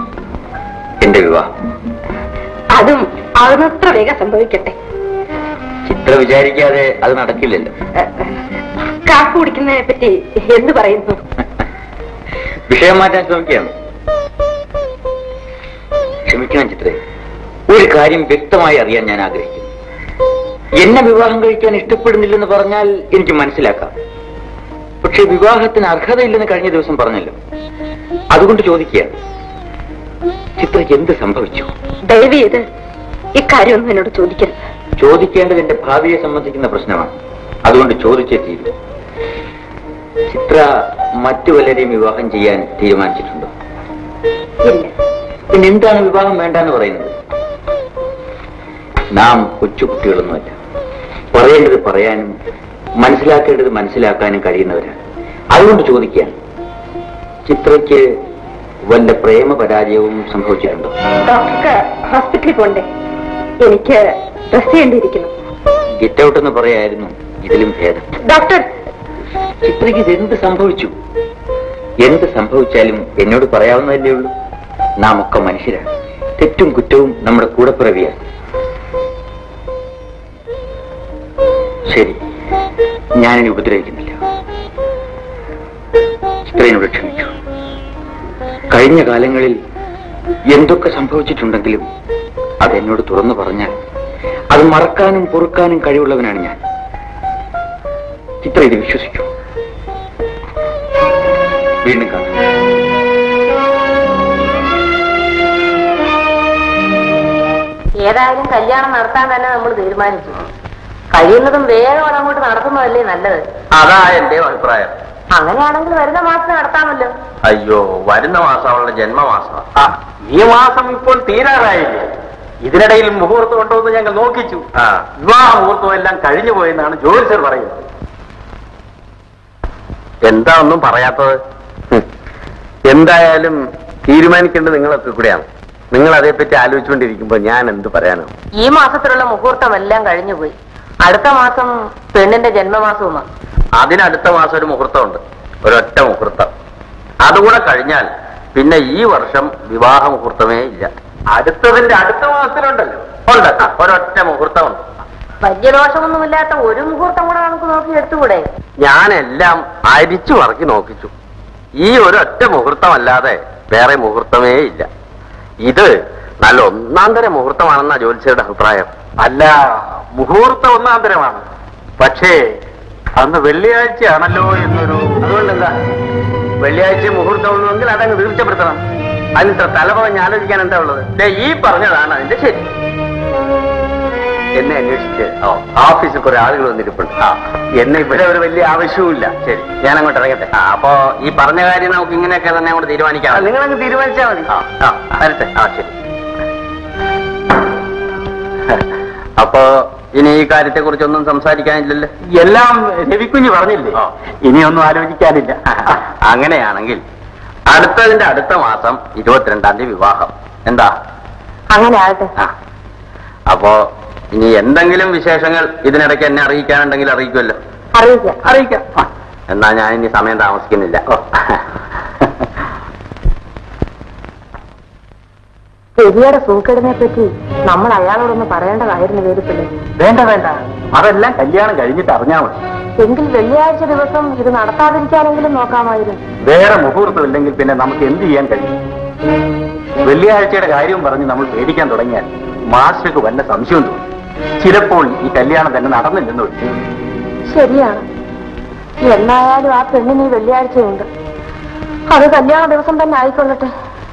എന്റെ വിവാഹം. അതും അതിനത്ര വേഗം സംഭവിക്കട്ടെ. ചിത്ര വിചാരിക്കാതെ അത് നടക്കില്ലല്ലോ. കാപ്പി കുടിക്കുന്നതിനെ പറ്റി എന്ത് പറയുന്നു? വിഷയം മാറ്റാൻ ശ്രമിക്കുകയാണ്. ക്ഷമിക്കണം ചിത്രേ, ഒരു കാര്യം വ്യക്തമായി അറിയാൻ ഞാൻ ആഗ്രഹിക്കുന്നു. എന്നെ വിവാഹം കഴിക്കാൻ ഇഷ്ടപ്പെടുന്നില്ലെന്ന് പറഞ്ഞാൽ എനിക്ക് മനസ്സിലാക്കാം. പക്ഷെ വിവാഹത്തിന് അർഹതയില്ലെന്ന് കഴിഞ്ഞ ദിവസം പറഞ്ഞല്ലോ. അതുകൊണ്ട് ചോദിക്കുകയാണ്, ചിത്രയ്ക്ക് എന്ത് സംഭവിച്ചു? ദയവ് ചെയ്ത് ഇക്കാര്യമൊന്നും എന്നോട് ചോദിക്കരുത്. ചോദിക്കേണ്ടത് എന്റെ ഭാവിയെ സംബന്ധിക്കുന്ന പ്രശ്നമാണ്. അതുകൊണ്ട് ചോദിച്ചേ തീരൂ. ചിത്ര മറ്റു വല്ലരെയും വിവാഹം ചെയ്യാൻ തീരുമാനിച്ചിട്ടുണ്ടോ? ഇല്ല. പിന്നെ എന്താണ് വിവാഹം വേണ്ടെന്ന് പറയുന്നത്? നാം കൊച്ചു കുട്ടികളൊന്നുമല്ല. പറയേണ്ടത് പറയാനും മനസ്സിലാക്കേണ്ടത് മനസ്സിലാക്കാനും കഴിയുന്നവരാണ്. അതുകൊണ്ട് ചോദിക്കുകയാണ്, ചിത്രയ്ക്ക് വല്ല പ്രേമ പരാജയവും സംഭവിച്ചിട്ടുണ്ടോ? ഡോക്ടർക്ക് ഹോസ്പിറ്റലിൽ പോണ്ടേ? എനിക്ക് ഡ്രസ് ചെയ്യേണ്ടിയിരിക്കുന്നു. ഗെറ്റ് ഔട്ട് എന്ന് പറയായിരുന്നു ഇതിലും ഭേദം. ഡോക്ടർ, ചിത്രയ്ക്ക് ഇതെന്ത് സംഭവിച്ചു? എന്ത് സംഭവിച്ചാലും എന്നോട് പറയാവുന്നതല്ലേ ഉള്ളൂ. നാം ഒക്കെ മനുഷ്യരാണ്. തെറ്റും കുറ്റവും നമ്മുടെ കൂടപ്പിറവിയാണ്. ശരി, ഞാനിനി ഉപദ്രവിക്കുന്നില്ല. ചിത്രയോട് ക്ഷമിച്ചു. കഴിഞ്ഞ കാലങ്ങളിൽ എന്തൊക്കെ സംഭവിച്ചിട്ടുണ്ടെങ്കിലും അതെന്നോട് തുറന്നു പറഞ്ഞാൽ അത് മറക്കാനും പൊറുക്കാനും കഴിവുള്ളവനാണ് ഞാൻ. ചിത്ര ഇത് വിശ്വസിക്കൂ. വീണ്ടും കാണാം. ഏതായാലും കല്യാണം നടത്താൻ തന്നെ നമ്മൾ തീരുമാനിച്ചു. കഴിയുന്നതും വേഗം അങ്ങോട്ട് നടത്തുന്നതല്ലേ നല്ലത്. അതാ എന്റെ അഭിപ്രായം. അങ്ങനെയാണെങ്കിൽ വരുന്ന മാസം നടത്താമല്ലോ. അയ്യോ, വരുന്ന മാസം അവളുടെ ജന്മമാസം. ഈ മാസം ഇപ്പോൾ തീരാറായില്ലേ? ഇതിനിടയിൽ മുഹൂർത്തം ഉണ്ടോ എന്ന് ഞങ്ങൾ നോക്കിച്ചു. വിവാഹ മുഹൂർത്തം എല്ലാം കഴിഞ്ഞു പോയെന്നാണ് ജ്യോതിഷർ പറയുന്നത്. എന്താ ഒന്നും പറയാത്തത്? എന്തായാലും തീരുമാനിക്കേണ്ടത് നിങ്ങളൊക്കെ കൂടെയാണ്. നിങ്ങൾ അതേപ്പറ്റി ആലോചിച്ചുകൊണ്ടിരിക്കുമ്പോൾ ഞാൻ എന്ത് പറയാനോ? ഈ മാസത്തിലുള്ള മുഹൂർത്തം എല്ലാം കഴിഞ്ഞുപോയി. അടുത്ത മാസം പെണ്ണിന്റെ ജന്മമാസവുമാണ്. അതിനടുത്ത മാസം ഒരു മുഹൂർത്തമുണ്ട്, ഒരൊറ്റ മുഹൂർത്തം. അതുകൂടെ കഴിഞ്ഞാൽ പിന്നെ ഈ വർഷം വിവാഹ മുഹൂർത്തമേ ഇല്ല. അടുത്തതിന്റെ അടുത്ത മാസത്തിലുണ്ടല്ലോ. ഉണ്ട്, ഒരൊറ്റ മുഹൂർത്തമുണ്ട്. വലിയ ദോഷമൊന്നുമില്ലാത്ത ഒരു മുഹൂർത്തം കൂടെ നമുക്ക് നോക്കി എടുത്തുകൂടെ? ഞാനെല്ലാം അരിച്ചു പറക്കി നോക്കിച്ചു. ഈ ഒരൊറ്റ മുഹൂർത്തമല്ലാതെ വേറെ മുഹൂർത്തമേ ഇല്ല. ഇത് നല്ല ഒന്നാം തരം മുഹൂർത്തമാണെന്നാ ജ്യോതിഷയുടെ അഭിപ്രായം. അല്ല, മുഹൂർത്തം ഒന്നാം തരമാണ്. പക്ഷേ അന്ന് വെള്ളിയാഴ്ചയാണല്ലോ എന്നൊരു. അതുകൊണ്ടെന്താ, വെള്ളിയാഴ്ച മുഹൂർത്തമുള്ളൂവെങ്കിൽ അതങ്ങ് തീർച്ചപ്പെടുത്തണം. അതിനിത്ര തലപറഞ്ഞ് ആലോചിക്കാൻ എന്താ ഉള്ളത്? ഈ പറഞ്ഞതാണ് അതിന്റെ ശരി. എന്നെ അന്വേഷിച്ച് ഓഫീസിൽ കുറെ ആളുകൾ വന്നിരിപ്പുണ്ട്. എന്നെ ഇവിടെ ഒരു വലിയ ആവശ്യവുമില്ല. ശരി, ഞാൻ അങ്ങോട്ട് ഇറങ്ങട്ടെ. അപ്പോ ഈ പറഞ്ഞ കാര്യം നമുക്ക് ഇങ്ങനെയൊക്കെ തന്നെ അങ്ങോട്ട് തീരുമാനിക്കാം. നിങ്ങളങ്ങ് തീരുമാനിച്ചാൽ മതി. വരട്ടെ. ആ ശരി. അപ്പോ ഇനി ഈ കാര്യത്തെ കുറിച്ചൊന്നും സംസാരിക്കാനില്ലല്ലോ. എല്ലാം രവിക്കുഞ്ഞ് പറഞ്ഞില്ലേ? ഇനിയൊന്നും ആലോചിക്കാനില്ല. അങ്ങനെയാണെങ്കിൽ അടുത്തതിന്റെ അടുത്ത മാസം ഇരുപത്തിരണ്ടാം തീയതി വിവാഹം. എന്താ? അങ്ങനെ ആകട്ടെ. ആ, അപ്പോ ഇനി എന്തെങ്കിലും വിശേഷങ്ങൾ ഇതിനിടയ്ക്ക് എന്നെ അറിയിക്കാനുണ്ടെങ്കിൽ അറിയിക്കുമല്ലോ. അറിയിക്കാം. അറിയിക്കാം. എന്നാ ഞാൻ ഇനി സമയം താമസിക്കുന്നില്ല. രവിയുടെ സൂക്കേടിനെ പറ്റി നമ്മൾ അയാളോടൊന്ന് പറയേണ്ടതായിരുന്നു വേദിപ്പിള്ളി. വേണ്ട വേണ്ട, അതെല്ലാം കല്യാണം കഴിഞ്ഞിട്ട് അറിഞ്ഞാൽ മതി. എങ്കിൽ വെള്ളിയാഴ്ച ദിവസം ഇത് നടത്താതിരിക്കാനെങ്കിലും നോക്കാമായിരുന്നു. വേറെ മുഹൂർത്തം ഇല്ലെങ്കിൽ പിന്നെ നമുക്ക് എന്ത് ചെയ്യാൻ കഴിയും? വെള്ളിയാഴ്ചയുടെ കാര്യവും പറഞ്ഞ് നമ്മൾ പേടിക്കാൻ തുടങ്ങിയാൽ മാസ്റ്റർക്ക് വല്ല സംശയം തോന്നും. ചിലപ്പോൾ ഈ കല്യാണം തന്നെ നടന്നില്ലെന്ന് വരും. ശരിയാണ്. എന്നായാലും ആ പെണ്ണിന് ഈ വെള്ളിയാഴ്ചയുണ്ട്. അത് കല്യാണ ദിവസം തന്നെ ആയിക്കൊള്ളട്ടെ.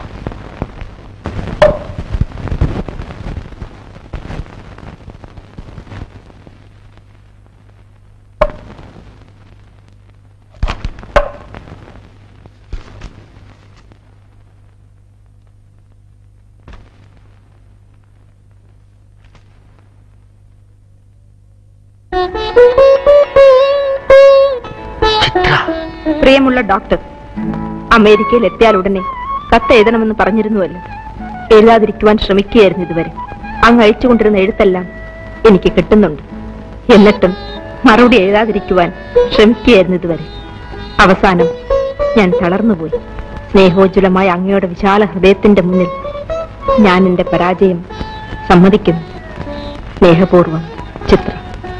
പ്രിയമുള്ള ഡോക്ടർ, അമേരിക്കയിൽ എത്തിയാൽ ഉടനെ കത്ത് എഴുതണമെന്ന് പറഞ്ഞിരുന്നുവല്ലോ. എഴുതാതിരിക്കുവാൻ ശ്രമിക്കുകയായിരുന്നു ഇതുവരെ. അങ്ങ് അയച്ചുകൊണ്ടിരുന്ന എഴുത്തെല്ലാം എനിക്ക് കിട്ടുന്നുണ്ട്. എന്നിട്ടും മറുപടി എഴുതാതിരിക്കുവാൻ ശ്രമിക്കുകയായിരുന്നു ഇതുവരെ. അവസാനം ഞാൻ തളർന്നുപോയി. സ്നേഹോജ്വലമായ അങ്ങയുടെ വിശാല ഹൃദയത്തിന്റെ മുന്നിൽ ഞാൻ എന്റെ പരാജയം സമ്മതിക്കുന്നു. സ്നേഹപൂർവ്വം, ചിത്ര.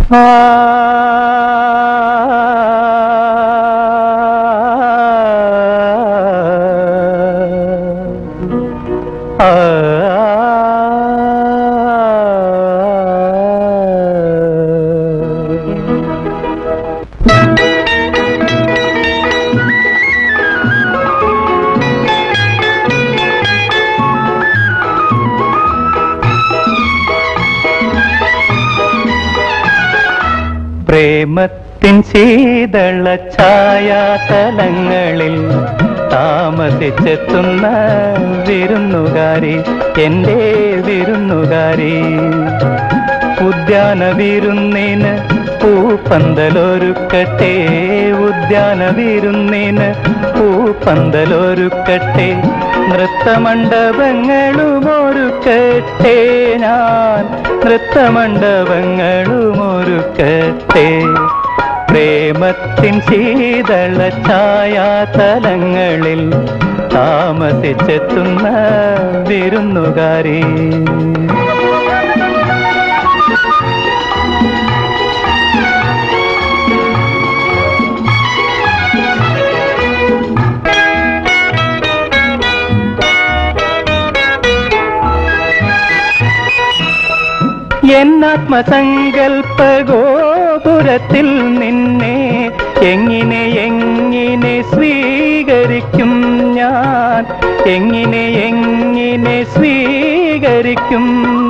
പ്രേമത്തിൻ ശീതള ഛായാതലങ്ങളിൽ താമസിച്ചെത്തുന്ന വിരുന്നുകാരി, എന്റെ വിരുന്നുകാരി. ഉദ്യാന വിരുന്നിന് പൂപ്പന്തലൊരുക്കട്ടെ, ഉദ്യാന വിരുന്നിന് പൂപ്പന്തലൊരുക്കട്ടെ, നൃത്തമണ്ഡപങ്ങളുമൊരുക്കട്ടെ, ഞാൻ നൃത്തമണ്ഡപങ്ങളുമൊരുക്കട്ടെ. പ്രേമത്തിൻ ശീതള ഛായാതലങ്ങളിൽ താമസിച്ചെത്തുന്ന വിരുന്നുകാരി. എന്നാത്മസങ്കൽപ്പ ഗോപുരത്തിൽ നിന്നെ എങ്ങനെ എങ്ങനെ സ്വീകരിക്കും ഞാൻ, എങ്ങനെ എങ്ങനെ സ്വീകരിക്കും.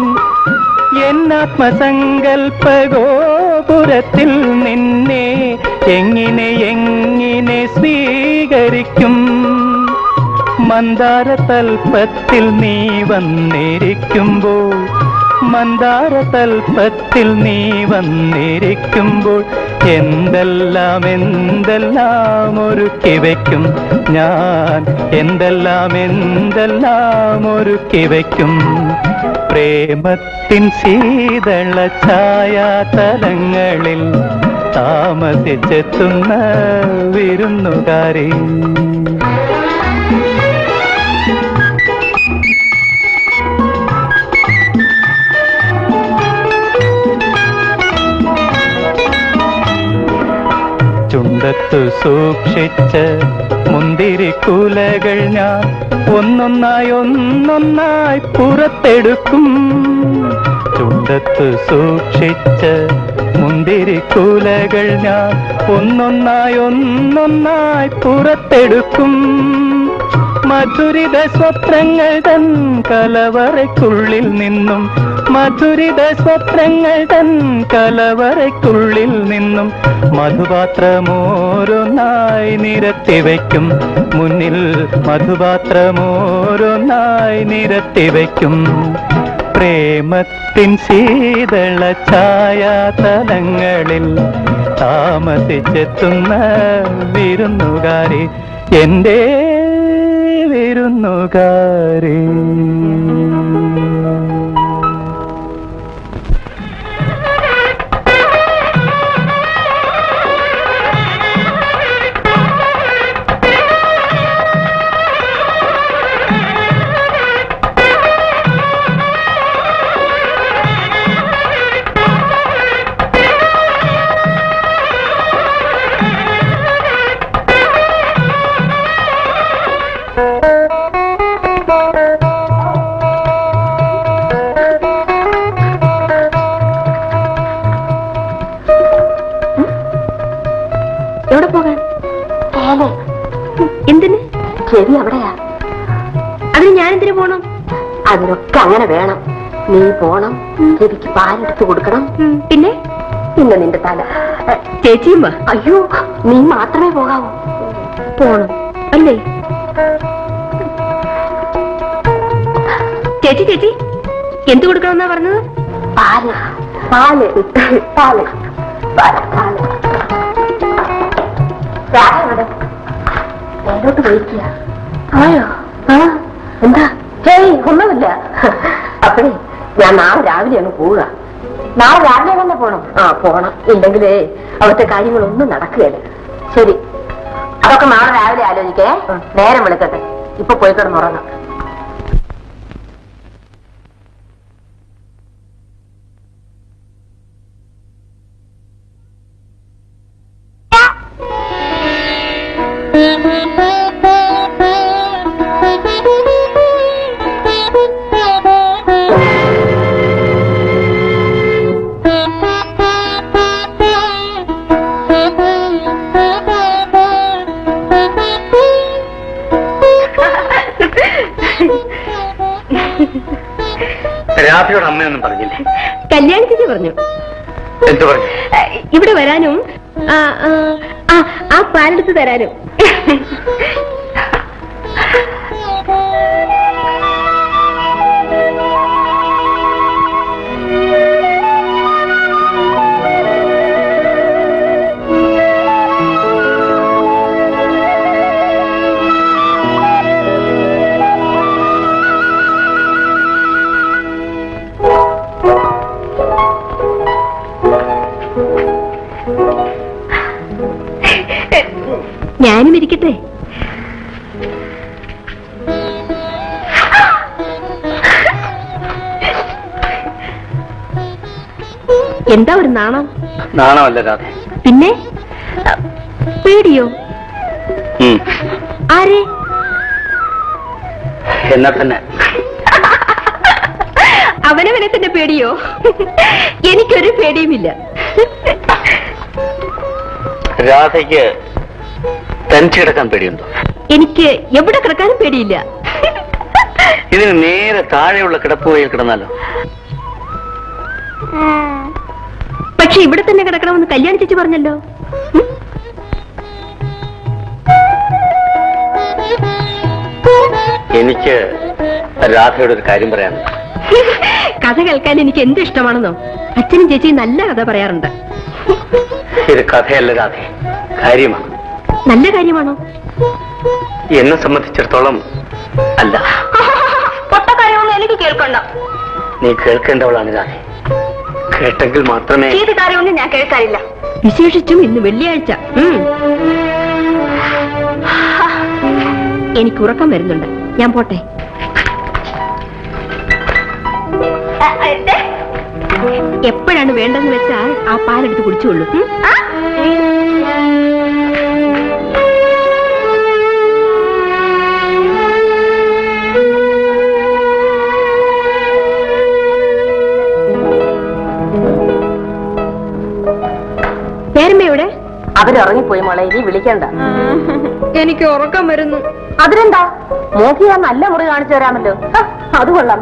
എന്നാത്മസങ്കൽപ്പ ഗോപുരത്തിൽ നിന്നെ എങ്ങനെ എങ്ങനെ സ്വീകരിക്കും. മന്ദാരതൽപ്പത്തിൽ നീ വന്നിരിക്കുമ്പോൾ, മന്ദാരതൽപ്പത്തിൽ നീ വന്നിരിക്കുമ്പോൾ എന്തെല്ലാം എന്തെല്ലാം ഒരുക്കി വയ്ക്കും ഞാൻ, എന്തെല്ലാം എന്തെല്ലാം ഒരുക്കി വയ്ക്കും. പ്രേമത്തിൻ ശീതള ഛായാതലങ്ങളിൽ താമസിച്ചെത്തുന്ന വിരുന്നുകാരി. ചുണ്ടത്തു സൂക്ഷിച്ച മുന്തിരിക്കുലകൾ ഞാൻ ഒന്നൊന്നായി ഒന്നൊന്നായി പുറത്തെടുക്കും. ചുണ്ടത്തു സൂക്ഷിച്ച മുന്തിരിക്കുലകൾ ഞാൻ ഒന്നൊന്നായി ഒന്നൊന്നായി പുറത്തെടുക്കും. മധുരിത സ്വപ്നങ്ങൾ തൻ കലവറയ്ക്കുള്ളിൽ നിന്നും, മധുരിത സ്വപ്നങ്ങൾ തൻ കലവറയ്ക്കുള്ളിൽ നിന്നും മധുപാത്രമോരോന്നായി നിരത്തി വയ്ക്കും മുന്നിൽ, മധുപാത്രമോരോന്നായി നിരത്തി വയ്ക്കും. പ്രേമത്തിൻ ശീതള ഛായാതലങ്ങളിൽ താമസിച്ചെത്തുന്ന വിരുന്നുകാരി, എന്റെ വിരുന്നുകാരി. എവിടെ പോകാൻ? എന്തിന്? ചെവി അവിടെയാ. അതിന് ഞാൻ എന്തിനു പോണം? അതിനൊക്കെ അങ്ങനെ വേണം. നീ പോണം, ചെവിക്ക് പാലെടുത്ത് കൊടുക്കണം. പിന്നെ പിന്നെ നിന്റെ തല. ചേച്ചിയും അയ്യോ, നീ മാത്രമേ പോകാവൂ. പോണം അല്ലേ? ചേച്ചി ചേച്ചി എന്ത് കൊടുക്കണമെന്നാ പറഞ്ഞത്? പാല് പാല് പാല് പാല് പാല്. എന്തോട്ട് പോയിക്കുക? ആയോ? ആ എന്താ? ഹേയ് ഒന്നുമില്ല. അപ്പഴേ ഞാൻ നാളെ രാവിലെ അങ്ങ് പോവുക. നാളെ രാവിലെ തന്നെ പോണം. ആ പോണം, ഇല്ലെങ്കിലേ അവിടുത്തെ കാര്യങ്ങളൊന്നും നടക്കുകയല്ല. ശരി, അതൊക്കെ നാളെ രാവിലെ ആലോചിക്കേ. നേരം വിളിക്കട്ടെ. ഇപ്പൊ പോയി കിടന്നുറങ്ങാം. പറഞ്ഞു. എന്തു പറഞ്ഞു? ഇവിടെ വരാനും ആ പാലെടുത്ത് തരാനും. ഞാനും ഇരിക്കട്ടെ. എന്താ ഒരു നാണം? നാണമല്ല രാധ. പിന്നെ പേടിയോ? ആരെ? എന്നാ തന്നെ. അവനവനെ തന്നെ പേടിയോ? എനിക്കൊരു പേടിയുമില്ല. രാധയ്ക്ക് തനിച്ച് കിടക്കാൻ പേടിയുണ്ടോ? എനിക്ക് എവിടെ കിടക്കാനും പേടിയില്ല. ഇതിന് നേരെ താഴെയുള്ള കിടപ്പുകയിൽ കിടന്നാലോ? പക്ഷെ ഇവിടെ തന്നെ കിടക്കണമെന്ന് കല്യാണി ചേച്ചി പറഞ്ഞല്ലോ. എനിക്ക് രാധയോട് ഒരു കാര്യം പറയാനുണ്ട്. കഥ കേൾക്കാൻ എനിക്ക് എന്ത് ഇഷ്ടമാണെന്നോ. അച്ഛനും ചേച്ചിയും നല്ല കഥ പറയാറുണ്ട്. ഇത് കഥയല്ല രാധ, കാര്യമാണ്. നല്ല കാര്യമാണോ? എന്നെ സംബന്ധിച്ചിടത്തോളം അല്ല. പൊട്ട കാര്യമൊന്നും എനിക്ക് കേൾക്കണ്ട. നീ കേൾക്കേണ്ടവളാണ് രാധ. കേട്ടെങ്കിൽ മാത്രമേ. ചെയ്ത കാര്യമൊന്നും ഞാൻ കേൾക്കാറില്ല. വിശേഷിച്ചും ഇന്ന് വെള്ളിയാഴ്ച. എനിക്ക് ഉറക്കം വരുന്നുണ്ട്. ഞാൻ പോട്ടെ. എപ്പോഴാണ് വേണ്ടെന്ന് വെച്ചാൽ ആ പാലെടുത്ത് കുടിച്ചോളൂ. പേരമ്മയുടെ അവരുറങ്ങിപ്പോയി മോളെ. ഇനി വിളിക്കണ്ട. എനിക്ക് ഉറക്കം വരുന്നു. അതിനെന്താ? മോഹിയാ നല്ല മുറി കാണിച്ചു തരാമല്ലോ. അത് കൊള്ളാം.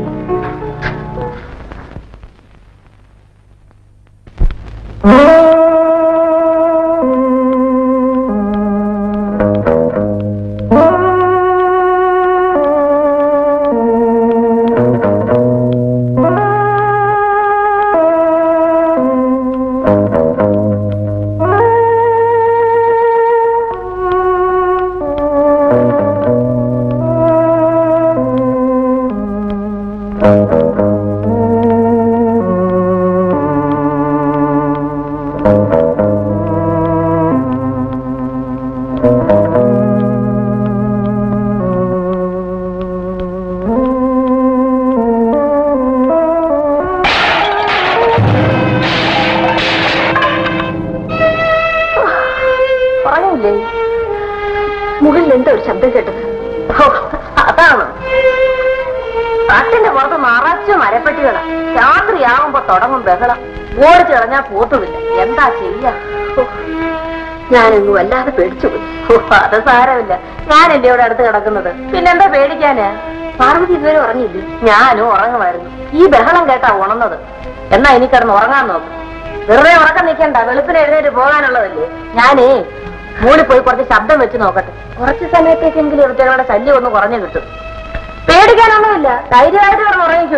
മുകളിൽ എന്താ ഒരു ശബ്ദം കേട്ടത്? അതാണ് കാട്ടിന്റെ പുറത്ത് നിറച്ച മരപ്പെട്ടികളാ. രാത്രിയാവുമ്പോ തുടങ്ങും ബഹളം. ഓടിച്ചു കളഞ്ഞാൽ പോത്തുമില്ല. എന്താ ചെയ്യാ? ഞാനൊന്ന് വല്ലാതെ പേടിച്ചു പോയി. അത് സാരമില്ല. ഞാനല്ലേ ഇവിടെ അടുത്ത് കിടക്കുന്നത്. പിന്നെന്താ പേടിക്കാന്? പാർവതി ഇതുവരെ ഉറങ്ങിയില്ലേ? ഞാനും ഉറങ്ങുമായിരുന്നു. ഈ ബഹളം കേട്ടാ ഉണർന്നത്. എന്നാ ഇനി കിടന്ന് ഉറങ്ങാൻ നോക്കും. വെറുതെ ഉറക്കം നിൽക്കണ്ട. വെളുപ്പിന് എഴുന്നേറ്റ് പോകാനുള്ളതല്ലേ. ഞാനേ മൂളി പോയി കുറച്ച് ശബ്ദം വെച്ച് നോക്കട്ടെ. കുറച്ച് സമയത്തേക്കെങ്കിലും ഇവറ്റകളുടെ ശല്യം ഒന്ന് കുറഞ്ഞു കിട്ടും. പേടിക്കാനൊന്നുമില്ല. ധൈര്യമായിട്ട് കിടന്ന് ഉറങ്ങിക്കൂ.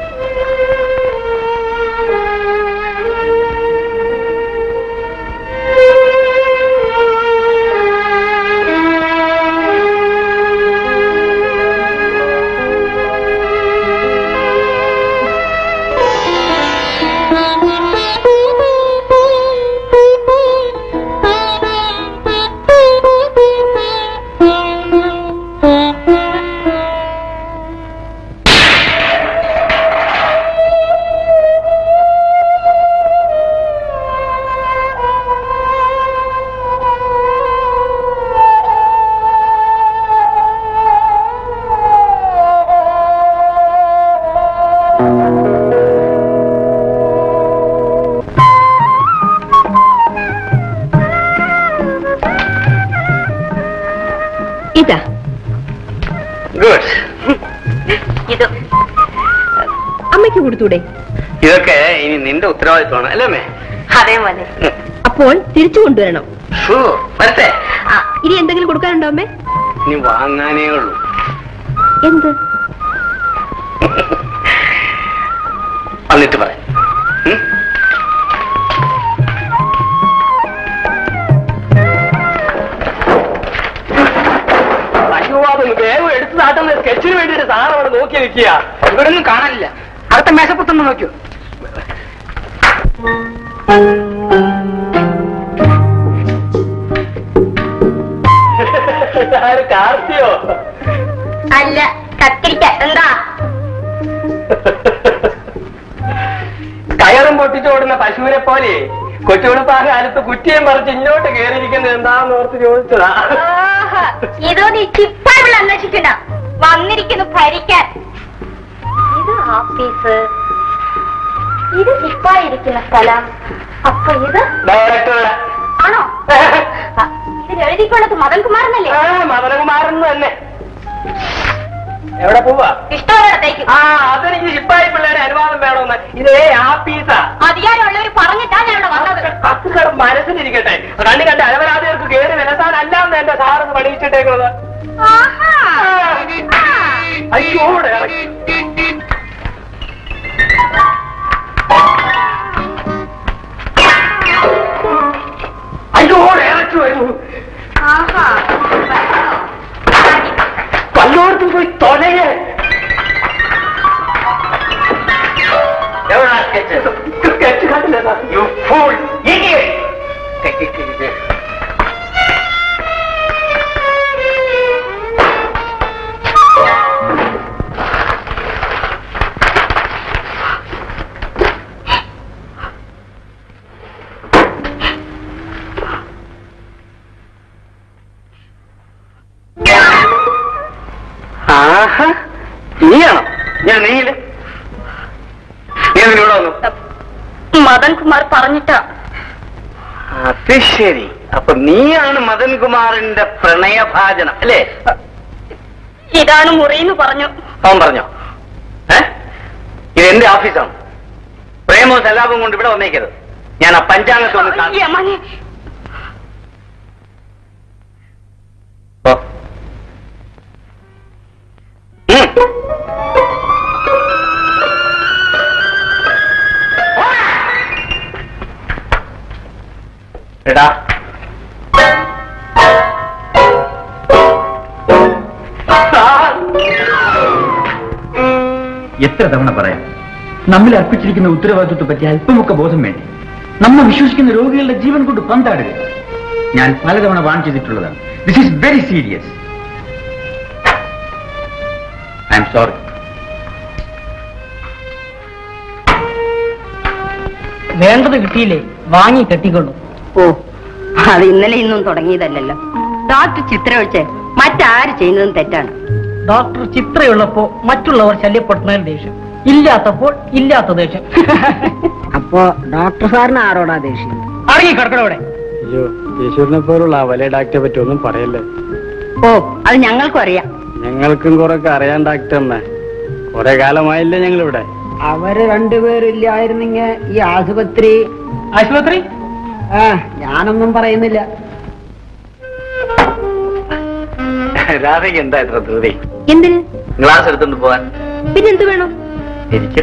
ഇതാ ഇത് അമ്മയ്ക്ക് കൊടുത്തൂടെ? ഇതൊക്കെ ഇനി നിന്റെ ഉത്തരവാദിത്വമാണ് അല്ലേ മേ? അതേ മോനെ. അപ്പോൾ തിരിച്ചു കൊണ്ടുവരണം. വരട്ടെ. ഇനി എന്തെങ്കിലും കൊടുക്കാനുണ്ടോ അമ്മേ? ഇനി വാങ്ങാനേ ഉള്ളൂ. എന്ത്? വന്നിട്ട് പറയാം. വേഗം എടുത്തു നാട്ടുന്ന സ്കെച്ചിന് വേണ്ടിയിട്ട് സാറ് അവിടെ നോക്കി നിൽക്കുക. ഇവിടെ ഒന്നും കാണാനില്ല. അടുത്ത മേശപ്പുറത്തൊന്ന് നോക്കൂ. കാർത്തിയോ? അല്ല, കത്തിരിക്ക. എന്താ? കയറും പൊട്ടിച്ചോടുന്ന പശുവിനെ പോലെ കൊച്ചുകുടുംബ കാലത്ത് കുറ്റിയും പറിച്ച് ഇങ്ങോട്ട് കയറിയിരിക്കുന്നത് എന്താന്ന് ഓർത്ത് ചോദിച്ചതാ. ഇതോ നീ ചിപ്പായുള്ള അന്വേഷിക്കണ്ട, വന്നിരിക്കുന്നു ഭരിക്കാൻ. ഇത് ഓഫീസ്, ഇത് ചിപ്പായിരിക്കുന്ന സ്ഥലം. അപ്പൊ ഇത് ഡയറക്ടറുടെ ആണോ? ഇതിൽ എഴുതിക്കൊള്ളത് മദൻകുമാറെന്നല്ലേ? മദനകുമാരൻ തന്നെ. എവിടെ പോവാ? ഇഷ്ടമുള്ളിടത്തേക്ക്. ആ, അതെനിക്ക് ശിപ്പായി പിള്ളേരെ അനുവാദം വേണമെന്ന്. ഇതേ ആപ്പീസാ. അധികാരമുള്ളവർ പറഞ്ഞിട്ടാ ഞാൻ ഇവിടെ വന്നത്. കത്തുകടം മനസ്സിലിരിക്കട്ടെ. കണ്ണി കണ്ട അലവരാധികർക്ക് കയറി വിലസാനല്ലാന്ന് എന്റെ സാറെന്ന് പണിയിച്ചിട്ടേക്കുന്നത്. അയ്യോടെ അയ്യോടെ ഇറച്ചു വരുന്നു. വല്ലോടത്തും പോയി തൊലയെ. സ്കെച്ച് കണ്ടില്ല. You fool. ആഹാ, നീയാണോ? ഞാൻ നീയില് നീ അതിലൂടെ വന്നു. മദൻകുമാർ പറഞ്ഞിട്ടാ. അത് ശരി. അപ്പൊ നീയാണ് മദൻകുമാറിന്റെ പ്രണയഭാജനം അല്ലേ? ഇതാണ് മുറിയെന്ന് പറഞ്ഞു. അവൻ പറഞ്ഞോ? ഏ ഇത് എന്റെ ഓഫീസാണ്. പ്രേമവും സലാപവും കൊണ്ട് ഇവിടെ വന്നേക്കരുത്. ഞാൻ ആ പഞ്ചാംഗത്തൊന്ന് കാണാം. എടാ, എത്ര തവണ പറയാം, നമ്മിൽ അർപ്പിച്ചിരിക്കുന്ന ഉത്തരവാദിത്വത്തെ പറ്റി അല്പമൊക്കെ ബോധം വേണ്ടി. നമ്മൾ വിശ്വസിക്കുന്ന രോഗികളുടെ ജീവൻ കൊണ്ട് പന്താടുക. ഞാൻ പലതവണ വാൺ ചെയ്തിട്ടുള്ളതാണ്. This is very serious. I'm sorry. വേണ്ടത് കിട്ടിയില്ലേ വാങ്ങി കെട്ടിക്കൊള്ളു. ഓ, അത് ഇന്നലെ ഇന്നും തുടങ്ങിയതല്ലല്ലോ. ഡോക്ടർ ചിത്ര ഒഴിച്ച് മറ്റാര് ചെയ്യുന്നതും തെറ്റാണ്. ഡോക്ടർ ചിത്രയുള്ളപ്പോ മറ്റുള്ളവർ ശല്യപ്പെടുന്നതിന് ദേഷ്യം, ഇല്ലാത്തപ്പോൾ ഇല്ലാത്ത ദേഷ്യം. അപ്പോ ഡോക്ടർ സാറിന് ആരോടാ ദേഷ്യം? അടങ്ങി കിടക്കണവിടെ. അയ്യോ, ഈശ്വരനെ പോലുള്ള ആ വലിയ ഡോക്ടറെ പറ്റി ഒന്നും പറയല്ലേ. ഓ, അത് ഞങ്ങൾക്കും അറിയാം. ഞങ്ങൾക്കും കുറെയൊക്കെ അറിയാൻ ഡോക്ടറിനെ. കുറെ കാലമായില്ലേ ഞങ്ങളിവിടെ. അവര് രണ്ടുപേരില്ലായിരുന്നെങ്കിൽ ഈ ആശുപത്രി ആശുപത്രി ആ ഞാനൊന്നും പറയുന്നില്ല. രാധയ്ക്ക് എന്താ ഇത്ര ധൃതി? എന്തിന്? ഗ്ലാസ് എടുത്തോണ്ട് പോവാൻ. പിന്നെന്ത് വേണം? ഇരിക്കും.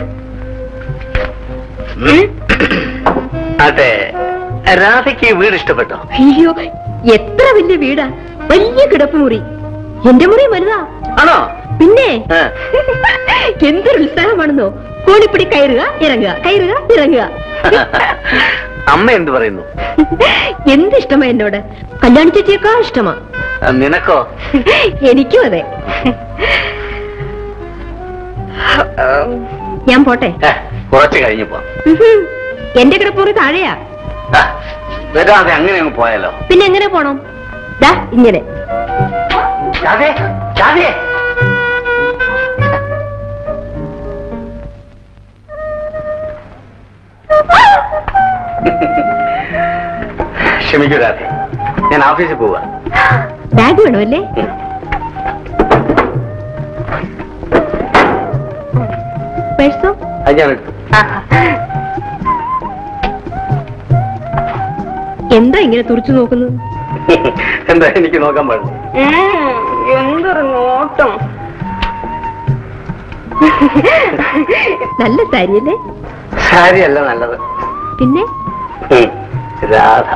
അതെ, രാധയ്ക്ക് വീട് ഇഷ്ടപ്പെട്ടോ? അയ്യോ, എത്ര വലിയ വീടാ! വലിയ കിടപ്പുമുറി. എന്റെ മുറി വലുതാ. ആണോ? പിന്നെ എന്തൊരു ഉത്സാഹമാണെന്നോ. കോണിപ്പിടി കയറുക ഇറങ്ങുക, കയറുക ഇറങ്ങുക. അമ്മ എന്ത് പറയുന്നു? എന്തിഷ്ടമാ എന്നോട്? കല്യാണി ചേച്ചിയേക്കാ ഇഷ്ടമാ. നിനക്കോ? എനിക്കും അതെ. ഞാൻ പോട്ടെ. കുറച്ച് കഴിഞ്ഞു പോ. എന്റെ കിടപ്പുറി താഴെയാ. വരാതെ അങ്ങനെ അങ്ങ് പോയാലോ? പിന്നെ എങ്ങനെ പോണം? ദാ ഇങ്ങനെ. ക്ഷമിക്കൂ രാധേ, ഞാൻ ഓഫീസിൽ പോവാ. ബാഗ് വേണമല്ലേ? പേഴ്സോ? അത് ഞാൻ എടുത്തു. എന്താ ഇങ്ങനെ തുറച്ചു നോക്കുന്നത്? എന്താ എനിക്ക് നോക്കാൻ പാടില്ല? എന്തൊരു നോട്ടം! നല്ല സാരിയല്ലേ? സാരിയല്ല നല്ലത്. പിന്നെ രാധ.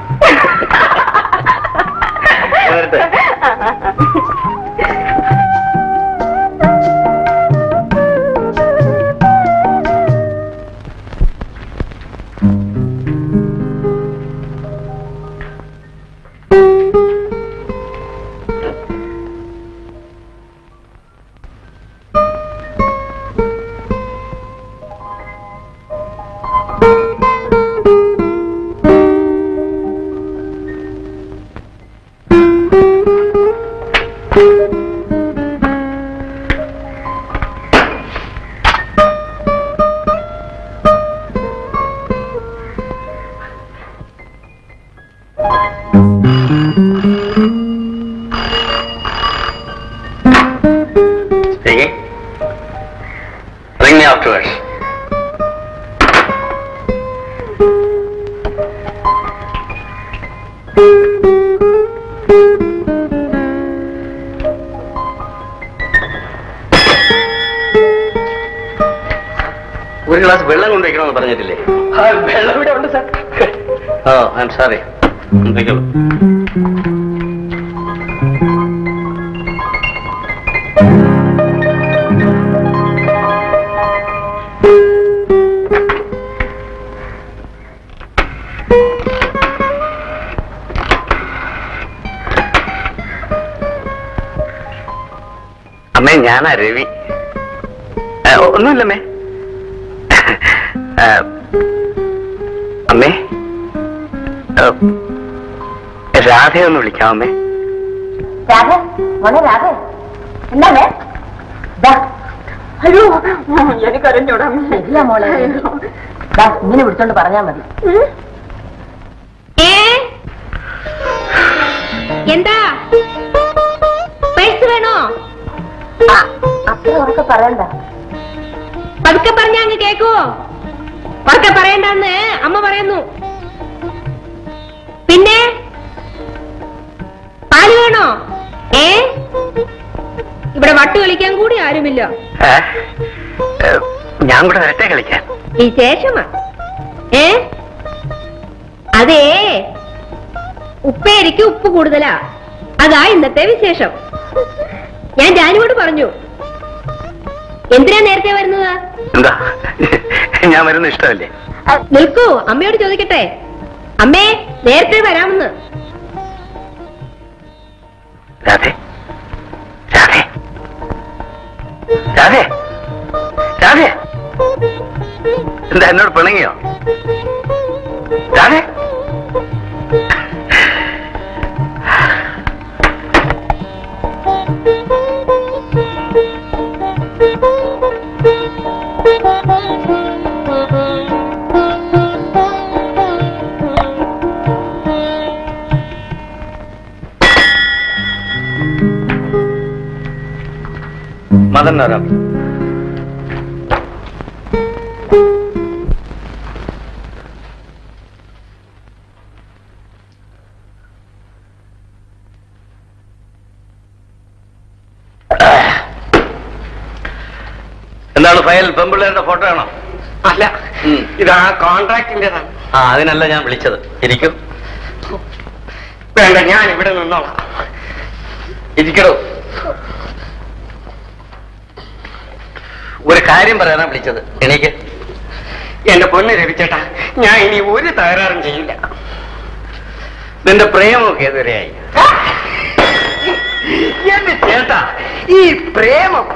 Ring me afterwards. ഒരു ഗ്ലാസ് വെള്ളം കൊണ്ടുവയ്ക്കണമെന്ന് പറഞ്ഞിട്ടില്ലേ? വെള്ളം ഇവിടെ ഉണ്ട് sir. Oh I'm sorry. എന്തൊക്കെയുള്ളൂ? അമ്മേ, ഞാനാ രവി. ഒന്നുമില്ലമ്മേ. അമ്മേ, രാധയൊന്ന് വിളിക്കാമേ? രാധ, മോനെ രാധ, എന്താ? അയ്യോ, എനിക്കറിഞ്ഞൂടാ. ശരിയാ മോളെ, ഇങ്ങനെ വിളിച്ചോണ്ട് പറഞ്ഞാ മതി. എന്താ പൈസ വേണോ? അത്ര ഉറക്കെ പറയണ്ട. പതുക്കെ പറഞ്ഞ അങ്ങ് കേക്കുവോ? ഉറക്കെ പറയണ്ടെന്ന് അമ്മ പറയുന്നു. പിന്നെ പാല് വേണോ? ഏ ഇവിടെ വട്ട് കളിക്കാൻ കൂടി ആരുമില്ല. ഞാൻ കൂടെ വരട്ടെ കളിക്കാൻ? വിശേഷമാ. ഏ അതേ, ഉപ്പേരിക്ക് ഉപ്പ് കൂടുതലാ, അതാ ഇന്നത്തെ വിശേഷം. ഞാൻ ജാനുവോട് പറഞ്ഞു. എന്തിനാ നേരത്തെ വരുന്നത്? എന്താ, ഞാൻ വരുന്ന ഇഷ്ടമല്ലേ? നിൽക്കൂ, അമ്മയോട് ചോദിക്കട്ടെ. അമ്മേ, നേരത്തെ വരാമെന്ന്. രാധേ, രാധേ, രാധേ, രാധേ, എന്താ എന്നോട് പിണങ്ങിയോ? രാധേ, മദൻ വരാം. എന്താണ് ഫയൽ? പെമ്പിള്ളേരുടെ ഫോട്ടോ ആണോ? അല്ല, ഇതാ കോൺട്രാക്ടിന്റേതാണ്. ആ, അതിനല്ല ഞാൻ വിളിച്ചത്. ഇരിക്കും. വേണ്ട, ഞാൻ ഇവിടെ നിന്നോളാം. ഇരിക്കടോ. ഒരു കാര്യം പറയാനാ വിളിച്ചത്. എനിക്ക് എന്റെ പൊന്ന് രവിച്ചേട്ടാ, ഞാൻ ഇനി ഒരു തകരാറും ചെയ്യില്ല. നിന്റെ പ്രേമമൊക്കെ ഏതുവരെയായി? എന്റെ ചേട്ടാ, ഈ പ്രേമം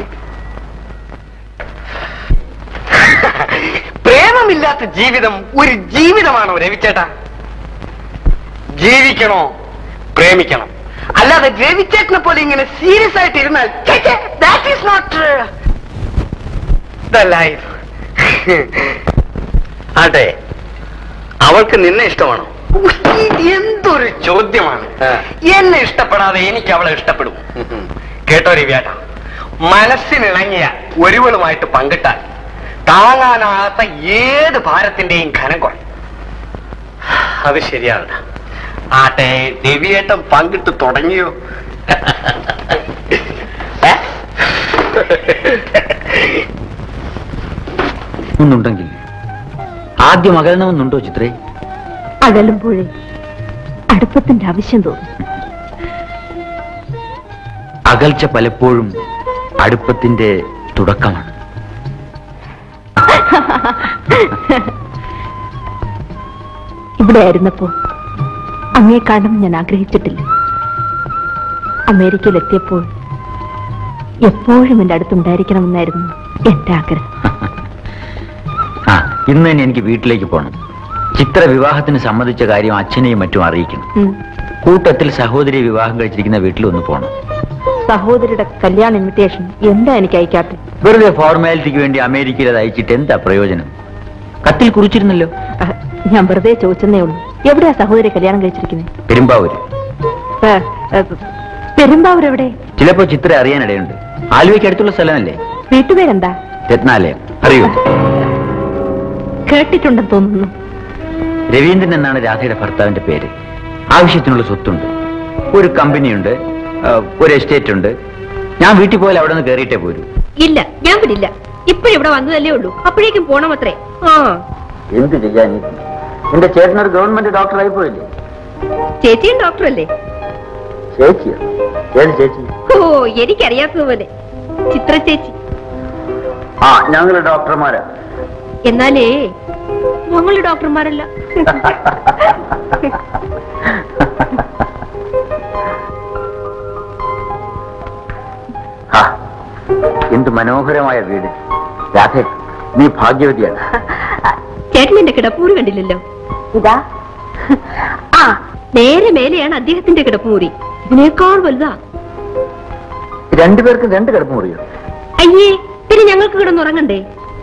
പ്രേമമില്ലാത്ത ജീവിതം ഒരു ജീവിതമാണോ രവിച്ചേട്ടാ? ജീവിക്കണോ പ്രേമിക്കണം, അല്ലാതെ രവിച്ചേട്ടനെ പോലെ ഇങ്ങനെ സീരിയസ് ആയിട്ട് ഇരുന്നാൽ that is not the life. ആട്ടെ, അവൾക്ക് നിന്നെ ഇഷ്ടമാണോ? എന്തൊരു ചോദ്യമാണ്. എന്നെ ഇഷ്ടപ്പെടാതെ എനിക്ക് അവളെ ഇഷ്ടപ്പെടും. കേട്ടോ രവിയേട്ടാ, മനസ്സിനിണങ്ങിയ ഒരുവളുമായിട്ട് പങ്കിട്ടാൽ താങ്ങാനാകാത്ത ഏത് ഭാരത്തിന്റെയും ഘനം കുറയും. അത് ശരിയാണ്. ആട്ടെ, രവിയേട്ടൻ പങ്കിട്ട് തുടങ്ങിയോ? ുണ്ടെങ്കിൽ ആദ്യം അകലണമെന്നുണ്ടോ ചിത്രേ? അകലുമ്പോഴേ അടുപ്പത്തിന്റെ ആവശ്യം തോന്നും. അകൽച്ച പലപ്പോഴും അടുപ്പത്തിന്റെ തുടക്കമാണ്. ഇവിടെ ആയിരുന്നപ്പോ അങ്ങേ കാണണം ഞാൻ ആഗ്രഹിച്ചിട്ടില്ല. അമേരിക്കയിലെത്തിയപ്പോൾ എപ്പോഴും എന്റെ അടുത്തുണ്ടായിരിക്കണമെന്നായിരുന്നു എന്റെ ആഗ്രഹം. ആ, ഇന്ന് തന്നെ എനിക്ക് വീട്ടിലേക്ക് പോകണം. ചിത്ര വിവാഹത്തിന് സമ്മതിച്ച കാര്യം അച്ഛനെയും മറ്റും അറിയിക്കണം. കൂട്ടത്തിൽ സഹോദരി വിവാഹം കഴിച്ചിരിക്കുന്ന വീട്ടിൽ ഒന്ന് പോകണം. സഹോദരിയുടെ കല്യാണ ഇൻവിറ്റേഷൻ എന്താ എനിക്ക് അയക്കാത്ത? വെറുതെ ഫോർമാലിറ്റിക്ക് വേണ്ടി അമേരിക്കയിൽ അത് അയച്ചിട്ട് എന്താ പ്രയോജനം? കത്തിൽ കുറിച്ചിരുന്നല്ലോ. ഞാൻ വെറുതെ ചോദിച്ചെന്നേ ഉള്ളൂ. എവിടെയാ സഹോദരി കല്യാണം കഴിച്ചിരിക്കുന്നത്? പെരുമ്പാവൂര്. പെരുമ്പാവൂർ എവിടെ? ചിലപ്പോ ചിത്ര അറിയാനിടയുണ്ട്. ആലുവയ്ക്ക് അടുത്തുള്ള സ്ഥലമല്ലേ? വീട്ടുപേരെന്താ? രത്നാലയം. അറിയൂ? കേട്ടിട്ടുണ്ടെന്ന് തോന്നുന്നു. രവീന്ദ്രൻ എന്നാണ് രാധയുടെ ഭർത്താവിന്റെ പേര്. ആവശ്യത്തിനുള്ള സ്വത്തുണ്ട്, ഒരു കമ്പനിയുണ്ട്, ഒരു എസ്റ്റേറ്റ് ഉണ്ട്. ഞാൻ വീട്ടിൽ പോയാൽ അവിടെ നിന്ന് കയറിയിട്ടേ പോരൂ. ഇല്ല, ഞാൻ വിടില്ല. ഇപ്പോഴിവിടെ വന്നതല്ലേ ഉള്ളൂ, അപ്പോഴേക്കും പോണമത്രേ. ആ, എന്ത് ചെയ്യാൻ? എന്റെ ചേട്ടനൊരു ഗവൺമെന്റ് ഡോക്ടർ ആയി പോയില്ലേ? ചേച്ചിയും ഡോക്ടറല്ലേ? ചേച്ചിയോ? ഏത് ചേച്ചി? ഓ, എനിക്കറിയാത്തതുപോലെ. ചിത്ര ചേച്ചി. ആ, ഞങ്ങള് ഡോക്ടർമാരാ. എന്നാലേ ഞങ്ങള് ഡോക്ടർമാരല്ല. എന്ത് മനോഹരമായ വീട്. രാധേ, നീ ഭാഗ്യവതിയാണ്. ചേട്ടൻ എന്റെ കിടപ്പൂര് കണ്ടില്ലല്ലോ. ഇതാ. ആ, നേരെ മേലെയാണ് അദ്ദേഹത്തിന്റെ കിടപ്പുമുറി. ഇതിനേക്കാൾ വലുതാ. രണ്ടുപേർക്കും രണ്ട് കിടപ്പുമുറിയോ? അയ്യേ, പിന്നെ ഞങ്ങൾക്ക് കിടന്നുറങ്ങണ്ടേ?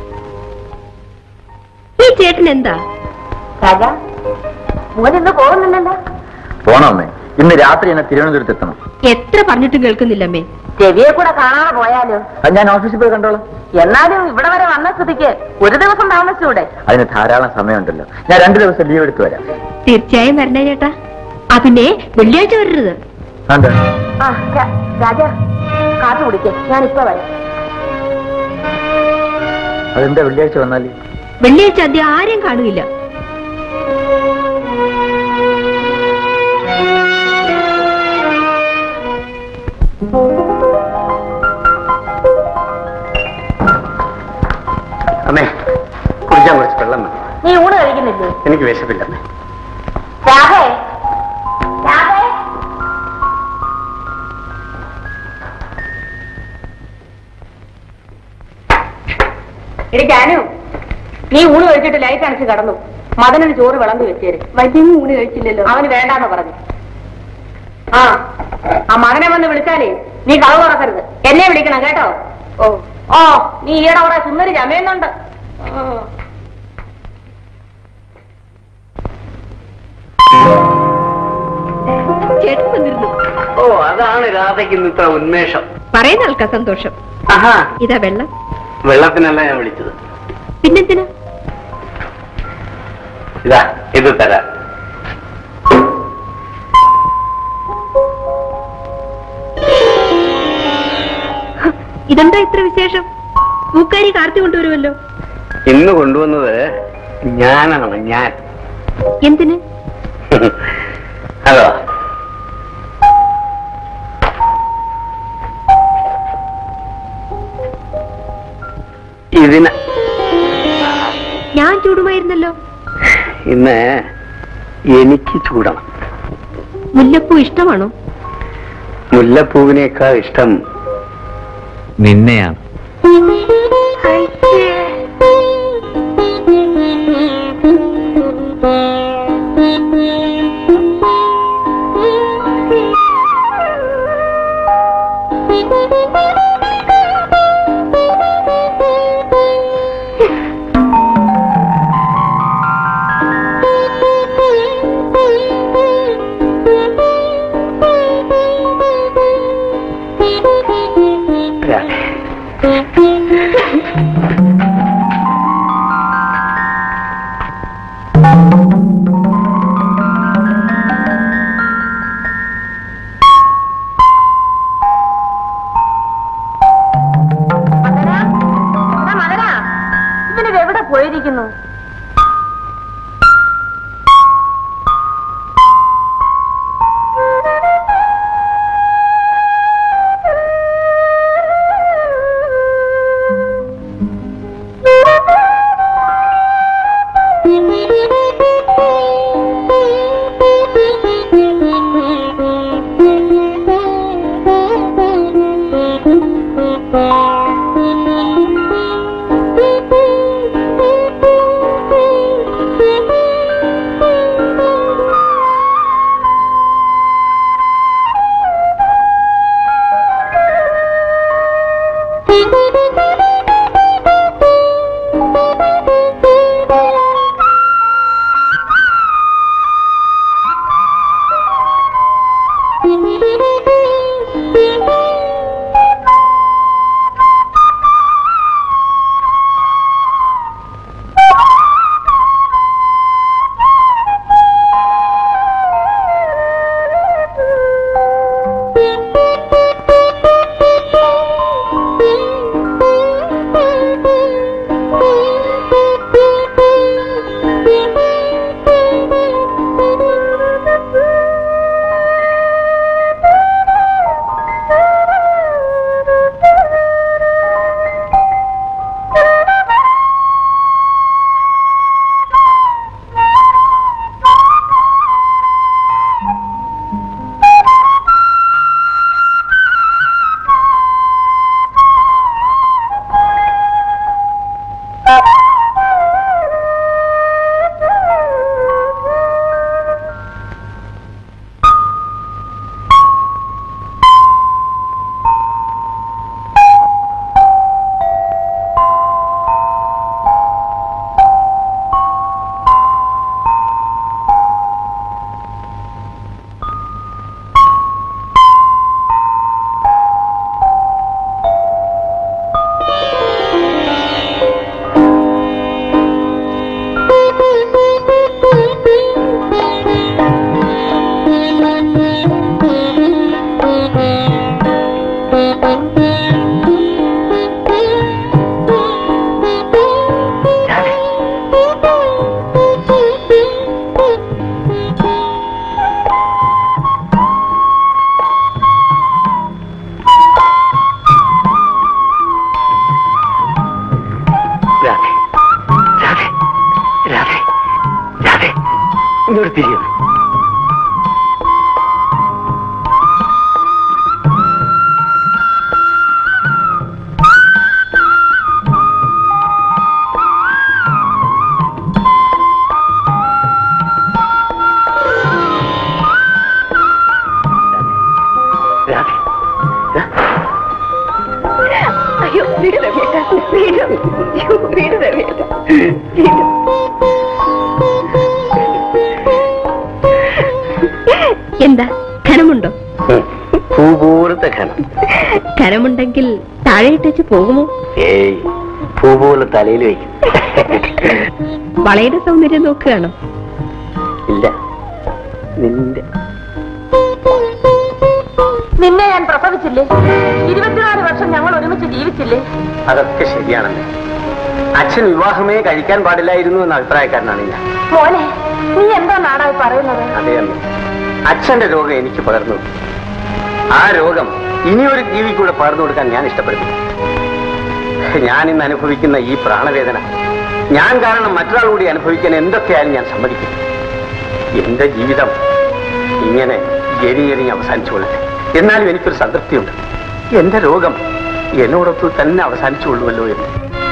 ഈ ചേട്ടൻ എന്താ? രാജാ, മോനിന്ന് പോകുന്നില്ലല്ലോ. പോണമ്മേ, ഇന്ന് രാത്രി എന്നെ തിരുവനന്തപുരത്ത് എത്തണം. എത്ര പറഞ്ഞിട്ടും കേൾക്കുന്നില്ലമ്മേ. രവിയെ കൂടെ കാണാതെ പോയാലോ? അത് ഞാൻ ഓഫീസിൽ പോയി കണ്ടോളാം. എന്നാലും ഇവിടെ വരെ വന്ന സ്ഥിതിക്ക് ഒരു ദിവസം താമസിച്ചൂടെ? അതിന് ധാരാളം സമയമുണ്ടല്ലോ. ഞാൻ രണ്ടു ദിവസം ലീവ് എടുത്തു വരാം. തീർച്ചയായും വരണേ ചേട്ടാ. ആ, പിന്നെ വെള്ളിയാഴ്ച വരരുത്. ആ, രാജാ, കാത്തു കുടിക്കേ, ഞാനിപ്പോ വരാം. അതെന്താ വെള്ളിയാഴ്ച വന്നാല്? വെള്ളിയാഴ്ച അദ്ദേഹം ആരെയും കാണുകയില്ല. അമ്മേ, കുടിക്കാൻ കുറച്ച് വെള്ളം മതി. നീ ഊണ് കഴിക്കുന്നില്ലേ? എനിക്ക് വിശപ്പില്ല. രാധേ, രാധേ. ഇടിക്കാനു, നീ ഊണ് കഴിച്ചിട്ട് ലൈറ്റ് അണച്ച് കടന്നു. മദനന് ചോറ് വിളമ്പി വെച്ചേര്. വൈദ്യം ഊണ് കഴിച്ചില്ലല്ലോ. അവന് വേണ്ടാന്ന് പറഞ്ഞു. ആ, ആ മകനെ വന്ന് വിളിച്ചാലേ നീ കളവ് തുറക്കരുത്. എന്നെ വിളിക്കണം കേട്ടോ. ഓ ഓ നീ ഈയിടെ അവിടെ സുന്ദരി ചമയുന്നുണ്ട്. ചേട്ടൻ വന്നിരുന്നു. ഓ, അതാണ് രാധയ്ക്ക് ഇന്ന് ഇത്ര ഉന്മേഷം. പറയുന്ന ആൾക്കാ സന്തോഷം. ആഹാ, ഇതാ വെള്ളം. വെള്ളത്തിനല്ല ഞാൻ വിളിച്ചത്. പിന്നെന്തിനാ? ഇതാ, ഇത് തരാം. ഇതെന്താ ഇത്ര വിശേഷം? പൂക്കാരി കാർത്തി കൊണ്ടുവരുമല്ലോ. ഇന്ന് കൊണ്ടുവന്നത് ഞാനാണ്. ഞാൻ എന്തിന്? ഹലോ, ഇതിന് ഞാൻ ചൂടുമായിരുന്നല്ലോ. ഇന്ന് എനിക്ക് ചൂടണം. മുല്ലപ്പൂ ഇഷ്ടമാണോ? മുല്ലപ്പൂവിനേക്കാൾ ഇഷ്ടം നിന്നെയാണ്. ഇങ്ങോട്ട് തിരിയണം. അയ്യോ വീട് രവിയേട്ടാ, വീട് വീട് രവിയേട്ടാ, വീട്. എന്താ ഖനമുണ്ടോ? പൂപോലത്തെ ഖനം. ഖനമുണ്ടെങ്കിൽ താഴെ ഇട്ടേച്ച് പോകുമോ? ഏയ്, പൂ പോലെ തലയിൽ വയ്ക്കും. വളയുടെ സൗന്ദര്യം നോക്കുകയാണോ? ഇല്ല, നിന്റെ. നിന്നെ ഞാൻ പ്രസവിച്ചില്ലേ? ഇരുപത്തിനാല് വർഷം ഞങ്ങൾ ഒരുമിച്ച് ജീവിച്ചില്ലേ? അതൊക്കെ ശരിയാണെന്ന്. അച്ഛൻ വിവാഹമേ കഴിക്കാൻ പാടില്ലായിരുന്നു എന്ന അഭിപ്രായക്കാരനാണ് ഞാൻ. മോനെ, നീ എന്താ നാടായി പറയുന്നത്? അതെ അമ്മ, അച്ഛന്റെ രോഗം എനിക്ക് പകർന്നു. ആ രോഗം ഇനിയൊരു ജീവിക്കൂടെ പകർന്നു കൊടുക്കാൻ ഞാൻ ഇഷ്ടപ്പെടുന്നു. ഞാൻ ഇന്ന് അനുഭവിക്കുന്ന ഈ പ്രാണവേദന ഞാൻ കാരണം മറ്റൊരാൾ കൂടി അനുഭവിക്കാൻ എന്തൊക്കെയായാലും ഞാൻ സമ്മതിക്കും. എന്റെ ജീവിതം ഇങ്ങനെ എരിയെറിഞ്ഞ് അവസാനിച്ചുകൊള്ളട്ടെ. എന്നാലും എനിക്കൊരു സംതൃപ്തിയുണ്ട്. എന്റെ രോഗം എന്നോടൊത്ത് തന്നെ അവസാനിച്ചുകൊള്ളുമല്ലോ എന്ന്.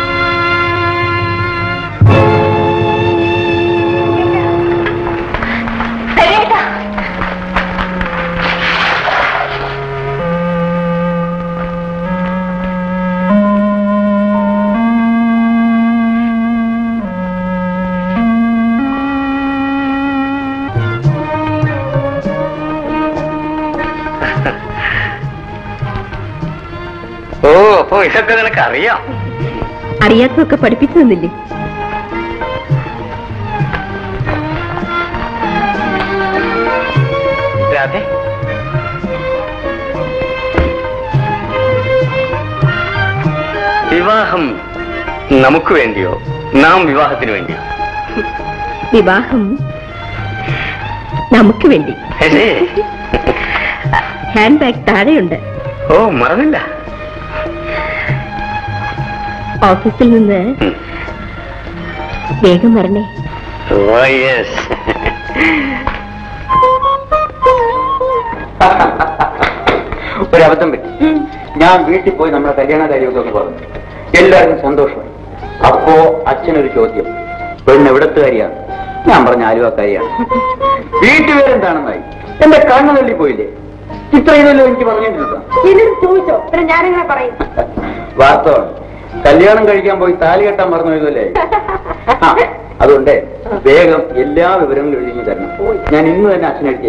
ഓ, ഇതൊക്കെ നിനക്ക് അറിയാം. അറിയാത്തതൊക്കെ പഠിപ്പിച്ചു തന്നില്ലേ? രാധേ, വിവാഹം നമുക്ക് വേണ്ടിയോ നാം വിവാഹത്തിന് വേണ്ടിയോ? വിവാഹം നമുക്ക് വേണ്ടി. Hand bag താഴെയുണ്ട്. ഓ, മറന്നില്ല. ഓഫീസിൽ നിന്ന് വേഗം വരണേ. ഒരബദ്ധം പറ്റി. ഞാൻ വീട്ടിൽ പോയി നമ്മുടെ കല്യാണ കാര്യമൊക്കെ പറഞ്ഞു. എല്ലാവർക്കും സന്തോഷമായി. അപ്പോ അച്ഛനൊരു ചോദ്യം, പെണ്ണ് എവിടത്തുകാരിയാണ്? ഞാൻ പറഞ്ഞ ആലുവക്കാരിയാണ്. വീട്ടുപേരെന്താണെന്നായി. എന്റെ കണ്ണു തള്ളി പോയില്ലേ? ഇത്ര ഇതല്ലോ എനിക്ക് പറഞ്ഞിട്ടില്ല. ചോദിച്ചോ? ഞാനിങ്ങനെ പറയും. വാസ്തവം, കല്യാണം കഴിക്കാൻ പോയി താലി കെട്ടാൻ മറന്നു പോയതല്ലേ? അതുകൊണ്ട് വേഗം എല്ലാ വിവരങ്ങളും എഴുതി തരണം. ഞാൻ ഇന്ന് തന്നെ അച്ഛനെടുത്ത്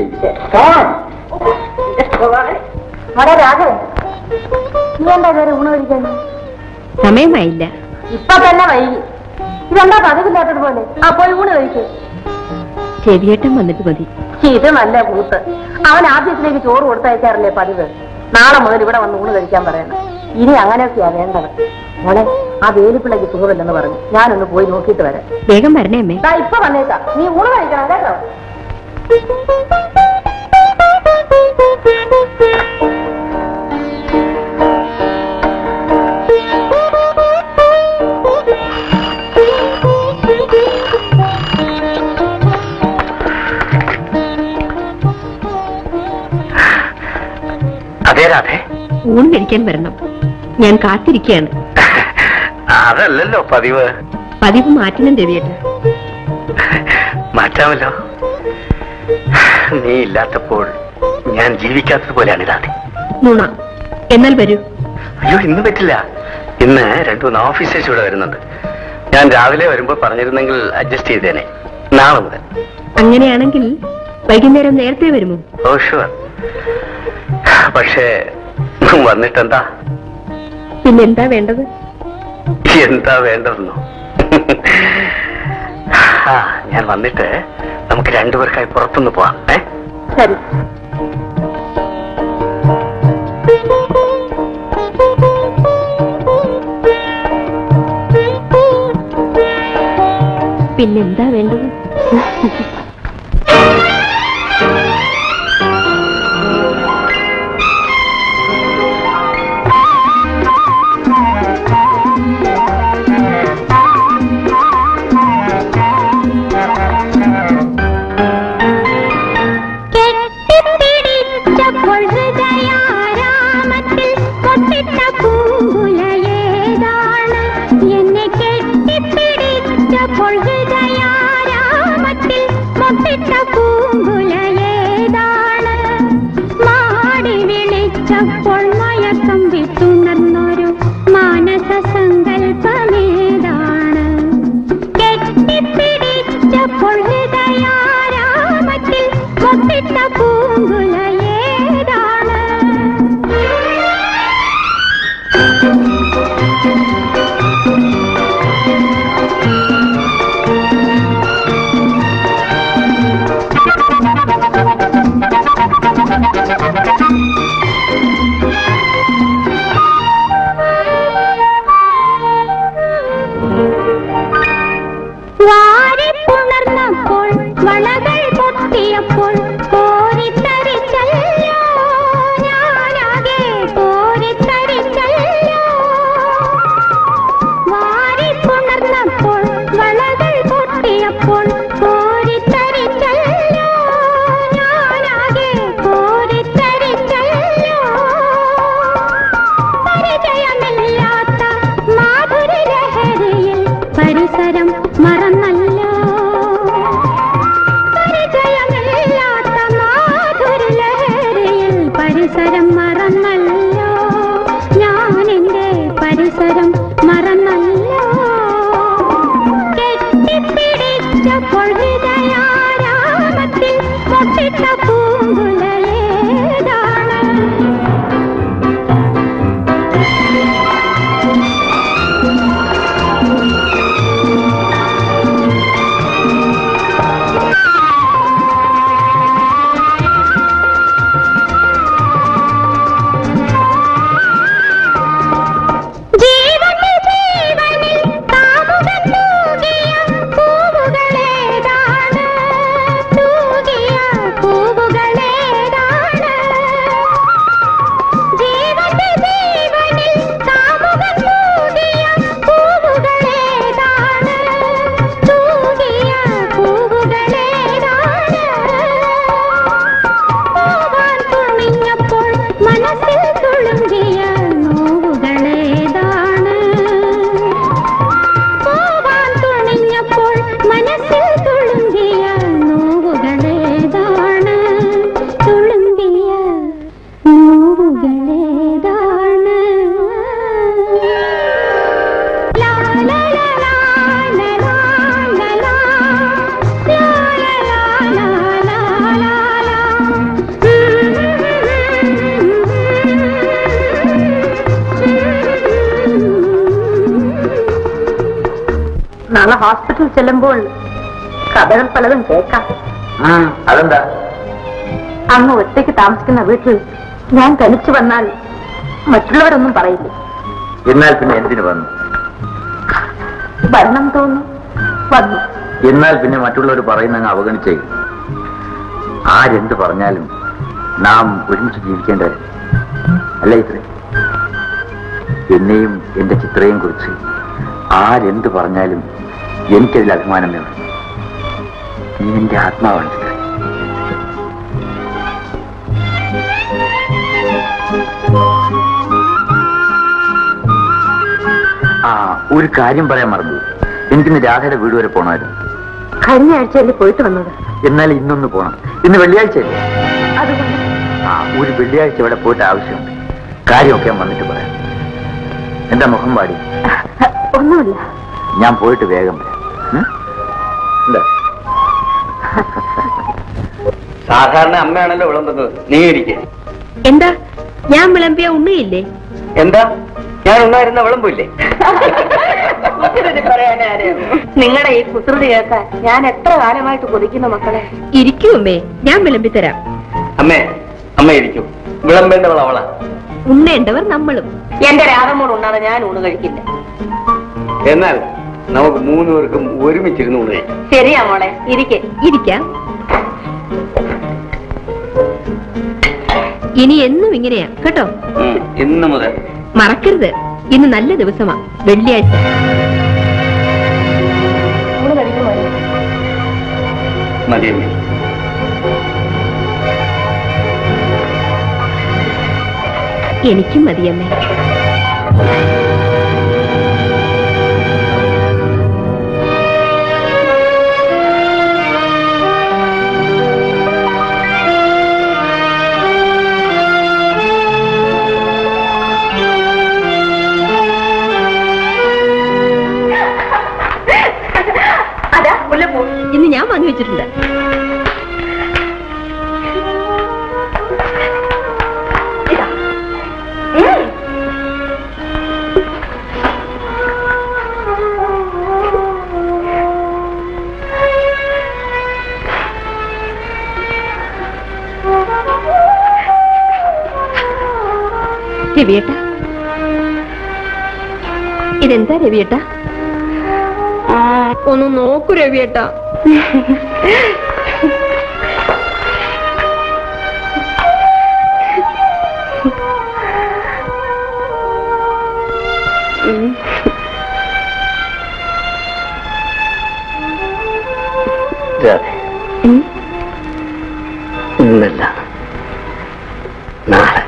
രാഘവൻ, നീ എന്താ വേറെ ഊണ് കഴിക്കാൻ? സമയമായില്ല. ഇപ്പൊ തന്നെ വൈകി. ഇതെന്താ പതിവില്ലാത്തതുപോലെ? ആ പോയി ഊണ് കഴിക്കും. ചെവിയേട്ടൻ വന്നിട്ട് മതി. ഇത് നല്ല കൂത്ത്. അവൻ ആദ്യത്തിലേക്ക് ചോറ് കൊടുത്തയക്കാറില്ലേ പതിവ്? നാളെ മുതൽ ഇവിടെ വന്ന് ഊണ് കഴിക്കാൻ പറയണം. ഇനി അങ്ങനെയൊക്കെയാ വേണ്ടത്. മോളെ, ആ വേലിപ്പിള്ളക്ക് സുഖമില്ലെന്ന് പറഞ്ഞു. ഞാനൊന്ന് പോയി നോക്കിയിട്ട് വരാം. വേഗം വരണേ അമ്മേ. ഇപ്പൊ വന്നേക്കാം. നീ ഊണ് കഴിക്കണം കേട്ടോ. അതെ രാധേ, ഊണ് കഴിക്കാൻ വരണം. ഞാൻ കാത്തിരിക്കുകയാണ്. അതല്ലല്ലോ പതിവ്. പതിവ് മാറ്റണം രവിയേട്ടൻ. മാറ്റാമല്ലോ. നീ ഇല്ലാത്തപ്പോൾ ഞാൻ ജീവിക്കാത്തത് പോലെയാണ് രാധേ. നുണ. എന്നാൽ വരൂ. അയ്യോ, ഇന്ന് പറ്റില്ല. ഇന്ന് രണ്ടു മൂന്ന് ഓഫീസേഴ്സ് ഇവിടെ വരുന്നുണ്ട്. ഞാൻ രാവിലെ വരുമ്പോൾ പറഞ്ഞിരുന്നെങ്കിൽ അഡ്ജസ്റ്റ് ചെയ്തേനെ. നാളെ മുതൽ. അങ്ങനെയാണെങ്കിൽ വൈകുന്നേരം നേരത്തെ വരുമോ? ഓ ഷുവർ. പക്ഷേ വന്നിട്ടെന്താ? പിന്നെന്താ വേണ്ടത്? എന്താ വേണ്ടതെന്നോ? ആ, ഞാൻ വന്നിട്ട് നമുക്ക് രണ്ടുപേർക്കായി പുറത്തുനിന്ന് പോവാം. ഏ ശരി. പിന്നെന്താ വേണ്ടത്? ഹോസ്പിറ്റലിൽ ചെല്ലുമ്പോൾ കഥകൾ പലതും കേൾക്കാം. അതെന്താ? അങ്ങ് ഒറ്റയ്ക്ക് താമസിക്കുന്ന വീട്ടിൽ ഞാൻ തനിച്ചു വന്നാൽ മറ്റുള്ളവരൊന്നും പറയില്ല. എന്നാൽ പിന്നെ എന്തിനു വന്നു? വരണം തോന്നുന്നു, വന്നു. എന്നാൽ പിന്നെ മറ്റുള്ളവർ പറയുന്ന അവഗണിച്ചേ. ആരെന്ത് പറഞ്ഞാലും നാം ഒരുമിച്ച് ജീവിക്കേണ്ടത് അല്ല ഇത്രേ. എന്നെയും എന്റെ ചിത്രയും കുറിച്ച് ആരെന്ത് പറഞ്ഞാലും എനിക്കതിൽ അഭിമാനം വേണം. നീ എന്റെ ആത്മാവാണ് ചിത്ര. ആ ഒരു കാര്യം പറയാൻ മറന്നു. എനിക്കിന്ന് രാധയുടെ വീട് വരെ പോകണമായിരുന്നു. കഴിഞ്ഞ ആഴ്ചയല്ലേ പോയിട്ട് വന്നത്? എന്നാൽ ഇന്നൊന്ന് പോകണം. ഇന്ന് വെള്ളിയാഴ്ചയല്ലേ? അതുകൊണ്ട് ആ ഒരു വെള്ളിയാഴ്ച ഇവിടെ പോയിട്ട് ആവശ്യമുണ്ട്. കാര്യമൊക്കെ ഞാൻ വന്നിട്ട് പറയാം. എന്താ മുഖം പാടി? ഒന്നുമില്ല. ഞാൻ പോയിട്ട് വേഗം വരാം. എന്താ സാധാരണ അമ്മയാണല്ലോ വിളമ്പുന്നത്. നീ ഇരിക്കേ. എന്താ ഞാൻ വിളമ്പിയ ഉണ്ണയില്ലേ? എന്താ ഞാൻ ഉണ്ണായിരുന്ന വിളമ്പില്ലേ? നിങ്ങളുടെ ഈ കുസൃതി കേൾക്കാൻ ഞാൻ എത്ര കാലമായിട്ട് കൊതിക്കുന്നു മക്കളെ. ഇരിക്കുമേ, ഞാൻ വിളമ്പിത്തരാം. അമ്മേ, അമ്മ ഇരിക്കും. വിളമ്പേണ്ടവൾ അവളാ. ഉണ്ണേണ്ടവർ നമ്മളും. എന്റെ രാധമോൾ ഉണ്ണാതെ ഞാൻ ഊണ് കഴിക്കില്ല. എന്നാൽ നമുക്ക് മൂന്ന് പേർക്കും ഒരുമിച്ചിരുന്ന് ഊണ് കഴിക്കാം. ശരിയാ മോളെ, ഇരിക്കെ. ഇരിക്കാം. ഇനി എന്നും ഇങ്ങനെയാ കേട്ടോ. ഇന്ന് മുതൽ മറക്കരുത്. ഇന്ന് നല്ല ദിവസമാ, വെള്ളിയാഴ്ച. മതിയമ്മേ. എനിക്കും മതിയമ്മേ. ഇന്ന് ഞാൻ വാങ്ങി വെച്ചിട്ടുണ്ട്. രവിയേട്ട, ഇതെന്താ രവിയേട്ട? ഒന്ന് നോക്കൂ രവിയേട്ട. ഇന്നല്ല നാളെ.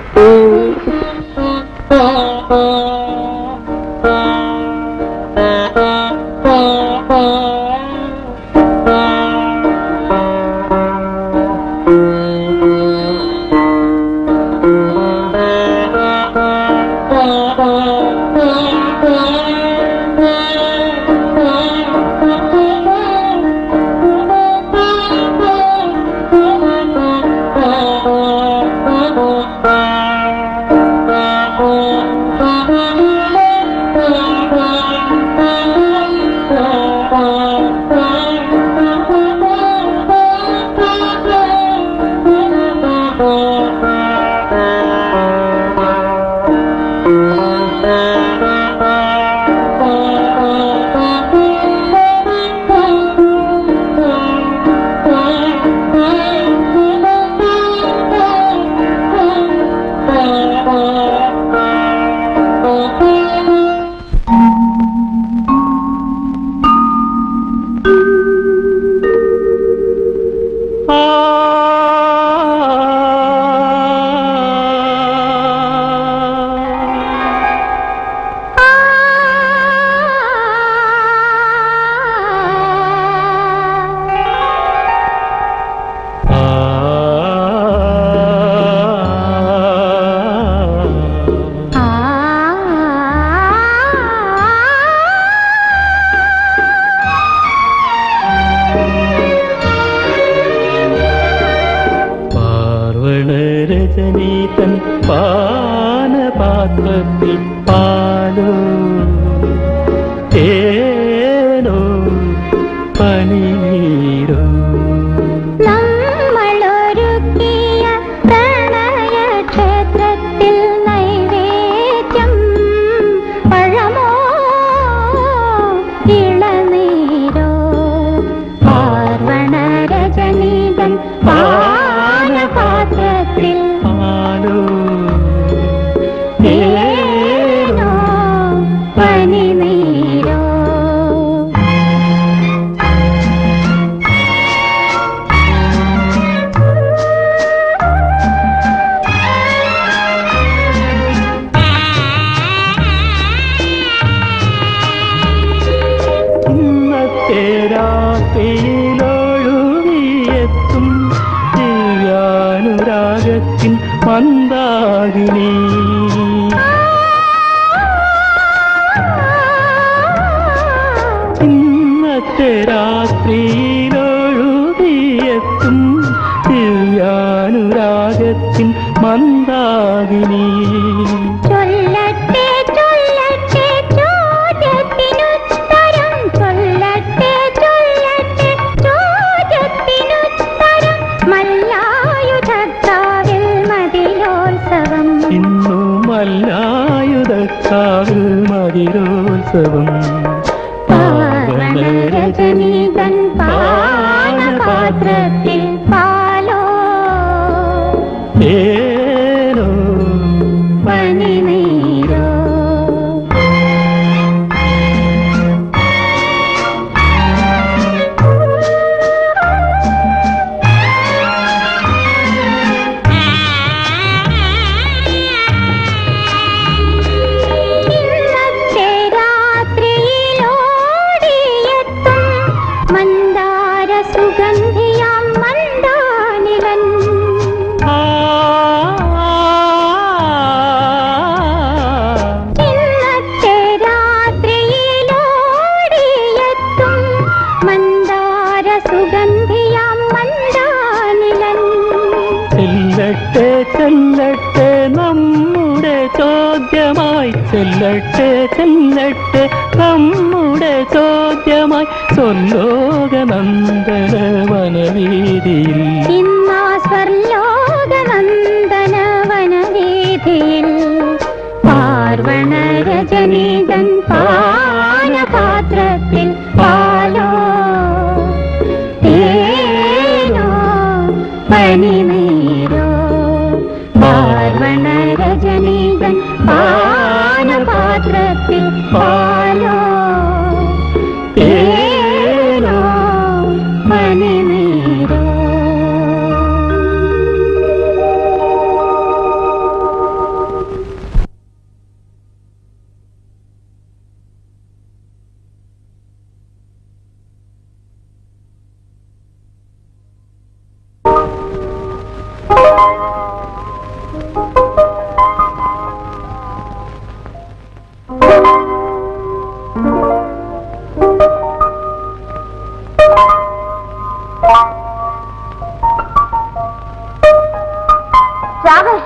രജനീതൻ പാനപാത്രത്തിൽ പാലോ ഏനോ എത്തും ദിവ്യാനുരാഗത്തിൻ മന്ദാകിനി. ഇന്നത്തെ രാത്രിയിലൊഴുകിയെത്തും ദിവ്യാനുരാഗത്തിൻ മന്ദാകിനി. ചൊല്ലട്ടെ ചൊല്ലട്ടെ ചോദ്യത്തിനുത്തരം, ചൊല്ലട്ടെ ചൊല്ലട്ടെ ചോദ്യത്തിനുത്തരം, മല്ലായുധക്കാവിൽ മതിലോത്സവം. ഇന്നു മല്ലായുധക്കാവിൽ മതിലോത്സവം. പാവനരജനീകൻ പാനപാത്രത്തിൽ പാലോ ഏനോ പനിനീരോ. ഇന്നത്തെ രാത്രിയിലോടിയെത്തും മന്ദാര സുഗന്ധിയാം മന്ദാനിലൻ. ഇന്നത്തെ രാത്രിയിലോടിയെത്തും മന്ദാര സുഗന്ധിയാം മന്ദാനിലൻ. ചെല്ലട്ടെ ചെല്ലട്ടെ നമ്മുടെ ചോദ്യമായി, ചെല്ലട്ടെ ചെല്ലട്ടെ നമ്മുടെ ചോദ്യമായി സ്വർലോകനന്ദന വനവീതിയിൽ. ഇന്നാ സ്വർലോകനന്ദന വനവീതിയിൽ പാർവണരജനീകൻ പാനപാത്രത്തിൽ പാലോ തേനോ പനിനീരോ. പാർവണരജനീകൻ പാനപാത്രത്തിൽ പാലോ തേനോ പനിനീരോ. രാവേ,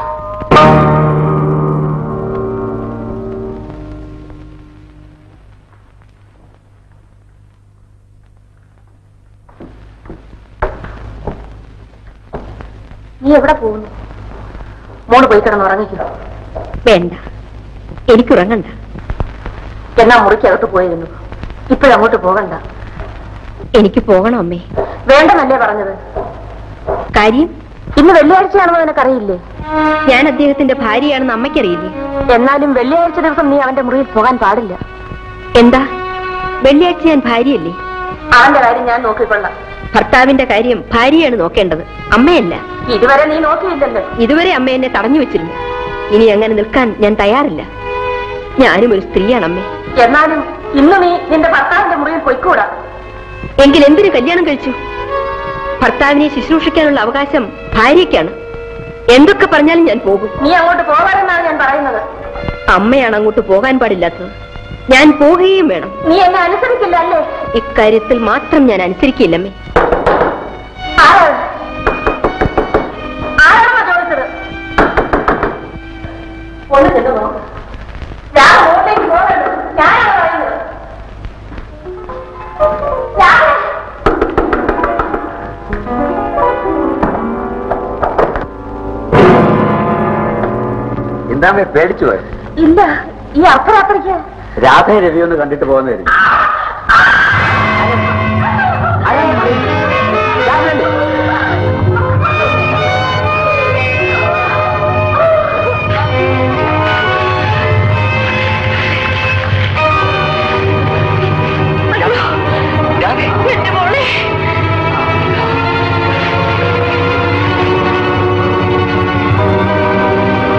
നീ എവിടെ പോകുന്നു? മോള് പോയി കിടന്ന് ഉറങ്ങിക്കോ. വേണ്ട, എനിക്കുറങ്ങണ്ട. എന്നാ മുറിക്കകത്ത് പോയിരുന്നു, ഇപ്പോഴങ്ങോട്ട് പോകണ്ട. എനിക്ക് പോകണം അമ്മേ. വേണ്ടെന്നല്ലേ പറഞ്ഞത്? കാര്യം ഇന്ന് വെള്ളിയാഴ്ചയാണെന്ന് നിനക്കറിയില്ലേ? ഞാൻ അദ്ദേഹത്തിന്റെ ഭാര്യയാണെന്ന് അമ്മയ്ക്കറിയില്ലേ? എന്നാലും വെള്ളിയാഴ്ച ദിവസം നീ അവന്റെ മുറിയിൽ പോകാൻ പാടില്ല. എന്താ, വെള്ളിയാഴ്ച ഞാൻ ഭാര്യയല്ലേ? അവന്റെ കാര്യം ഞാൻ നോക്കിക്കൊള്ളാം. ഭർത്താവിന്റെ കാര്യം ഭാര്യയാണ് നോക്കേണ്ടത്, അമ്മയല്ല. ഇതുവരെ നീ നോക്കിയില്ലല്ലോ. ഇതുവരെ അമ്മ എന്നെ തടഞ്ഞു വെച്ചിരുന്നു. ഇനി അങ്ങനെ നിൽക്കാൻ ഞാൻ തയ്യാറില്ല. ഞാനും ഒരു സ്ത്രീയാണ് അമ്മേ. എന്നാലും ഇന്ന് നീ നിന്റെ ഭർത്താവിന്റെ മുറിയിൽ പോയിക്കൂടാ. എങ്കിൽ എന്തിനു കല്യാണം കഴിച്ചു? ഭർത്താവിനെ ശുശ്രൂഷിക്കാനുള്ള അവകാശം ഭാര്യയ്ക്കാണ്. എന്തൊക്കെ പറഞ്ഞാലും ഞാൻ പോകും. നീ അങ്ങോട്ട് പോകാനെന്നാണ് ഞാൻ പറയുന്നത്. അമ്മയാണ് അങ്ങോട്ട് പോകാൻ പാടില്ലാത്തത്. ഞാൻ പോകുകയും വേണം. നീ എന്നെ അനുസരിക്കില്ല അല്ലേ? ഇക്കാര്യത്തിൽ മാത്രം ഞാൻ അനുസരിക്കില്ലമ്മേ. ഒന്ന് ചെന്ന് നോക്ക്. ഞാൻ അങ്ങോട്ടേക്ക് പോകരുത്. ഞാനാണ് പറയുന്നത്. എന്താ പേടിച്ചു പോയത്? ഇല്ല, ഈ അപ്പുറപ്പുറയ്ക്ക് രാധ രവി ഒന്ന് കണ്ടിട്ട് പോകുന്നതായിരുന്നു.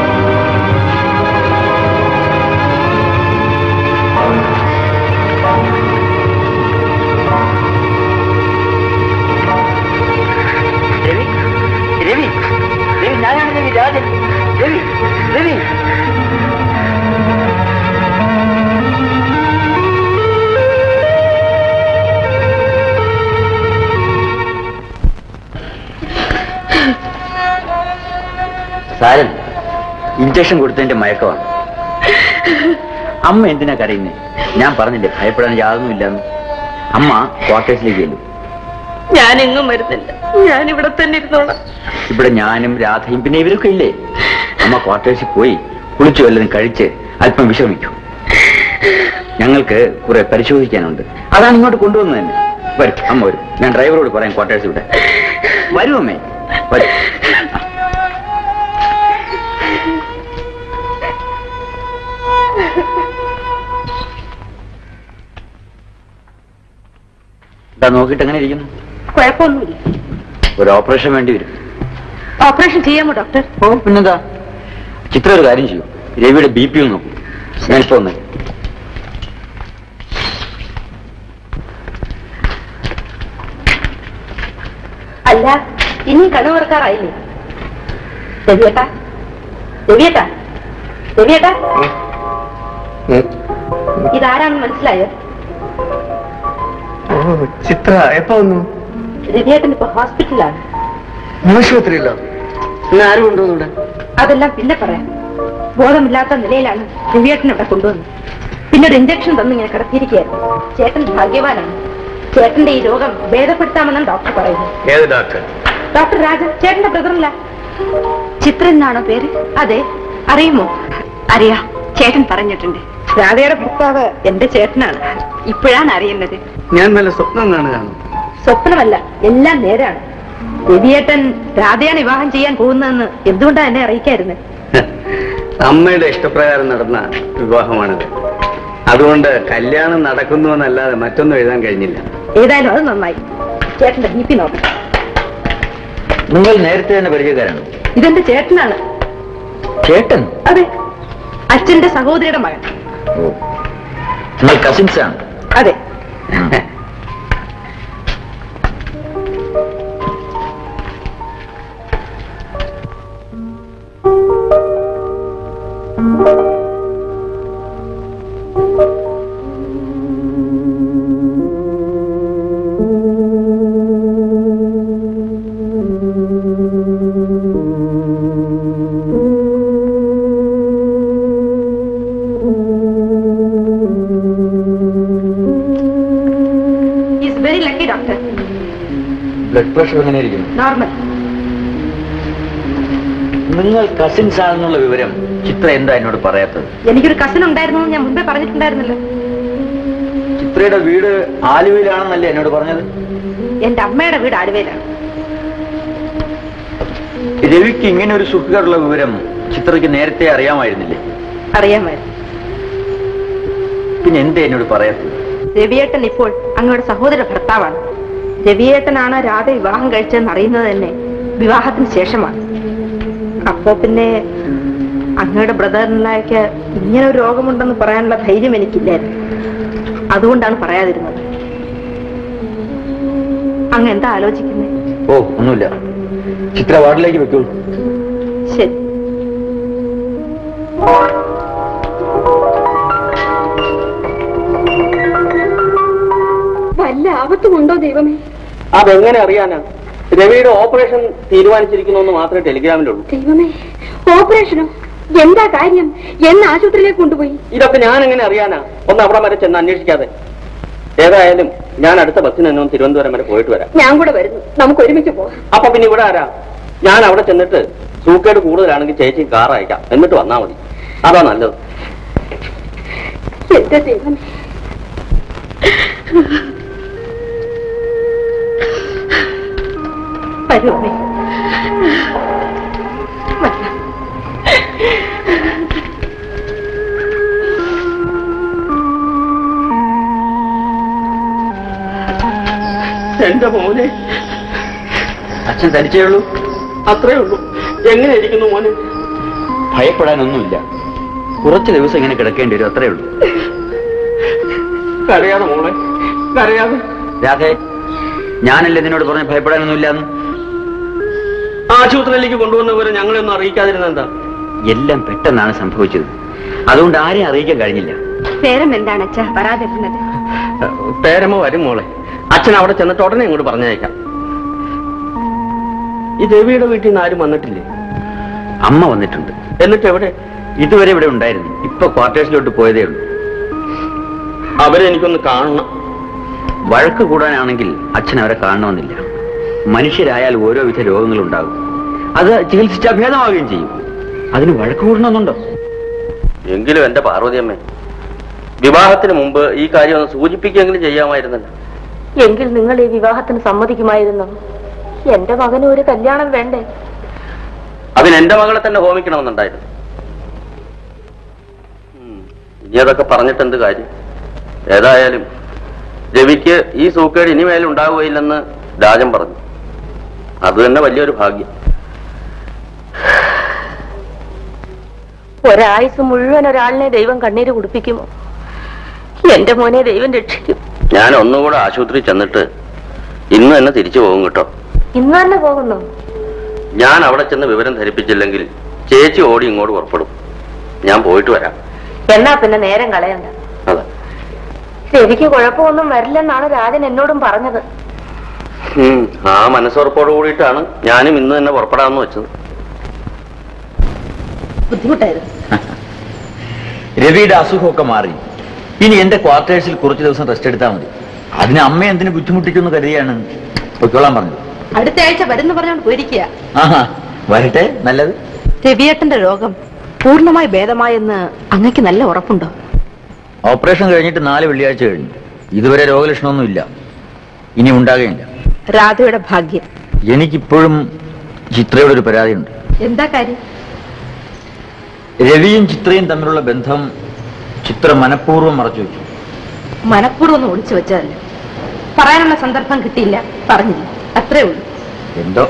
ആ രാജൻ, രവി, രവി. സാരൻ, ഇഞ്ചക്ഷൻ കൊടുത്തതിന്റെ മയക്കമാണ്. അമ്മ എന്തിനാ കരയുന്നേ? ഞാൻ പറഞ്ഞില്ലേ ഭയപ്പെടാൻ യാതൊന്നുമില്ലെന്ന്. അമ്മ ക്വാർട്ടേഴ്സിലേക്ക് ചെല്ലും. ഞാനെങ്ങും വരുന്നില്ല, ഞാൻ ഇവിടെ തന്നെ ഇരുന്നോളാം. ഇവിടെ ഞാനും രാധയും പിന്നെ ഇവരൊക്കെ ഇല്ലേ? അമ്മ ക്വാർട്ടേഴ്സിൽ പോയി കുളിച്ചു വല്ലതും കഴിച്ച് അല്പം വിശ്രമിക്കും. ഞങ്ങൾക്ക് കുറെ പരിശോധിക്കാനുണ്ട്, അതാണ് ഇങ്ങോട്ട് കൊണ്ടുവന്നത് തന്നെ. വരും, അമ്മ വരും. ഞാൻ ഡ്രൈവറോട് പറയാം ക്വാർട്ടേഴ്സ് ഇവിടെ വരും. അമ്മേ വരും. എന്താ നോക്കിയിട്ട് എങ്ങനെ ഇരിക്കുന്നു? കുഴപ്പമൊന്നുമില്ല. ഒരു ഓപ്പറേഷൻ വേണ്ടി വരും. ഓപ്പറേഷൻ ചെയ്യാമോ ഡോക്ടർ? ഓ പിന്നെന്താ. ചിത്ര ഒരു കാര്യം ചെയ്യും, രവിയുടെ ബി പി ഒന്ന് നോക്കും. ഞാനിപ്പോ ഒന്ന് അല്ല, ഇനി കണ്ണു തുറക്കാറായില്ലേ? രവിയേട്ടാ, രവിയേട്ടാ, രവിയേട്ടാ, ഇതാരാണെന്ന് മനസ്സിലായോ? ചിത്ര എപ്പോ വന്നു? രവിയേട്ടൻ ഇപ്പൊ ഹോസ്പിറ്റലാണ്. ആശുപത്രിയില്ലോ? ഇന്ന് ആരും കൊണ്ടുവന്നൂടെ? അതെല്ലാം പിന്നെ പറയാം. ബോധമില്ലാത്ത നിലയിലാണ് രവിയേട്ടൻ ഇവിടെ കൊണ്ടുവന്നത്. പിന്നെ ഒരു ഇഞ്ചക്ഷൻ തന്നു ഇങ്ങനെ കിടത്തിയിരിക്കുകയായിരുന്നു. ചേട്ടൻ ഭാഗ്യവാനാണ്. ചേട്ടന്റെ ഈ രോഗം ഭേദപ്പെടുത്താമെന്നാണ് ഡോക്ടർ പറയുന്നത്. ഏത് ഡോക്ടർ? ഡോക്ടർ രാജൻ, ചേട്ടന്റെ ബ്രദറില്ല. ചിത്ര എന്നാണോ പേര്? അതെ. അറിയുമോ? അറിയാം, ചേട്ടൻ പറഞ്ഞിട്ടുണ്ട്. രാധയുടെ ഭർത്താവ് എന്റെ ചേട്ടനാണ്. ഇപ്പോഴാണ് അറിയുന്നത്. ഞാൻ നല്ല സ്വപ്നം കാണുകയാണ്. സ്വപ്നമല്ല, എല്ലാം നേരാണ്. രവിയേട്ടൻ രാധയാണ് വിവാഹം ചെയ്യാൻ പോകുന്നതെന്ന് എന്തുകൊണ്ടാണ് എന്നെ അറിയിക്കായിരുന്നത്? അമ്മയുടെ ഇഷ്ടപ്രകാരം നടന്ന വിവാഹമാണിത്. അതുകൊണ്ട് കല്യാണം നടക്കുന്നുവെന്നല്ലാതെ മറ്റൊന്നും എഴുതാൻ കഴിഞ്ഞില്ല. ഏതായാലും അത് നന്നായി. ചേട്ടന്റെ ബി പി നോക്കാം. നിങ്ങൾ നേരത്തെ തന്നെ പരിചയക്കാരാണ്? ഇതെന്റെ ചേട്ടനാണ്. ചേട്ടൻ? അതെ, അച്ഛന്റെ സഹോദരിയുടെ മകൻ. നിങ്ങൾ കസിൻസ് ആണ്? അതെ. ബ്ലഡ് പ്രഷർ എങ്ങനെയായിരിക്കും? നോർമൽ. നിങ്ങൾ കസിൻസ് ആണെന്നുള്ള വിവരം ചിത്ര എന്താ എന്നോട് പറയാത്തത്? എനിക്കൊരു കസിൻ ഉണ്ടായിരുന്നു, ഞാൻ മുമ്പേ പറഞ്ഞിട്ടുണ്ടായിരുന്നല്ലോ. ചിത്രയുടെ വീട് ആലുവയിലാണെന്നല്ലേ എന്നോട് പറഞ്ഞത്? എന്റെ അമ്മയുടെ വീട് ആലുവയിലാണ്. രവിക്ക് ഇങ്ങനെ ഒരു സുഖകരമുള്ള വിവരം ചിത്രയ്ക്ക് നേരത്തെ അറിയാമായിരുന്നില്ലേ? അറിയാമായിരുന്നു. പിന്നെ എന്താ എന്നോട് പറയാത്തത്? രവിയേട്ടൻ ഇപ്പോൾ അങ്ങയുടെ സഹോദര ഭർത്താവാണ്. രവിയേട്ടനാണ് രാധ വിവാഹം കഴിച്ചതെന്ന് അറിയുന്നത് തന്നെ വിവാഹത്തിന് ശേഷമാണ്. അപ്പോ പിന്നെ അങ്ങയുടെ ബ്രദറിനിലേക്ക് ഇങ്ങനെ ഒരു രോഗമുണ്ടെന്ന് പറയാനുള്ള ധൈര്യം എനിക്കില്ലായിരുന്നു. അതുകൊണ്ടാണ് പറയാതിരുന്നത്. അങ്ങ് എന്താ ആലോചിക്കുന്നത്? ഓ ഒന്നുമില്ല. ചിത്ര വാർഡിലേക്ക് വെക്കൂ. ശരി. വല്ല ആപത്തുമുണ്ടോ ദൈവമേ? അതെങ്ങനെ അറിയാനാ? രവിയുടെ ഓപ്പറേഷൻ തീരുമാനിച്ചിരിക്കുന്നു മാത്രമേ ടെലിഗ്രാമിലുള്ളൂ. ദൈവമേ, ഓപ്പറേഷനോ? എന്താ കാര്യം? എന്ന് ആശുപത്രിയിലേക്ക് കൊണ്ടുപോയി? ഇതൊക്കെ ഞാൻ എങ്ങനെ അറിയാനാ? ഒന്ന് അവിടെ വരെ ചെന്ന് അന്വേഷിക്കാതെ. ഏതായാലും ഞാൻ അടുത്ത ബസ്സിന് തന്നെ തിരുവനന്തപുരം വരെ പോയിട്ട് വരാം. ഞാൻ കൂടെ വരുന്നു, നമുക്ക് ഒരുമിച്ച് പോകാം. അപ്പൊ പിന്നെ ഇവിടെ ആരാ? ഞാൻ അവിടെ ചെന്നിട്ട് സൂക്കേട് കൂടുതലാണെങ്കിൽ ചേച്ചി കാർ അയക്കാം, എന്നിട്ട് വന്നാ മതി. അതാ നല്ലത്. എന്റെ ദൈവമേ, വരുമേ. എന്റെ മോനെ, അച്ഛൻ തനിച്ചേ ഉള്ളൂ? അത്രേ ഉള്ളൂ. എങ്ങനെ ഇരിക്കുന്നു മോനെ? ഭയപ്പെടാനൊന്നുമില്ല. കുറച്ച് ദിവസം ഇങ്ങനെ കിടക്കേണ്ടി വരും, അത്രേ ഉള്ളൂ. കരയാതെ മോളെ, കരയാതെ. രാധേ, ഞാനല്ലേ നിന്നോട് പറഞ്ഞ് ഭയപ്പെടാനൊന്നുമില്ലാന്ന്? ആ ആശുപത്രിയിലേക്ക് കൊണ്ടുവന്നവരെ ഞങ്ങളെയൊന്നും അറിയിക്കാതിരുന്ന എന്താ? എല്ലാം പെട്ടെന്നാണ് സംഭവിച്ചത്. അതുകൊണ്ട് ആരെയും അറിയിക്കാൻ കഴിഞ്ഞില്ല. പേരം എന്താണ് അച്ഛാ വരാതിരുന്നത്? പേരമ്മ വരും മോളെ. അച്ഛൻ അവിടെ ചെന്നിട്ട് ഉടനെ ഇങ്ങോട്ട് പറഞ്ഞയക്കാം. ഈ ദേവിയുടെ വീട്ടിൽ നിന്ന് ആരും വന്നിട്ടില്ലേ? അമ്മ വന്നിട്ടുണ്ട്. എന്നിട്ട് എവിടെ? ഇതുവരെ ഇവിടെ ഉണ്ടായിരുന്നു. ഇപ്പൊ ക്വാർട്ടേഴ്സിലോട്ട് പോയതേ ഉള്ളൂ. അവരെ എനിക്കൊന്ന് കാണണം. വഴക്ക് കൂടാനാണെങ്കിൽ അച്ഛൻ അവരെ കാണണമെന്നില്ല. മനുഷ്യരായാൽ ഓരോ വിധ രോഗങ്ങളുണ്ടാകും. അത് ചികിത്സിച്ചാൽ ഭേദമാവുകയും ചെയ്യും. അതിന് വഴക്ക് കൂടണമെന്നുണ്ടോ? എങ്കിലും എന്റെ പാർവതിയമ്മേ, വിവാഹത്തിന് മുമ്പ് ഈ കാര്യം ഒന്ന് സൂചിപ്പിക്കെങ്കിലും ചെയ്യാമായിരുന്നല്ലോ. എങ്കിൽ നിങ്ങൾ ഈ വിവാഹത്തിന് സമ്മതിക്കുമായിരുന്നു. എന്റെ മകന് ഒരു കല്യാണം വേണ്ടേ? അതിന് എന്റെ മകളെ തന്നെ ഹോമിക്കണമെന്നുണ്ടായിരുന്നു. ഇനി അതൊക്കെ പറഞ്ഞിട്ട് എന്ത് കാര്യം? ഏതായാലും രവിക്ക് ഈ സൂക്കേട് ഇനിമേൽ ഉണ്ടാവുകയില്ലെന്ന് രാജൻ പറഞ്ഞു. അത് തന്നെ വലിയൊരു ഭാഗ്യം. ഒരായുസ് മുഴുവൻ ഒരാളിനെ ദൈവം കണ്ണീര് കുടിപ്പിക്കുമോ? എന്റെ മോനെ ദൈവം രക്ഷിക്കും. ഞാൻ ഒന്നുകൂടെ ആശുപത്രി ചെന്നിട്ട് ഇന്ന് തന്നെ തിരിച്ചു പോകും കേട്ടോ. ഇന്ന് തന്നെ പോകുന്നു? ഞാൻ അവിടെ ചെന്ന് വിവരം ധരിപ്പിച്ചില്ലെങ്കിൽ ചേച്ചി ഓടി ഇങ്ങോട്ട് പുറപ്പെടും. ഞാൻ പോയിട്ട് വരാം. എന്നാ പിന്നെ നേരം കളയണ്ട. അതെ, രവിക്ക് കുഴപ്പമൊന്നും വരില്ലെന്നാണ് രാജൻ എന്നോടും പറഞ്ഞത്. ആ മനസ്സുറപ്പോട് കൂടിയിട്ടാണ് ഞാനും ഇന്ന് തന്നെ പുറപ്പെടാമെന്ന് വെച്ചത്. ബുദ്ധിമുട്ടായിരുന്നു. രവിയുടെ അസുഖമൊക്കെ മാറി. ഇനി എന്റെ ക്വാർട്ടേഴ്സിൽ കുറച്ചു ദിവസം റെസ്റ്റ് എടുത്താൽ മതി. അതിന് അമ്മ എന്തിനു ബുദ്ധിമുട്ടിക്കുന്നു കരുതിയാണ് പൊയ്ക്കോളാൻ പറഞ്ഞത്. അടുത്ത ആഴ്ച വരുന്ന പറഞ്ഞോണ്ട് പോയിരിക്കുക. ആഹാ, വരട്ടെ, നല്ലത്. രവിയേട്ടന്റെ രോഗം പൂർണ്ണമായി ഭേദമായെന്ന് അങ്ങക്ക് നല്ല ഉറപ്പുണ്ടോ? ഓപ്പറേഷൻ കഴിഞ്ഞിട്ട് നാല് വെള്ളിയാഴ്ച കഴിഞ്ഞു. ഇതുവരെ രോഗലക്ഷണമൊന്നും ഇല്ല, ഇനി ഉണ്ടാകുകയില്ല. രാധയുടെ ഭാഗ്യം. എനിക്കിപ്പോഴും ചിത്രയുടെ ഒരു പരാതിയുണ്ട്. എന്താ കാര്യം? രവിയും ചിത്രയും തമ്മിലുള്ള ബന്ധം ചിത്ര മനഃപൂർവ്വം മറച്ചു വെച്ചു. മനഃപൂർവ്വം ഒന്ന് ഒളിച്ചു വെച്ചതല്ല. പറയാനുള്ള സന്ദർഭം കിട്ടിയില്ല, പറഞ്ഞില്ല, അത്രേ ഉള്ളൂ. എന്തോ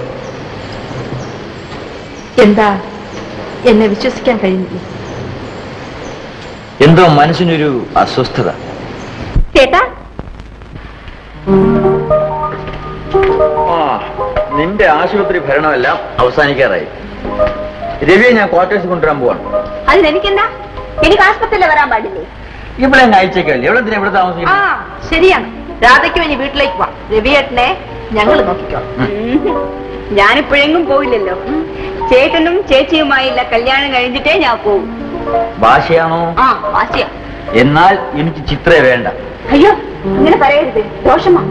എന്താ എന്നെ വിശ്വസിക്കാൻ കഴിയുന്നില്ല? എന്തോ മനസ്സിനൊരു അസ്വസ്ഥത. കേട്ടാ? ആ, നിന്റെ ആശുപത്രി ഭരണമെല്ലാം അവസാനിക്കാറായി. രവിയെ ഞാൻ ക്വാർട്ടേഴ്സ് കൊണ്ടുവരാൻ പോവാണ്. അതിനെനിക്കെന്താ? എനിക്ക് ആശുപത്രിയിൽ വരാൻ പാടില്ലേ? ഇവിടെ അയച്ചേക്കല്ലേ, എവിടെ എന്തിനാ ഇവിടെ താമസിക്കും? ആ, ശരിയാണ്. രാധയ്ക്ക് ഇനി വീട്ടിലേക്ക് പോവാം. രവിയേട്ടനെ ഞങ്ങൾ നോക്കിക്കോ. ഞാനിപ്പോഴെങ്ങും പോയില്ലല്ലോ. ചേട്ടനും ചേച്ചിയുമായില്ല കല്യാണം കഴിഞ്ഞിട്ടേ ഞാൻ പോകും. ഭാഷയാണോ? ആ, ഭാഷയാ. എന്നാൽ എനിക്ക് ചിത്രയെ വേണ്ട. അയ്യോ, അങ്ങനെ പറയരുത്, ദോഷമാ.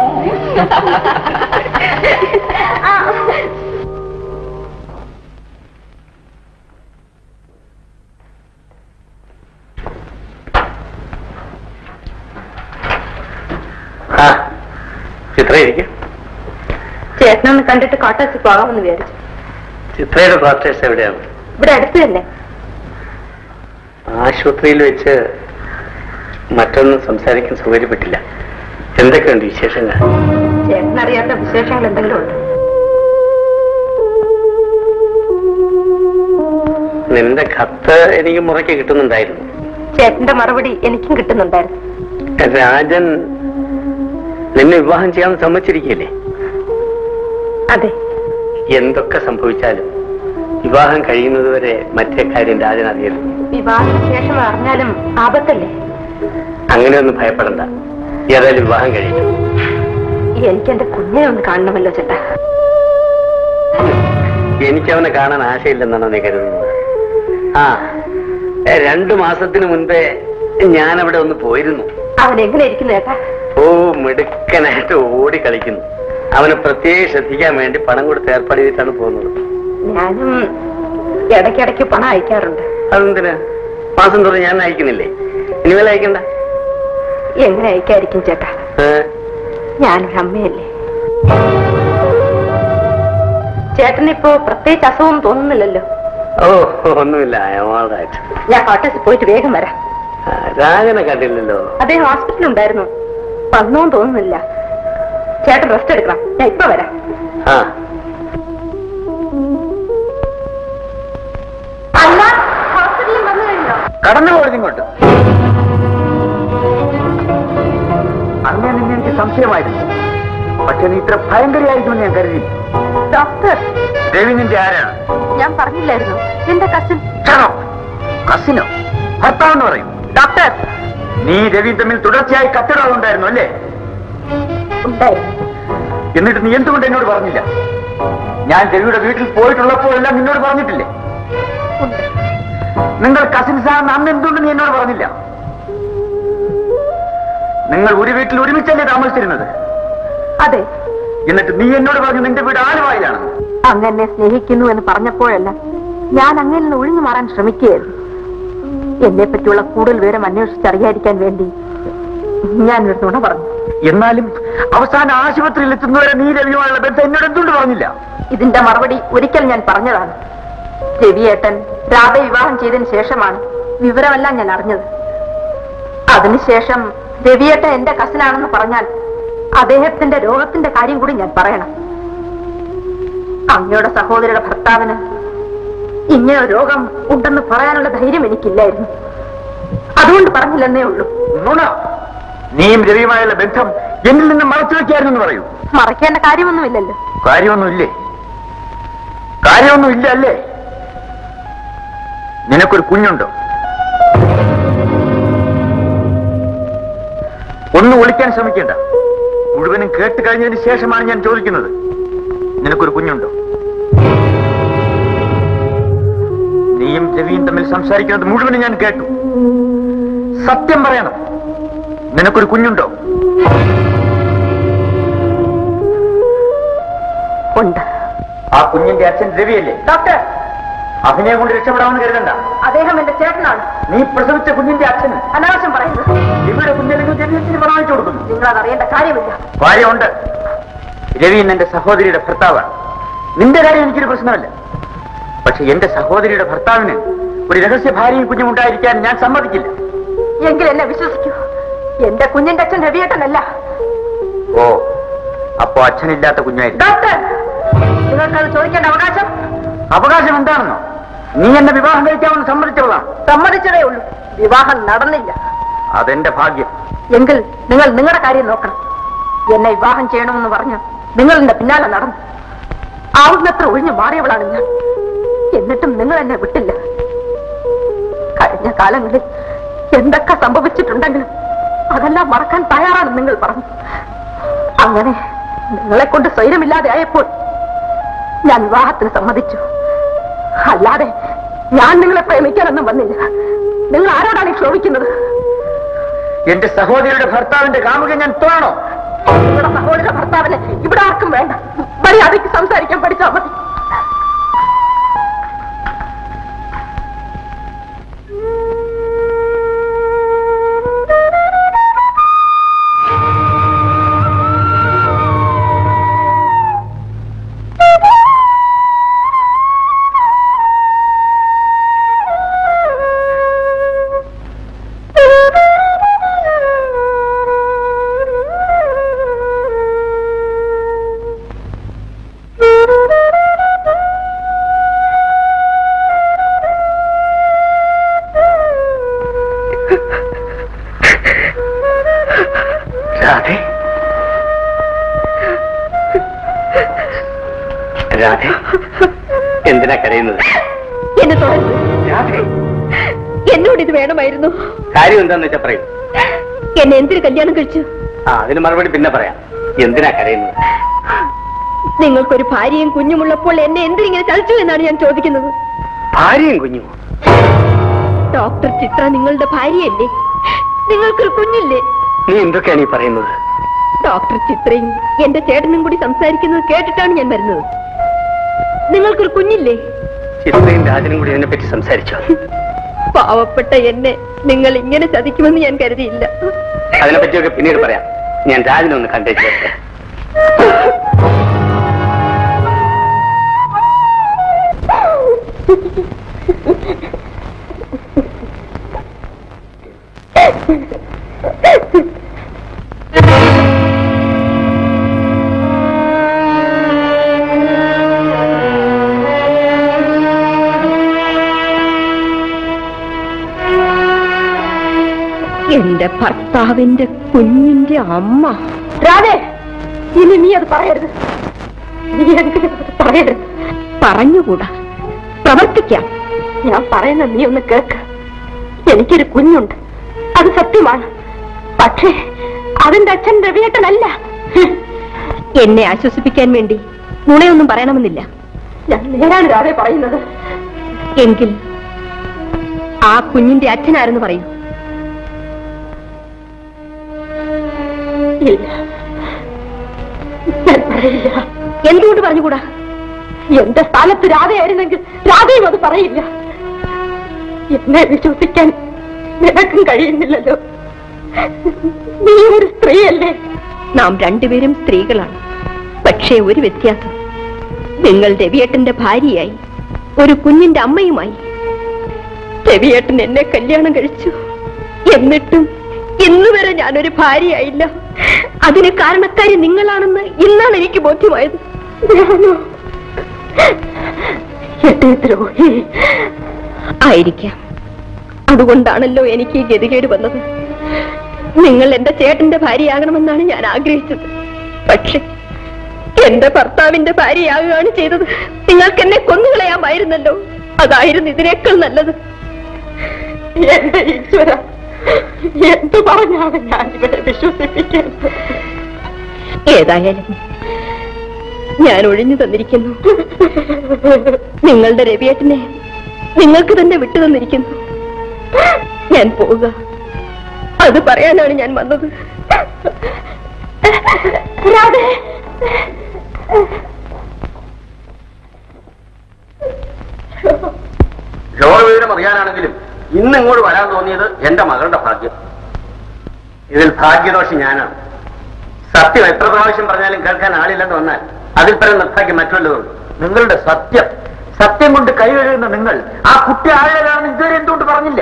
ചിത്രയിരിക്കും. ചേട്ടനൊന്ന് കണ്ടിട്ട് ക്വാർട്ടേഴ്സിൽ പോകാമെന്ന് വിചാരിച്ചു. ചിത്രയുടെ ക്വാർട്ടേഴ്സ് എവിടെയാണ്? ഇവിടെ അടുത്ത് തന്നെ. ആശുപത്രിയിൽ വെച്ച് മറ്റൊന്നും സംസാരിക്കാൻ സൗകര്യപ്പെട്ടില്ല. എന്തൊക്കെയുണ്ട് വിശേഷങ്ങൾ? ചേട്ടനറിയാത്ത വിശേഷങ്ങൾ എന്തെങ്കിലും ഉണ്ട്? നിന്റെ കത്ത് എനിക്ക് മുറയ്ക്ക് കിട്ടുന്നുണ്ടായിരുന്നു. ചേട്ടന്റെ മറുപടി എനിക്കും കിട്ടുന്നുണ്ടായിരുന്നു. രാജൻ നിന്നെ വിവാഹം ചെയ്യാൻ സമ്മതിച്ചിരിക്കുകയല്ലേ? അതെ. എന്തൊക്കെ സംഭവിച്ചാലും വിവാഹം കഴിയുന്നതുവരെ മറ്റേ കാര്യം രാജൻ അറിയരുത്. വിവാഹശേഷം അറിഞ്ഞാലും ആപത്തല്ലേ? അങ്ങനെയൊന്നും ഭയപ്പെടണ്ട. ഏതായാലും വിവാഹം കഴിയും. എനിക്ക് എന്റെ കുഞ്ഞിനെ ഒന്ന് കാണണമല്ലോ ചേട്ടാ. എനിക്കവനെ കാണാൻ ആശയില്ലെന്നാണ് നീ കരുതുന്നത്? ആ, രണ്ടു മാസത്തിന് മുൻപേ ഞാൻ അവിടെ ഒന്ന് പോയിരുന്നു. അവൻ എങ്ങനെ ഇരിക്കുന്നു ചേട്ടാ? ഓ, മിടുക്കനായിട്ട് ഓടി കളിക്കുന്നു. അവനെ പ്രത്യേകം ശ്രദ്ധിക്കാൻ വേണ്ടി പണം കൊടുത്ത് ഏർപ്പാട് ചെയ്തിട്ടാണ് പോകുന്നത്. ഞാനും ഇടയ്ക്കിടയ്ക്ക് പണം അയക്കാറുണ്ട്. അതെന്തിനാ? മാസം തോറും ഞാൻ അയക്കുന്നില്ലേ? ഇനിമേൽ അയക്കണ്ട. എങ്ങനെ അയക്കായിരിക്കും ചേട്ടാ? ഞാനൊരു അമ്മയല്ലേ. ചേട്ടനിപ്പോ പ്രത്യേകിച്ച് അസുഖം തോന്നുന്നില്ലല്ലോ? ഓ, ഒന്നുമില്ല. ഞാൻ ക്വാർട്ടേഴ്സിൽ പോയിട്ട് വേഗം വരാം. രാജനെ കണ്ടില്ലല്ലോ. അദ്ദേഹം ഹോസ്പിറ്റലിൽ ഉണ്ടായിരുന്നു. വന്നോന്ന് തോന്നുന്നില്ല. ചേട്ടൻ റെസ്റ്റ് എടുക്കണം. ഞാൻ ഇപ്പൊ വരാം. ആ, അല്ല, ഹോസ്പിറ്റലിൽ വന്നു കഴിഞ്ഞോ? കടന്നു പോയിരുന്നു ഇങ്ങോട്ട്. അങ്ങനെ നിന്നെ എനിക്ക് സംശയമായിരുന്നു. പക്ഷെ നീ ഇത്ര ഭയങ്കരമായിരിക്കുമെന്ന് ഞാൻ കരുതി. ഡോക്ടർ, രവി നിന്റെ ആരാണ്? ഞാൻ പറഞ്ഞില്ലായിരുന്നു, എന്റെ കസിൻ. കസിനോ? ഭർത്താവെന്ന് പറയും. ഡോക്ടർ, നീ രവി തമ്മിൽ തുടർച്ചയായി കത്തിടാറുണ്ടായിരുന്നു അല്ലേ? ഉണ്ടായിരുന്നു. എന്നിട്ട് നീ എന്തുകൊണ്ട് എന്നോട് പറഞ്ഞില്ല? ഞാൻ രവിയുടെ വീട്ടിൽ പോയിട്ടുള്ളപ്പോഴെല്ലാം നിന്നോട് പറഞ്ഞിട്ടില്ലേ? നിങ്ങൾ കസിൻസ് ആണെന്ന് അന്ന് എന്തുകൊണ്ട് നീ എന്നോട് പറഞ്ഞില്ല? നിങ്ങൾ ഒരു വീട്ടിൽ ഒരുമിച്ചല്ലേ താമസിച്ചിരുന്നത്? അതെ. എന്നിട്ട് നീ എന്നോട് പറഞ്ഞു നിന്റെ വീട് ആലുവായിലാണ്. അങ്ങനെ സ്നേഹിക്കുന്നു എന്ന് പറഞ്ഞപ്പോഴല്ല ഞാൻ അങ്ങനെ നിന്ന് ഒഴിഞ്ഞു മാറാൻ ശ്രമിക്കുകയായിരുന്നു. എന്നെ പറ്റിയുള്ള കൂടുതൽ വിവരം അന്വേഷിച്ചറിയാതിരിക്കാൻ വേണ്ടി ഞാൻ ഒരു നുണ പറഞ്ഞു. എന്നാലും അവസാന ആശുപത്രിയിൽ എത്തുന്നവരെ നീ രവിയുമായുള്ള ബന്ധം എന്നോട് എന്തുകൊണ്ട് പറഞ്ഞില്ല? ഇതിന്റെ മറുപടി ഒരിക്കൽ ഞാൻ പറഞ്ഞതാണ്. രവിയേട്ടൻ രാധയെ വിവാഹം ചെയ്തതിന് ശേഷമാണ് വിവരമെല്ലാം ഞാൻ അറിഞ്ഞത്. അതിനുശേഷം രവിയേട്ടൻ എന്റെ കസിനാണെന്ന് പറഞ്ഞാൽ അദ്ദേഹത്തിന്റെ രോഗത്തിന്റെ കാര്യം കൂടി ഞാൻ പറയണം. അങ്ങയുടെ സഹോദരിയുടെ ഭർത്താവിന് ഇങ്ങനെ രോഗം ഉണ്ടെന്ന് പറയാനുള്ള ധൈര്യം എനിക്കില്ലായിരുന്നു. അതുകൊണ്ട് പറഞ്ഞില്ലെന്നേ ഉള്ളൂ. നീയും രവിയുമായുള്ള ബന്ധം എന്നിൽ നിന്ന് മറച്ചു വയ്ക്കായിരുന്നു പറയൂ. മറയ്ക്കേണ്ട കാര്യമൊന്നുമില്ലല്ലോ. കാര്യമൊന്നുമില്ലേ? കാര്യമൊന്നുമില്ല അല്ലേ? നിനക്കൊരു കുഞ്ഞുണ്ടോ? ഒന്നും ഒളിക്കാൻ ശ്രമിക്കേണ്ട. മുഴുവനും കേട്ട് കഴിഞ്ഞതിന് ശേഷമാണ് ഞാൻ ചോദിക്കുന്നത്. നിനക്കൊരു കുഞ്ഞുണ്ടോ? നീയും രവിയും തമ്മിൽ സംസാരിക്കുന്നത് മുഴുവനും ഞാൻ കേട്ടു. സത്യം പറയണം. നിനക്കൊരു കുഞ്ഞുണ്ടോ? ഉണ്ട്. ആ കുഞ്ഞിന്റെ അച്ഛൻ രവിയല്ലേ? ഡോക്ടർ, അഭിനയം കൊണ്ട് രക്ഷപ്പെടാമെന്ന് കരുതണ്ട. അദ്ദേഹം എന്റെ ചേട്ടനാണ്. നീ പ്രസവിച്ച കുഞ്ഞിന്റെ അച്ഛൻ അനാവശ്യം പറയുന്നത്. ഇവിടെ കുഞ്ഞിനെ ജനത്തിന് പറഞ്ഞിച്ചു കൊടുക്കുന്നു. നിങ്ങൾ അതറിയേണ്ട കാര്യമില്ല. കാര്യമുണ്ട്. രവി എന്റെ സഹോദരിയുടെ ഭർത്താവാണ്. നിന്റെ കാര്യം എനിക്കൊരു പ്രശ്നമല്ല. പക്ഷെ എന്റെ സഹോദരിയുടെ ഭർത്താവിന് ഒരു രഹസ്യ ഭാര്യയും കുഞ്ഞും ഉണ്ടായിരിക്കാൻ ഞാൻ സമ്മതിക്കില്ല. എങ്കിൽ എന്നെ വിശ്വസിക്കൂ, എന്റെ കുഞ്ഞിന്റെ അച്ഛൻ രവിയേട്ടനല്ല. ഓ, അപ്പോ അച്ഛനില്ലാത്ത കുഞ്ഞായിരുന്നു. ഡോക്ടർ, നിങ്ങൾക്കത് ചോദിക്കേണ്ട അവകാശം അവകാശം എന്താണെന്നോ? നീ എന്നെ വിവാഹം കഴിക്കാമെന്ന് സമ്മതിച്ചോളാം. സമ്മതിച്ചതേ ഉള്ളൂ, വിവാഹം നടന്നില്ല. അതെന്റെ ഭാഗ്യം. എങ്കിൽ നിങ്ങൾ നിങ്ങളുടെ കാര്യം നോക്കണം. എന്നെ വിവാഹം ചെയ്യണമെന്ന് പറഞ്ഞ് നിങ്ങൾ എന്റെ പിന്നാലെ നടന്നു. ആവുന്നത്ര ഒഴിഞ്ഞു മാറിയവളാണ് ഞാൻ. എന്നിട്ടും നിങ്ങൾ എന്നെ വിട്ടില്ല. കഴിഞ്ഞ കാലങ്ങളിൽ എന്തൊക്കെ സംഭവിച്ചിട്ടുണ്ടെങ്കിലും അതെല്ലാം മറക്കാൻ തയ്യാറാണ് നിങ്ങൾ പറഞ്ഞു. അങ്ങനെ നിങ്ങളെ കൊണ്ട് സ്വൈരമില്ലാതെ ആയപ്പോൾ ഞാൻ വിവാഹത്തിന് സമ്മതിച്ചു. അല്ലാതെ ഞാൻ നിങ്ങളെ പ്രേമിക്കാനൊന്നും വന്നില്ല. നിങ്ങൾ ആരോടാണ് ക്ഷോഭിക്കുന്നത്? എന്റെ സഹോദരിയുടെ ഭർത്താവിന്റെ കാമുക ഞാൻ തോന്നണോ? നിങ്ങളുടെ സഹോദരിയുടെ ഭർത്താവിനെ ഇവിടെ ആർക്കും വേണ്ട. മര്യാദയ്ക്ക് സംസാരിക്കാൻ പഠിച്ചാൽ മതി. രാധേ, എന്തിനാ കരയുന്നത്? എന്നെ തുടർന്ന് എന്നോട് ഇത് വേണമായിരുന്നു. കാര്യം എന്താന്ന് വെച്ചാ പറയൂ. എന്നെ എന്തിനു കല്യാണം കഴിച്ചു? ആ, അതിന് മറുപടി പിന്നെ പറയാം. എന്തിനാ കരയുന്നത്? നിങ്ങൾക്കൊരു ഭാര്യയും കുഞ്ഞുമുള്ളപ്പോൾ എന്നെ എന്തിനിങ്ങനെ ചതിച്ചു എന്നാണ് ഞാൻ ചോദിക്കുന്നത്. ഭാര്യയും കുഞ്ഞും? ഡോക്ടർ ചിത്ര നിങ്ങളുടെ ഭാര്യയല്ലേ? നിങ്ങൾക്കൊരു കുഞ്ഞില്ലേ? നീ എന്തൊക്കെയാണ് ഈ പറയുന്നത്? ഡോക്ടർ ചിത്രയും എന്റെ ചേട്ടനും കൂടി സംസാരിക്കുന്നത് കേട്ടിട്ടാണ് ഞാൻ വരുന്നത്. നിങ്ങൾക്കൊരു കുഞ്ഞില്ലേ? ചിത്രയും രാജനും കൂടി അതിനെ പറ്റി സംസാരിച്ചോ? പാവപ്പെട്ട എന്നെ നിങ്ങൾ ഇങ്ങനെ ചതിക്കുമെന്ന് ഞാൻ കരുതിയില്ല. അതിനെ പറ്റിയൊക്കെ പിന്നീട് പറയാം. ഞാൻ രാജനെ ഒന്ന് കണ്ടേച്ചേട്ടെ. എന്റെ ഭർത്താവിന്റെ കുഞ്ഞിന്റെ അമ്മ. രാധേ, ഇനി നീ അത് പറയരുത്. നീ എനിക്ക് പറയരുത്. പറഞ്ഞുകൂടാ, പ്രവർത്തിക്കാം. ഞാൻ പറയുന്ന നീ ഒന്ന് കേൾക്ക. എനിക്കൊരു കുഞ്ഞുണ്ട്, അത് സത്യമാണ്. പക്ഷേ അതിന്റെ അച്ഛൻ രവിയേട്ടനല്ല. എന്നെ ആശ്വസിപ്പിക്കാൻ വേണ്ടി നുണയൊന്നും പറയണമെന്നില്ല. ഞാൻ നേരാണ് രാധെ പറയുന്നത്. എങ്കിൽ ആ കുഞ്ഞിന്റെ അച്ഛനാരെന്ന് പറയൂ. ഇല്ല, ഞാൻ പറയില്ല. എന്തുകൊണ്ട് പറഞ്ഞുകൂടാ? എന്റെ സ്ഥാനത്ത് രാധയായിരുന്നെങ്കിൽ രാധയും അത് പറയില്ല. എന്നെ വിശ്വസിക്കാൻ നിനക്കും കഴിയുന്നില്ലല്ലോ. നീ ഒരു സ്ത്രീയല്ലേ? നാം രണ്ടുപേരും സ്ത്രീകളാണ്. പക്ഷേ ഒരു വ്യത്യാസം, നിങ്ങൾ രവിയേട്ടന്റെ ഭാര്യയായി, ഒരു കുഞ്ഞിന്റെ അമ്മയുമായി. രവിയേട്ടൻ എന്നെ കല്യാണം കഴിച്ചു, എന്നിട്ടും ഇന്നുവരെ ഞാനൊരു ഭാര്യയായില്ല. അതിന് കാരണക്കാരി നിങ്ങളാണെന്ന് ഇന്നാണ് എനിക്ക് ബോധ്യമായത്. ദ്രോഹി ആയിരിക്കാം. അതുകൊണ്ടാണല്ലോ എനിക്ക് ഈ ഗതികേട് വന്നത്. നിങ്ങൾ എന്റെ ചേട്ടന്റെ ഭാര്യയാകണമെന്നാണ് ഞാൻ ആഗ്രഹിച്ചത്. പക്ഷെ എന്റെ ഭർത്താവിന്റെ ഭാര്യയാകുകയാണ് ചെയ്തത്. നിങ്ങൾക്ക് എന്നെ കൊന്നുകളയാമായിരുന്നല്ലോ. അതായിരുന്നു ഇതിനേക്കാൾ നല്ലത്. എന്റെ ഈശ്വര, എന്തു പറഞ്ഞാണ് ഞാൻ ഇവരെ വിശ്വസിപ്പിക്കുന്നത്? ഏതായാലും ഞാൻ ഒഴിഞ്ഞു തന്നിരിക്കുന്നു. നിങ്ങളുടെ രവിയേട്ടനെ നിങ്ങൾക്ക് തന്നെ വിട്ടു തന്നിരിക്കുന്നു. ഞാൻ പോവുക, അത് പറയാനാണ് ഞാൻ വന്നത്. രോഗവിവരം അറിയാനാണെങ്കിലും ഇന്ന് ഇങ്ങോട്ട് വരാൻ തോന്നിയത് എന്റെ മകളുടെ ഭാഗ്യം. ഇതിൽ ഭാഗ്യദോഷി ഞാനാണ്. സത്യം എത്ര പ്രാവശ്യം പറഞ്ഞാലും കേൾക്കാൻ ആളില്ലെന്ന് വന്നാൽ അതിൽ പരം നിർത്താക്കി മറ്റുള്ളതുണ്ട്. നിങ്ങളുടെ സത്യം സത്യം കൊണ്ട് കൈ കഴുകുന്ന നിങ്ങൾ ആ കുട്ടി ആഴലാണെന്ന് ഇതുവരെ എന്തുകൊണ്ട് പറഞ്ഞില്ല?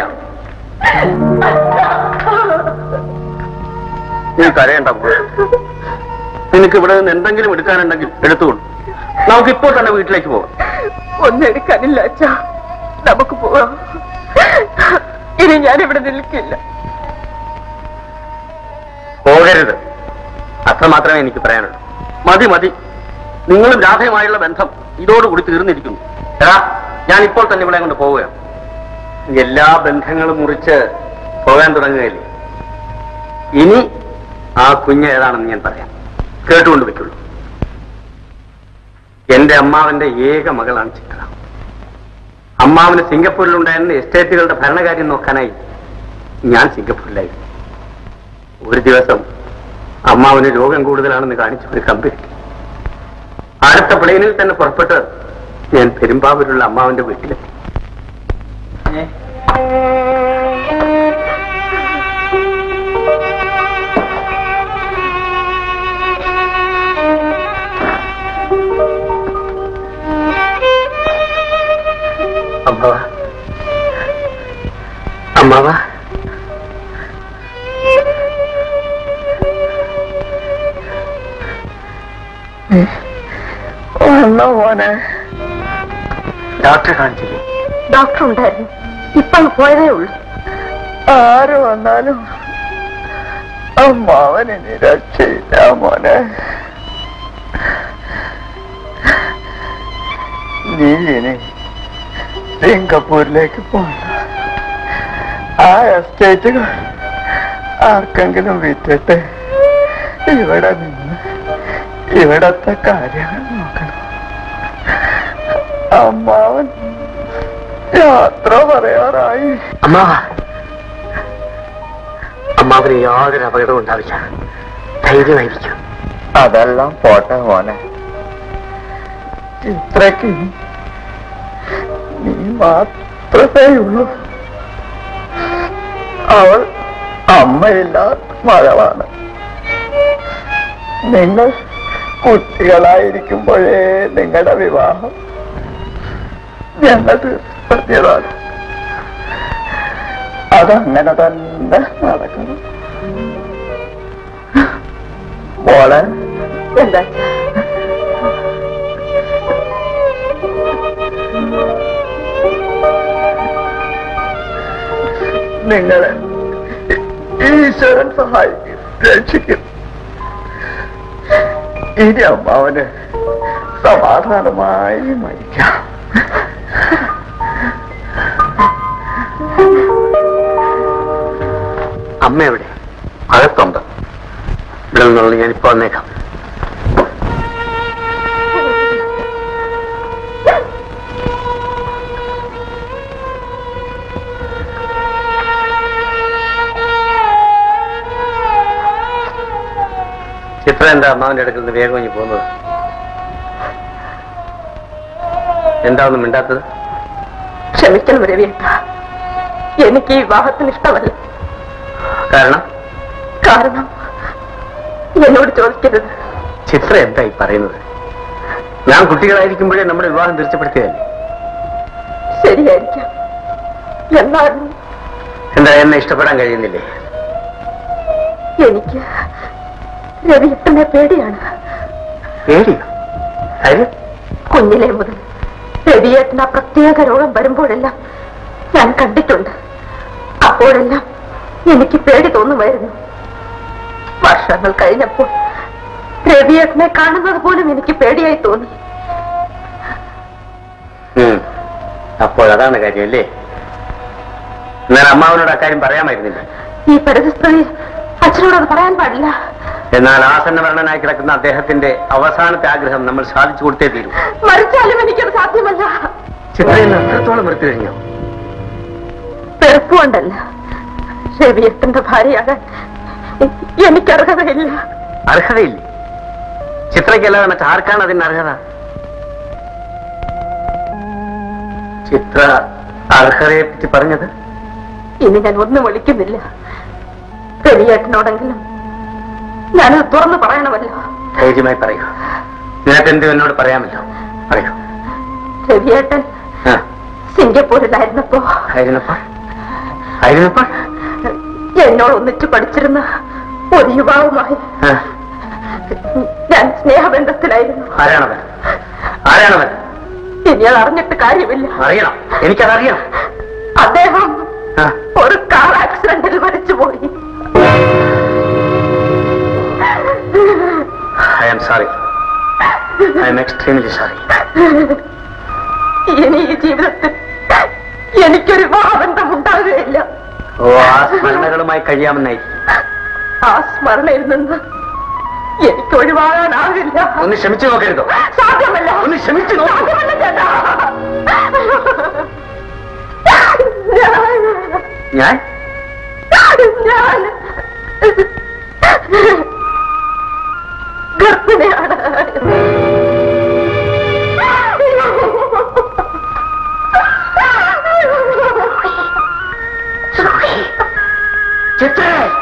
ഞാൻ കരയണ്ട. നിനക്ക് ഇവിടെ നിന്ന് എന്തെങ്കിലും എടുക്കാനുണ്ടെങ്കിൽ എടുത്തുകൊള്ളു. നമുക്ക് ഇപ്പോൾ തന്നെ വീട്ടിലേക്ക് പോകാം. ഒന്നും എടുക്കാനില്ല അച്ഛാ, നമുക്ക് പോവാം. ഇനി ഞാനിവിടെ നിൽക്കില്ല. പോകരുത്, അത്രമാത്രമേ എനിക്ക് പറയാനുള്ളൂ. മതി മതി, നിങ്ങളും രാധയുമായുള്ള ബന്ധം ഇതോടുകൂടി തീർന്നിരിക്കുന്നു. എടാ, ഞാൻ ഇപ്പോൾ തന്നെ ഇവിടെ കൊണ്ട് പോവുകയാണ്. എല്ലാ ബന്ധങ്ങളും മുറിച്ച് പോകാൻ തുടങ്ങുകയല്ലേ. ഇനി ആ കുഞ്ഞ് ഏതാണെന്ന് ഞാൻ പറയാം, കേട്ടുകൊണ്ട് വെക്കുള്ളൂ. എന്റെ അമ്മാവന്റെ ഏക മകളാണ് ചിത്ര. അമ്മാവന് സിംഗപ്പൂരിലുണ്ടായിരുന്ന എസ്റ്റേറ്റുകളുടെ ഭരണകാര്യം നോക്കാനായി ഞാൻ സിംഗപ്പൂരിലായിരുന്നു. ഒരു ദിവസം അമ്മാവന് രോഗം കൂടുതലാണെന്ന് കാണിച്ചു ഒരു കമ്പനി. അടുത്ത പ്ലെയിനിൽ തന്നെ പുറപ്പെട്ട് ഞാൻ പെരുമ്പാവൂരുള്ള അമ്മാവന്റെ വീട്ടിലെത്തി. അമ്മാവ, അമ്മാവ, വന്നോ മോനെ? ഡോക്ടറെ കാണിച്ചില്ലേ? ഡോക്ടർ ഉണ്ടായിരുന്നു, ഇപ്പം പോയതേ ഉള്ളൂ. ആര് വന്നാലും അമ്മാവന് ഇനി രക്ഷയില്ല മോനെ. നീ ഇനി സിംഗപ്പൂരിലേക്ക് പോകണ്ട. ആ എസ്റ്റേറ്റുകൾ ആർക്കെങ്കിലും വിറ്റിട്ട് ഇവിടെ നിന്ന് ഇവിടത്തെ കാര്യങ്ങൾ നോക്കണം. അമ്മാവൻ യാത്ര പറയാറായി. അമ്മാവ, അമ്മാവന് യാതൊരു അപകടവും ഉണ്ടാവില്ല, ധൈര്യമായിരിക്കും. അതെല്ലാം പോട്ടെ മോനെ. ഇത്രയ്ക്ക് നീ മാത്രമേ ഉള്ളൂ. അവൾ അമ്മയില്ലാത്ത മകളാണ്. നിങ്ങൾ കുട്ടികളായിരിക്കുമ്പോഴേ നിങ്ങളുടെ വിവാഹം ഞങ്ങൾ തീർച്ചയാണ്. അതങ്ങനെ തന്നെ നടക്കണം മോളെ. എന്താ നിങ്ങളെ ഈശ്വരൻ സഹായിക്കും, രക്ഷിക്കും. ഇനി അമ്മാവന് സമാധാനമായി മരിക്കാം. അമ്മ എവിടെ? അകത്തുണ്ട്. ഇവിടെ നിന്നുള്ള ഞാനിപ്പോ വന്നേക്കാം. ചിത്ര എന്താ അമ്മാവിന്റെ അടുക്കൽ നിന്ന് വേഗം ഇനി പോകുന്നത്? എന്താ ഒന്നും മിണ്ടാത്തത്? ക്ഷമിക്കണം രവിയേട്ട, എനിക്ക് ഈ വിവാഹത്തിന് ഇഷ്ടമല്ല. കാരണം? കാരണം എന്നോട് ചോദിക്കരുത്. ചിത്ര എന്തായി പറയുന്നത്? ഞാൻ കുട്ടികളായിരിക്കുമ്പോഴേ നമ്മുടെ വിവാഹം തീർച്ചപ്പെടുത്തിയതല്ലേ? ശരിയായിരിക്കാം. എന്നാലും എന്താ എന്നെ ഇഷ്ടപ്പെടാൻ കഴിയുന്നില്ലേ? എനിക്ക് രവിയേട്ടനെ പേടിയാണ്. പേടിയോ? കാര്യം? കുഞ്ഞിലെ മുതൽ രവിയേട്ടന് ആ പ്രത്യേക രോഗം വരുമ്പോഴെല്ലാം ഞാൻ കണ്ടിട്ടുണ്ട്. അപ്പോഴെല്ലാം എനിക്ക് പേടി തോന്നുമായിരുന്നു. വർഷങ്ങൾ കഴിഞ്ഞപ്പോൾ രവിയേട്ടനെ കാണുന്നത് പോലും എനിക്ക് പേടിയായി തോന്നി. അപ്പോൾ അതാണ് കാര്യമല്ലേ? എന്നാൽ അമ്മാവനോട് അക്കാര്യം പറയാമായിരുന്നില്ല. ഈ പരിസ്ഥിതി അച്ഛനോടത് പറയാൻ പാടില്ല. എന്നാൽ ആസന്ന മരണനായി കിടക്കുന്ന അദ്ദേഹത്തിന്റെ അവസാനത്തെ ആഗ്രഹം നമ്മൾ സാധിച്ചു കൊടുത്തേ തീരൂ. മരിച്ചാലും എനിക്കത് സാധ്യമല്ല. ചിത്രയിൽ എത്രത്തോളം മൃത്യു കഴിഞ്ഞു? വെറുപ്പുകൊണ്ടല്ല, രവിയേട്ടന്റെ ഭാര്യയാകാൻ എനിക്ക് അർഹതയില്ല. അർഹതയില്ല? ചിത്രയ്ക്കല്ലാതെ മറ്റാർക്കാണ് അതിന് അർഹത? ചിത്ര അർഹതയെ പറ്റി പറഞ്ഞത്? ഇനി ഞാൻ ഒന്നും വിളിക്കുന്നില്ല. രവിയേട്ടനോടെങ്കിലും ഞാനത് തുറന്നു പറയണമല്ലോ. ധൈര്യമായി പറയൂ. നിനക്ക് എന്തും എന്നോട് പറയാമല്ലോ, പറയൂ. രവിയേട്ടൻ സിംഗപ്പൂരിലായിരുന്നപ്പോ ആയിരുന്നപ്പോൾ ആയിരുന്നപ്പോൾ എന്നോട് ഒന്നിച്ച് പഠിച്ചിരുന്ന ഒരു യുവാവുമായി ഞാൻ സ്നേഹബന്ധത്തിലായിരുന്നു. ആരാണവൻ? ആരാണവൻ? ഇനി അത് അറിഞ്ഞിട്ട് കാര്യമില്ല. അറിയണം, എനിക്കതറിയണം. അദ്ദേഹം ഒരു കാർ ആക്സിഡന്റിൽ മരിച്ചുപോയി. I am sorry. I am extremely sorry. ഇനി ഈ ജീവിതത്തിൽ എനിക്കൊരു വിവാഹബന്ധം ഉണ്ടാകുകയില്ല. ഓ, ആ സ്മരണകളുമായി കഴിയാമെന്നായി. ആ സ്മരണയിൽ നിന്ന് എനിക്ക് ഒഴിവാകാനാവില്ല. ഒന്ന് ക്ഷമിച്ചു നോക്കരുതോ? സാധ്യമല്ല. ഒന്ന് ക്ഷമിച്ചു നോക്കൂ. ഞാൻ ഞാൻ ഗർഭിണിയാണ്. ചിത്ര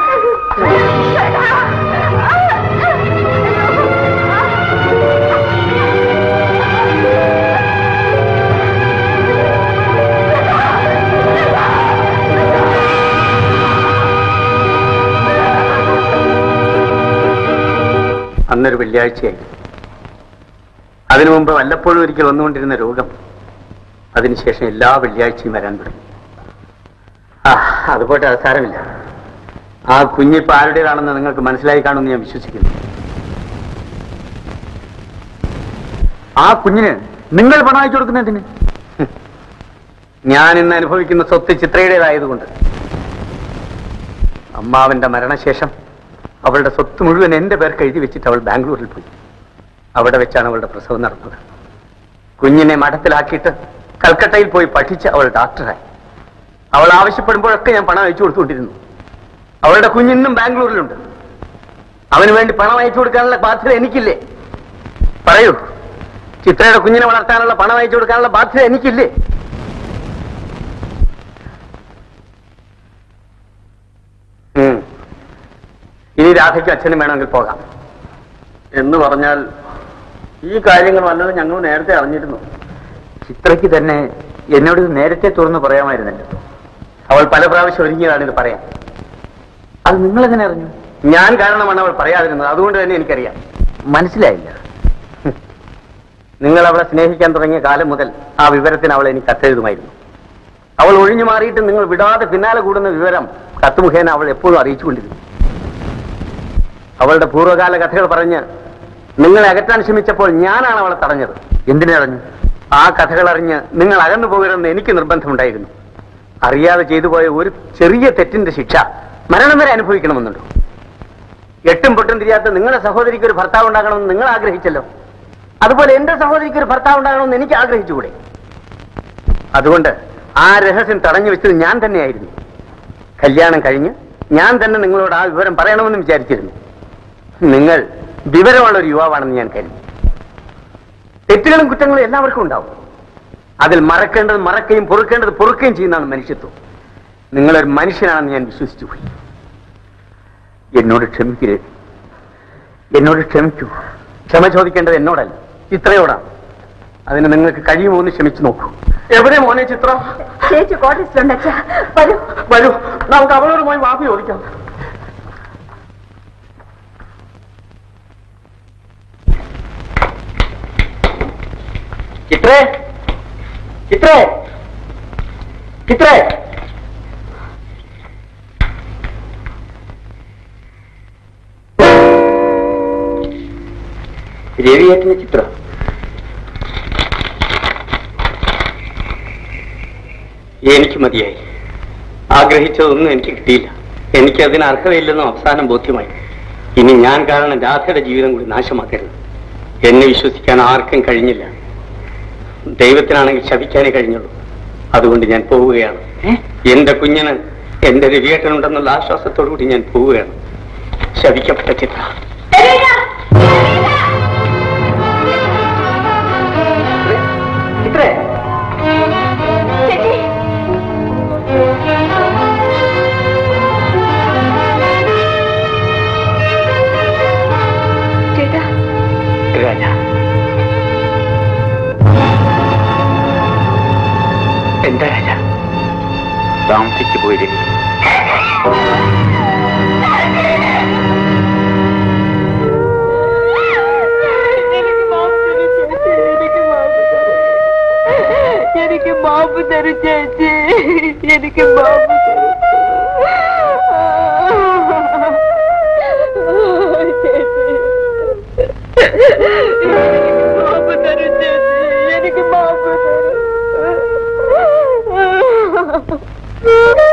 അന്നൊരു വെള്ളിയാഴ്ചയായി. അതിനു മുമ്പ് വല്ലപ്പോഴും ഒരിക്കൽ വന്നുകൊണ്ടിരുന്ന രോഗം അതിനുശേഷം എല്ലാ വെള്ളിയാഴ്ചയും വരാൻ തുടങ്ങി. ആ അതുപോട്ടെ, അത് സാരമില്ല. ആ കുഞ്ഞിപ്പോ ആരുടേതാണെന്ന് നിങ്ങൾക്ക് മനസ്സിലായി കാണുമെന്ന് ഞാൻ വിശ്വസിക്കുന്നു. ആ കുഞ്ഞിന് നിങ്ങൾ പണം അയച്ചു കൊടുക്കുന്നതിന് ഞാൻ ഇന്ന് അനുഭവിക്കുന്ന സ്വത്ത് ചിത്രയുടേതായതുകൊണ്ട്. അമ്മാവന്റെ മരണശേഷം അവളുടെ സ്വത്ത് മുഴുവൻ എന്റെ പേർക്ക് എഴുതി വെച്ചിട്ട് അവൾ ബാംഗ്ലൂരിൽ പോയി. അവിടെ വെച്ചാണ് അവളുടെ പ്രസവം നടന്നത്. കുഞ്ഞിനെ മഠത്തിലാക്കിയിട്ട് കൽക്കട്ടയിൽ പോയി പഠിച്ച് അവൾ ഡോക്ടറായി. അവൾ ആവശ്യപ്പെടുമ്പോഴൊക്കെ ഞാൻ പണം അയച്ചു കൊടുത്തുകൊണ്ടിരുന്നു. അവളുടെ കുഞ്ഞിന്നും ബാംഗ്ലൂരിലുണ്ട്. അവന് വേണ്ടി പണം അയച്ചു കൊടുക്കാനുള്ള ബാധ്യത എനിക്കില്ലേ? പറയൂ, ചിത്രയുടെ കുഞ്ഞിനെ വളർത്താനുള്ള പണം അയച്ചു കൊടുക്കാനുള്ള ബാധ്യത എനിക്കില്ലേ? ഇനി രാധയ്ക്ക് അച്ഛനും വേണമെങ്കിൽ പോകാം എന്ന് പറഞ്ഞാൽ ഈ കാര്യങ്ങൾ വല്ലത് ഞങ്ങൾ നേരത്തെ അറിഞ്ഞിരുന്നു. ചിത്രയ്ക്ക് തന്നെ എന്നോട് നേരത്തെ തുറന്നു പറയാമായിരുന്നല്ലോ. അവൾ പല പ്രാവശ്യം ഒരുങ്ങിയതാണ് ഇത് പറയാൻ. അത് നിങ്ങളെങ്ങനെ അറിഞ്ഞു? ഞാൻ കാരണമാണ് അവൾ പറയാതിരുന്നത്. അതുകൊണ്ട് തന്നെ എനിക്കറിയാം. മനസ്സിലായില്ല. നിങ്ങൾ അവളെ സ്നേഹിക്കാൻ തുടങ്ങിയ കാലം മുതൽ ആ വിവരത്തിന് അവൾ എനിക്ക് കത്തെഴുതുമായിരുന്നു. അവൾ ഒഴിഞ്ഞു മാറിയിട്ട് നിങ്ങൾ വിടാതെ പിന്നാലെ കൂടുന്ന വിവരം കത്തുമുഖേന അവൾ എപ്പോഴും അറിയിച്ചുകൊണ്ടിരുന്നു. അവളുടെ പൂർവ്വകാല കഥകൾ പറഞ്ഞ് നിങ്ങളെ അകറ്റാൻ ശ്രമിച്ചപ്പോൾ ഞാനാണ് അവളെ തടഞ്ഞത്. എന്തിനറിഞ്ഞു? ആ കഥകൾ അറിഞ്ഞ് നിങ്ങൾ അകന്നു പോകരുതെന്ന് എനിക്ക് നിർബന്ധമുണ്ടായിരുന്നു. അറിയാതെ ചെയ്തു പോയ ഒരു ചെറിയ തെറ്റിന്റെ ശിക്ഷ മരണം വരെ അനുഭവിക്കണമെന്നുണ്ടോ? എട്ടും പൊട്ടും തിരിയാത്ത നിങ്ങളുടെ സഹോദരിക്ക് ഒരു ഭർത്താവ് ഉണ്ടാകണമെന്ന് നിങ്ങൾ ആഗ്രഹിച്ചല്ലോ. അതുപോലെ എന്റെ സഹോദരിക്ക് ഒരു ഭർത്താവ് ഉണ്ടാകണമെന്ന് എനിക്ക് ആഗ്രഹിച്ചുകൂടെ? അതുകൊണ്ട് ആ രഹസ്യം തടഞ്ഞു വെച്ചത് ഞാൻ തന്നെയായിരുന്നു. കല്യാണം കഴിഞ്ഞ് ഞാൻ തന്നെ നിങ്ങളോട് ആ വിവരം പറയണമെന്ന് വിചാരിച്ചിരുന്നു. നിങ്ങൾ വിവരമുള്ള ഒരു യുവാവാണെന്ന് ഞാൻ കരുതി. തെറ്റുകളും കുറ്റങ്ങളും എല്ലാവർക്കും ഉണ്ടാവും. അതിൽ മറക്കേണ്ടത് മറക്കുകയും പൊറുക്കേണ്ടത് പൊറുക്കുകയും ചെയ്യുന്നതാണ് മനുഷ്യത്വം. നിങ്ങളൊരു മനുഷ്യനാണെന്ന് ഞാൻ വിശ്വസിച്ചു പോയി. എന്നോട് ക്ഷമിക്കരുത്, എന്നോട് ക്ഷമിക്കൂ. ക്ഷമ ചോദിക്കേണ്ടത് എന്നോടല്ല, ചിത്രയോടാണ്. അതിന് നിങ്ങൾക്ക് കഴിയുമോ എന്ന് ശ്രമിച്ചു നോക്കൂ. എവിടെ മോനെ ചിത്ര? ചേച്ചി കോട്ടേജിലുണ്ട്. വരൂ വരൂ, നമുക്ക് അവളോട് പോയി മാഫി ചോദിക്കാം. ചിത്രേ, ചിത്രേ, ചിത്രേ. രവിയേട്ടന്റെ ചിത്രം. എനിക്ക് മതിയായി. ആഗ്രഹിച്ചതൊന്നും എനിക്ക് കിട്ടിയില്ല. എനിക്ക് അതിന് അർഹതയില്ലെന്നും അവസാനം ബോധ്യമായി. ഇനി ഞാൻ കാരണം രാധയുടെ ജീവിതം കൂടി നാശമാക്കരുത്. എന്നെ വിശ്വസിക്കാൻ ആർക്കും കഴിഞ്ഞില്ല. ദൈവത്തിനാണെങ്കിൽ ശപിക്കാനേ കഴിഞ്ഞുള്ളൂ. അതുകൊണ്ട് ഞാൻ പോവുകയാണ്. എന്റെ കുഞ്ഞിന് എന്റെ രവിയേട്ടനുണ്ടെന്നുള്ള ആശ്വാസത്തോടു കൂടി ഞാൻ പോവുകയാണ്. ശപിക്കപ്പെട്ട ചിത്ര. ചിത്രേ, രാജ, എന്താ രാജ? താമസിച്ചു പോയില്ലേ? എനിക്ക് മാപ്പ് തരൂ ചേച്ചി, എനിക്ക് മാപ്പ് തരൂ ചേച്ചി, മാപ്പ് തരൂ ചേച്ചി, എനിക്ക് മാപ്പ് തരൂ.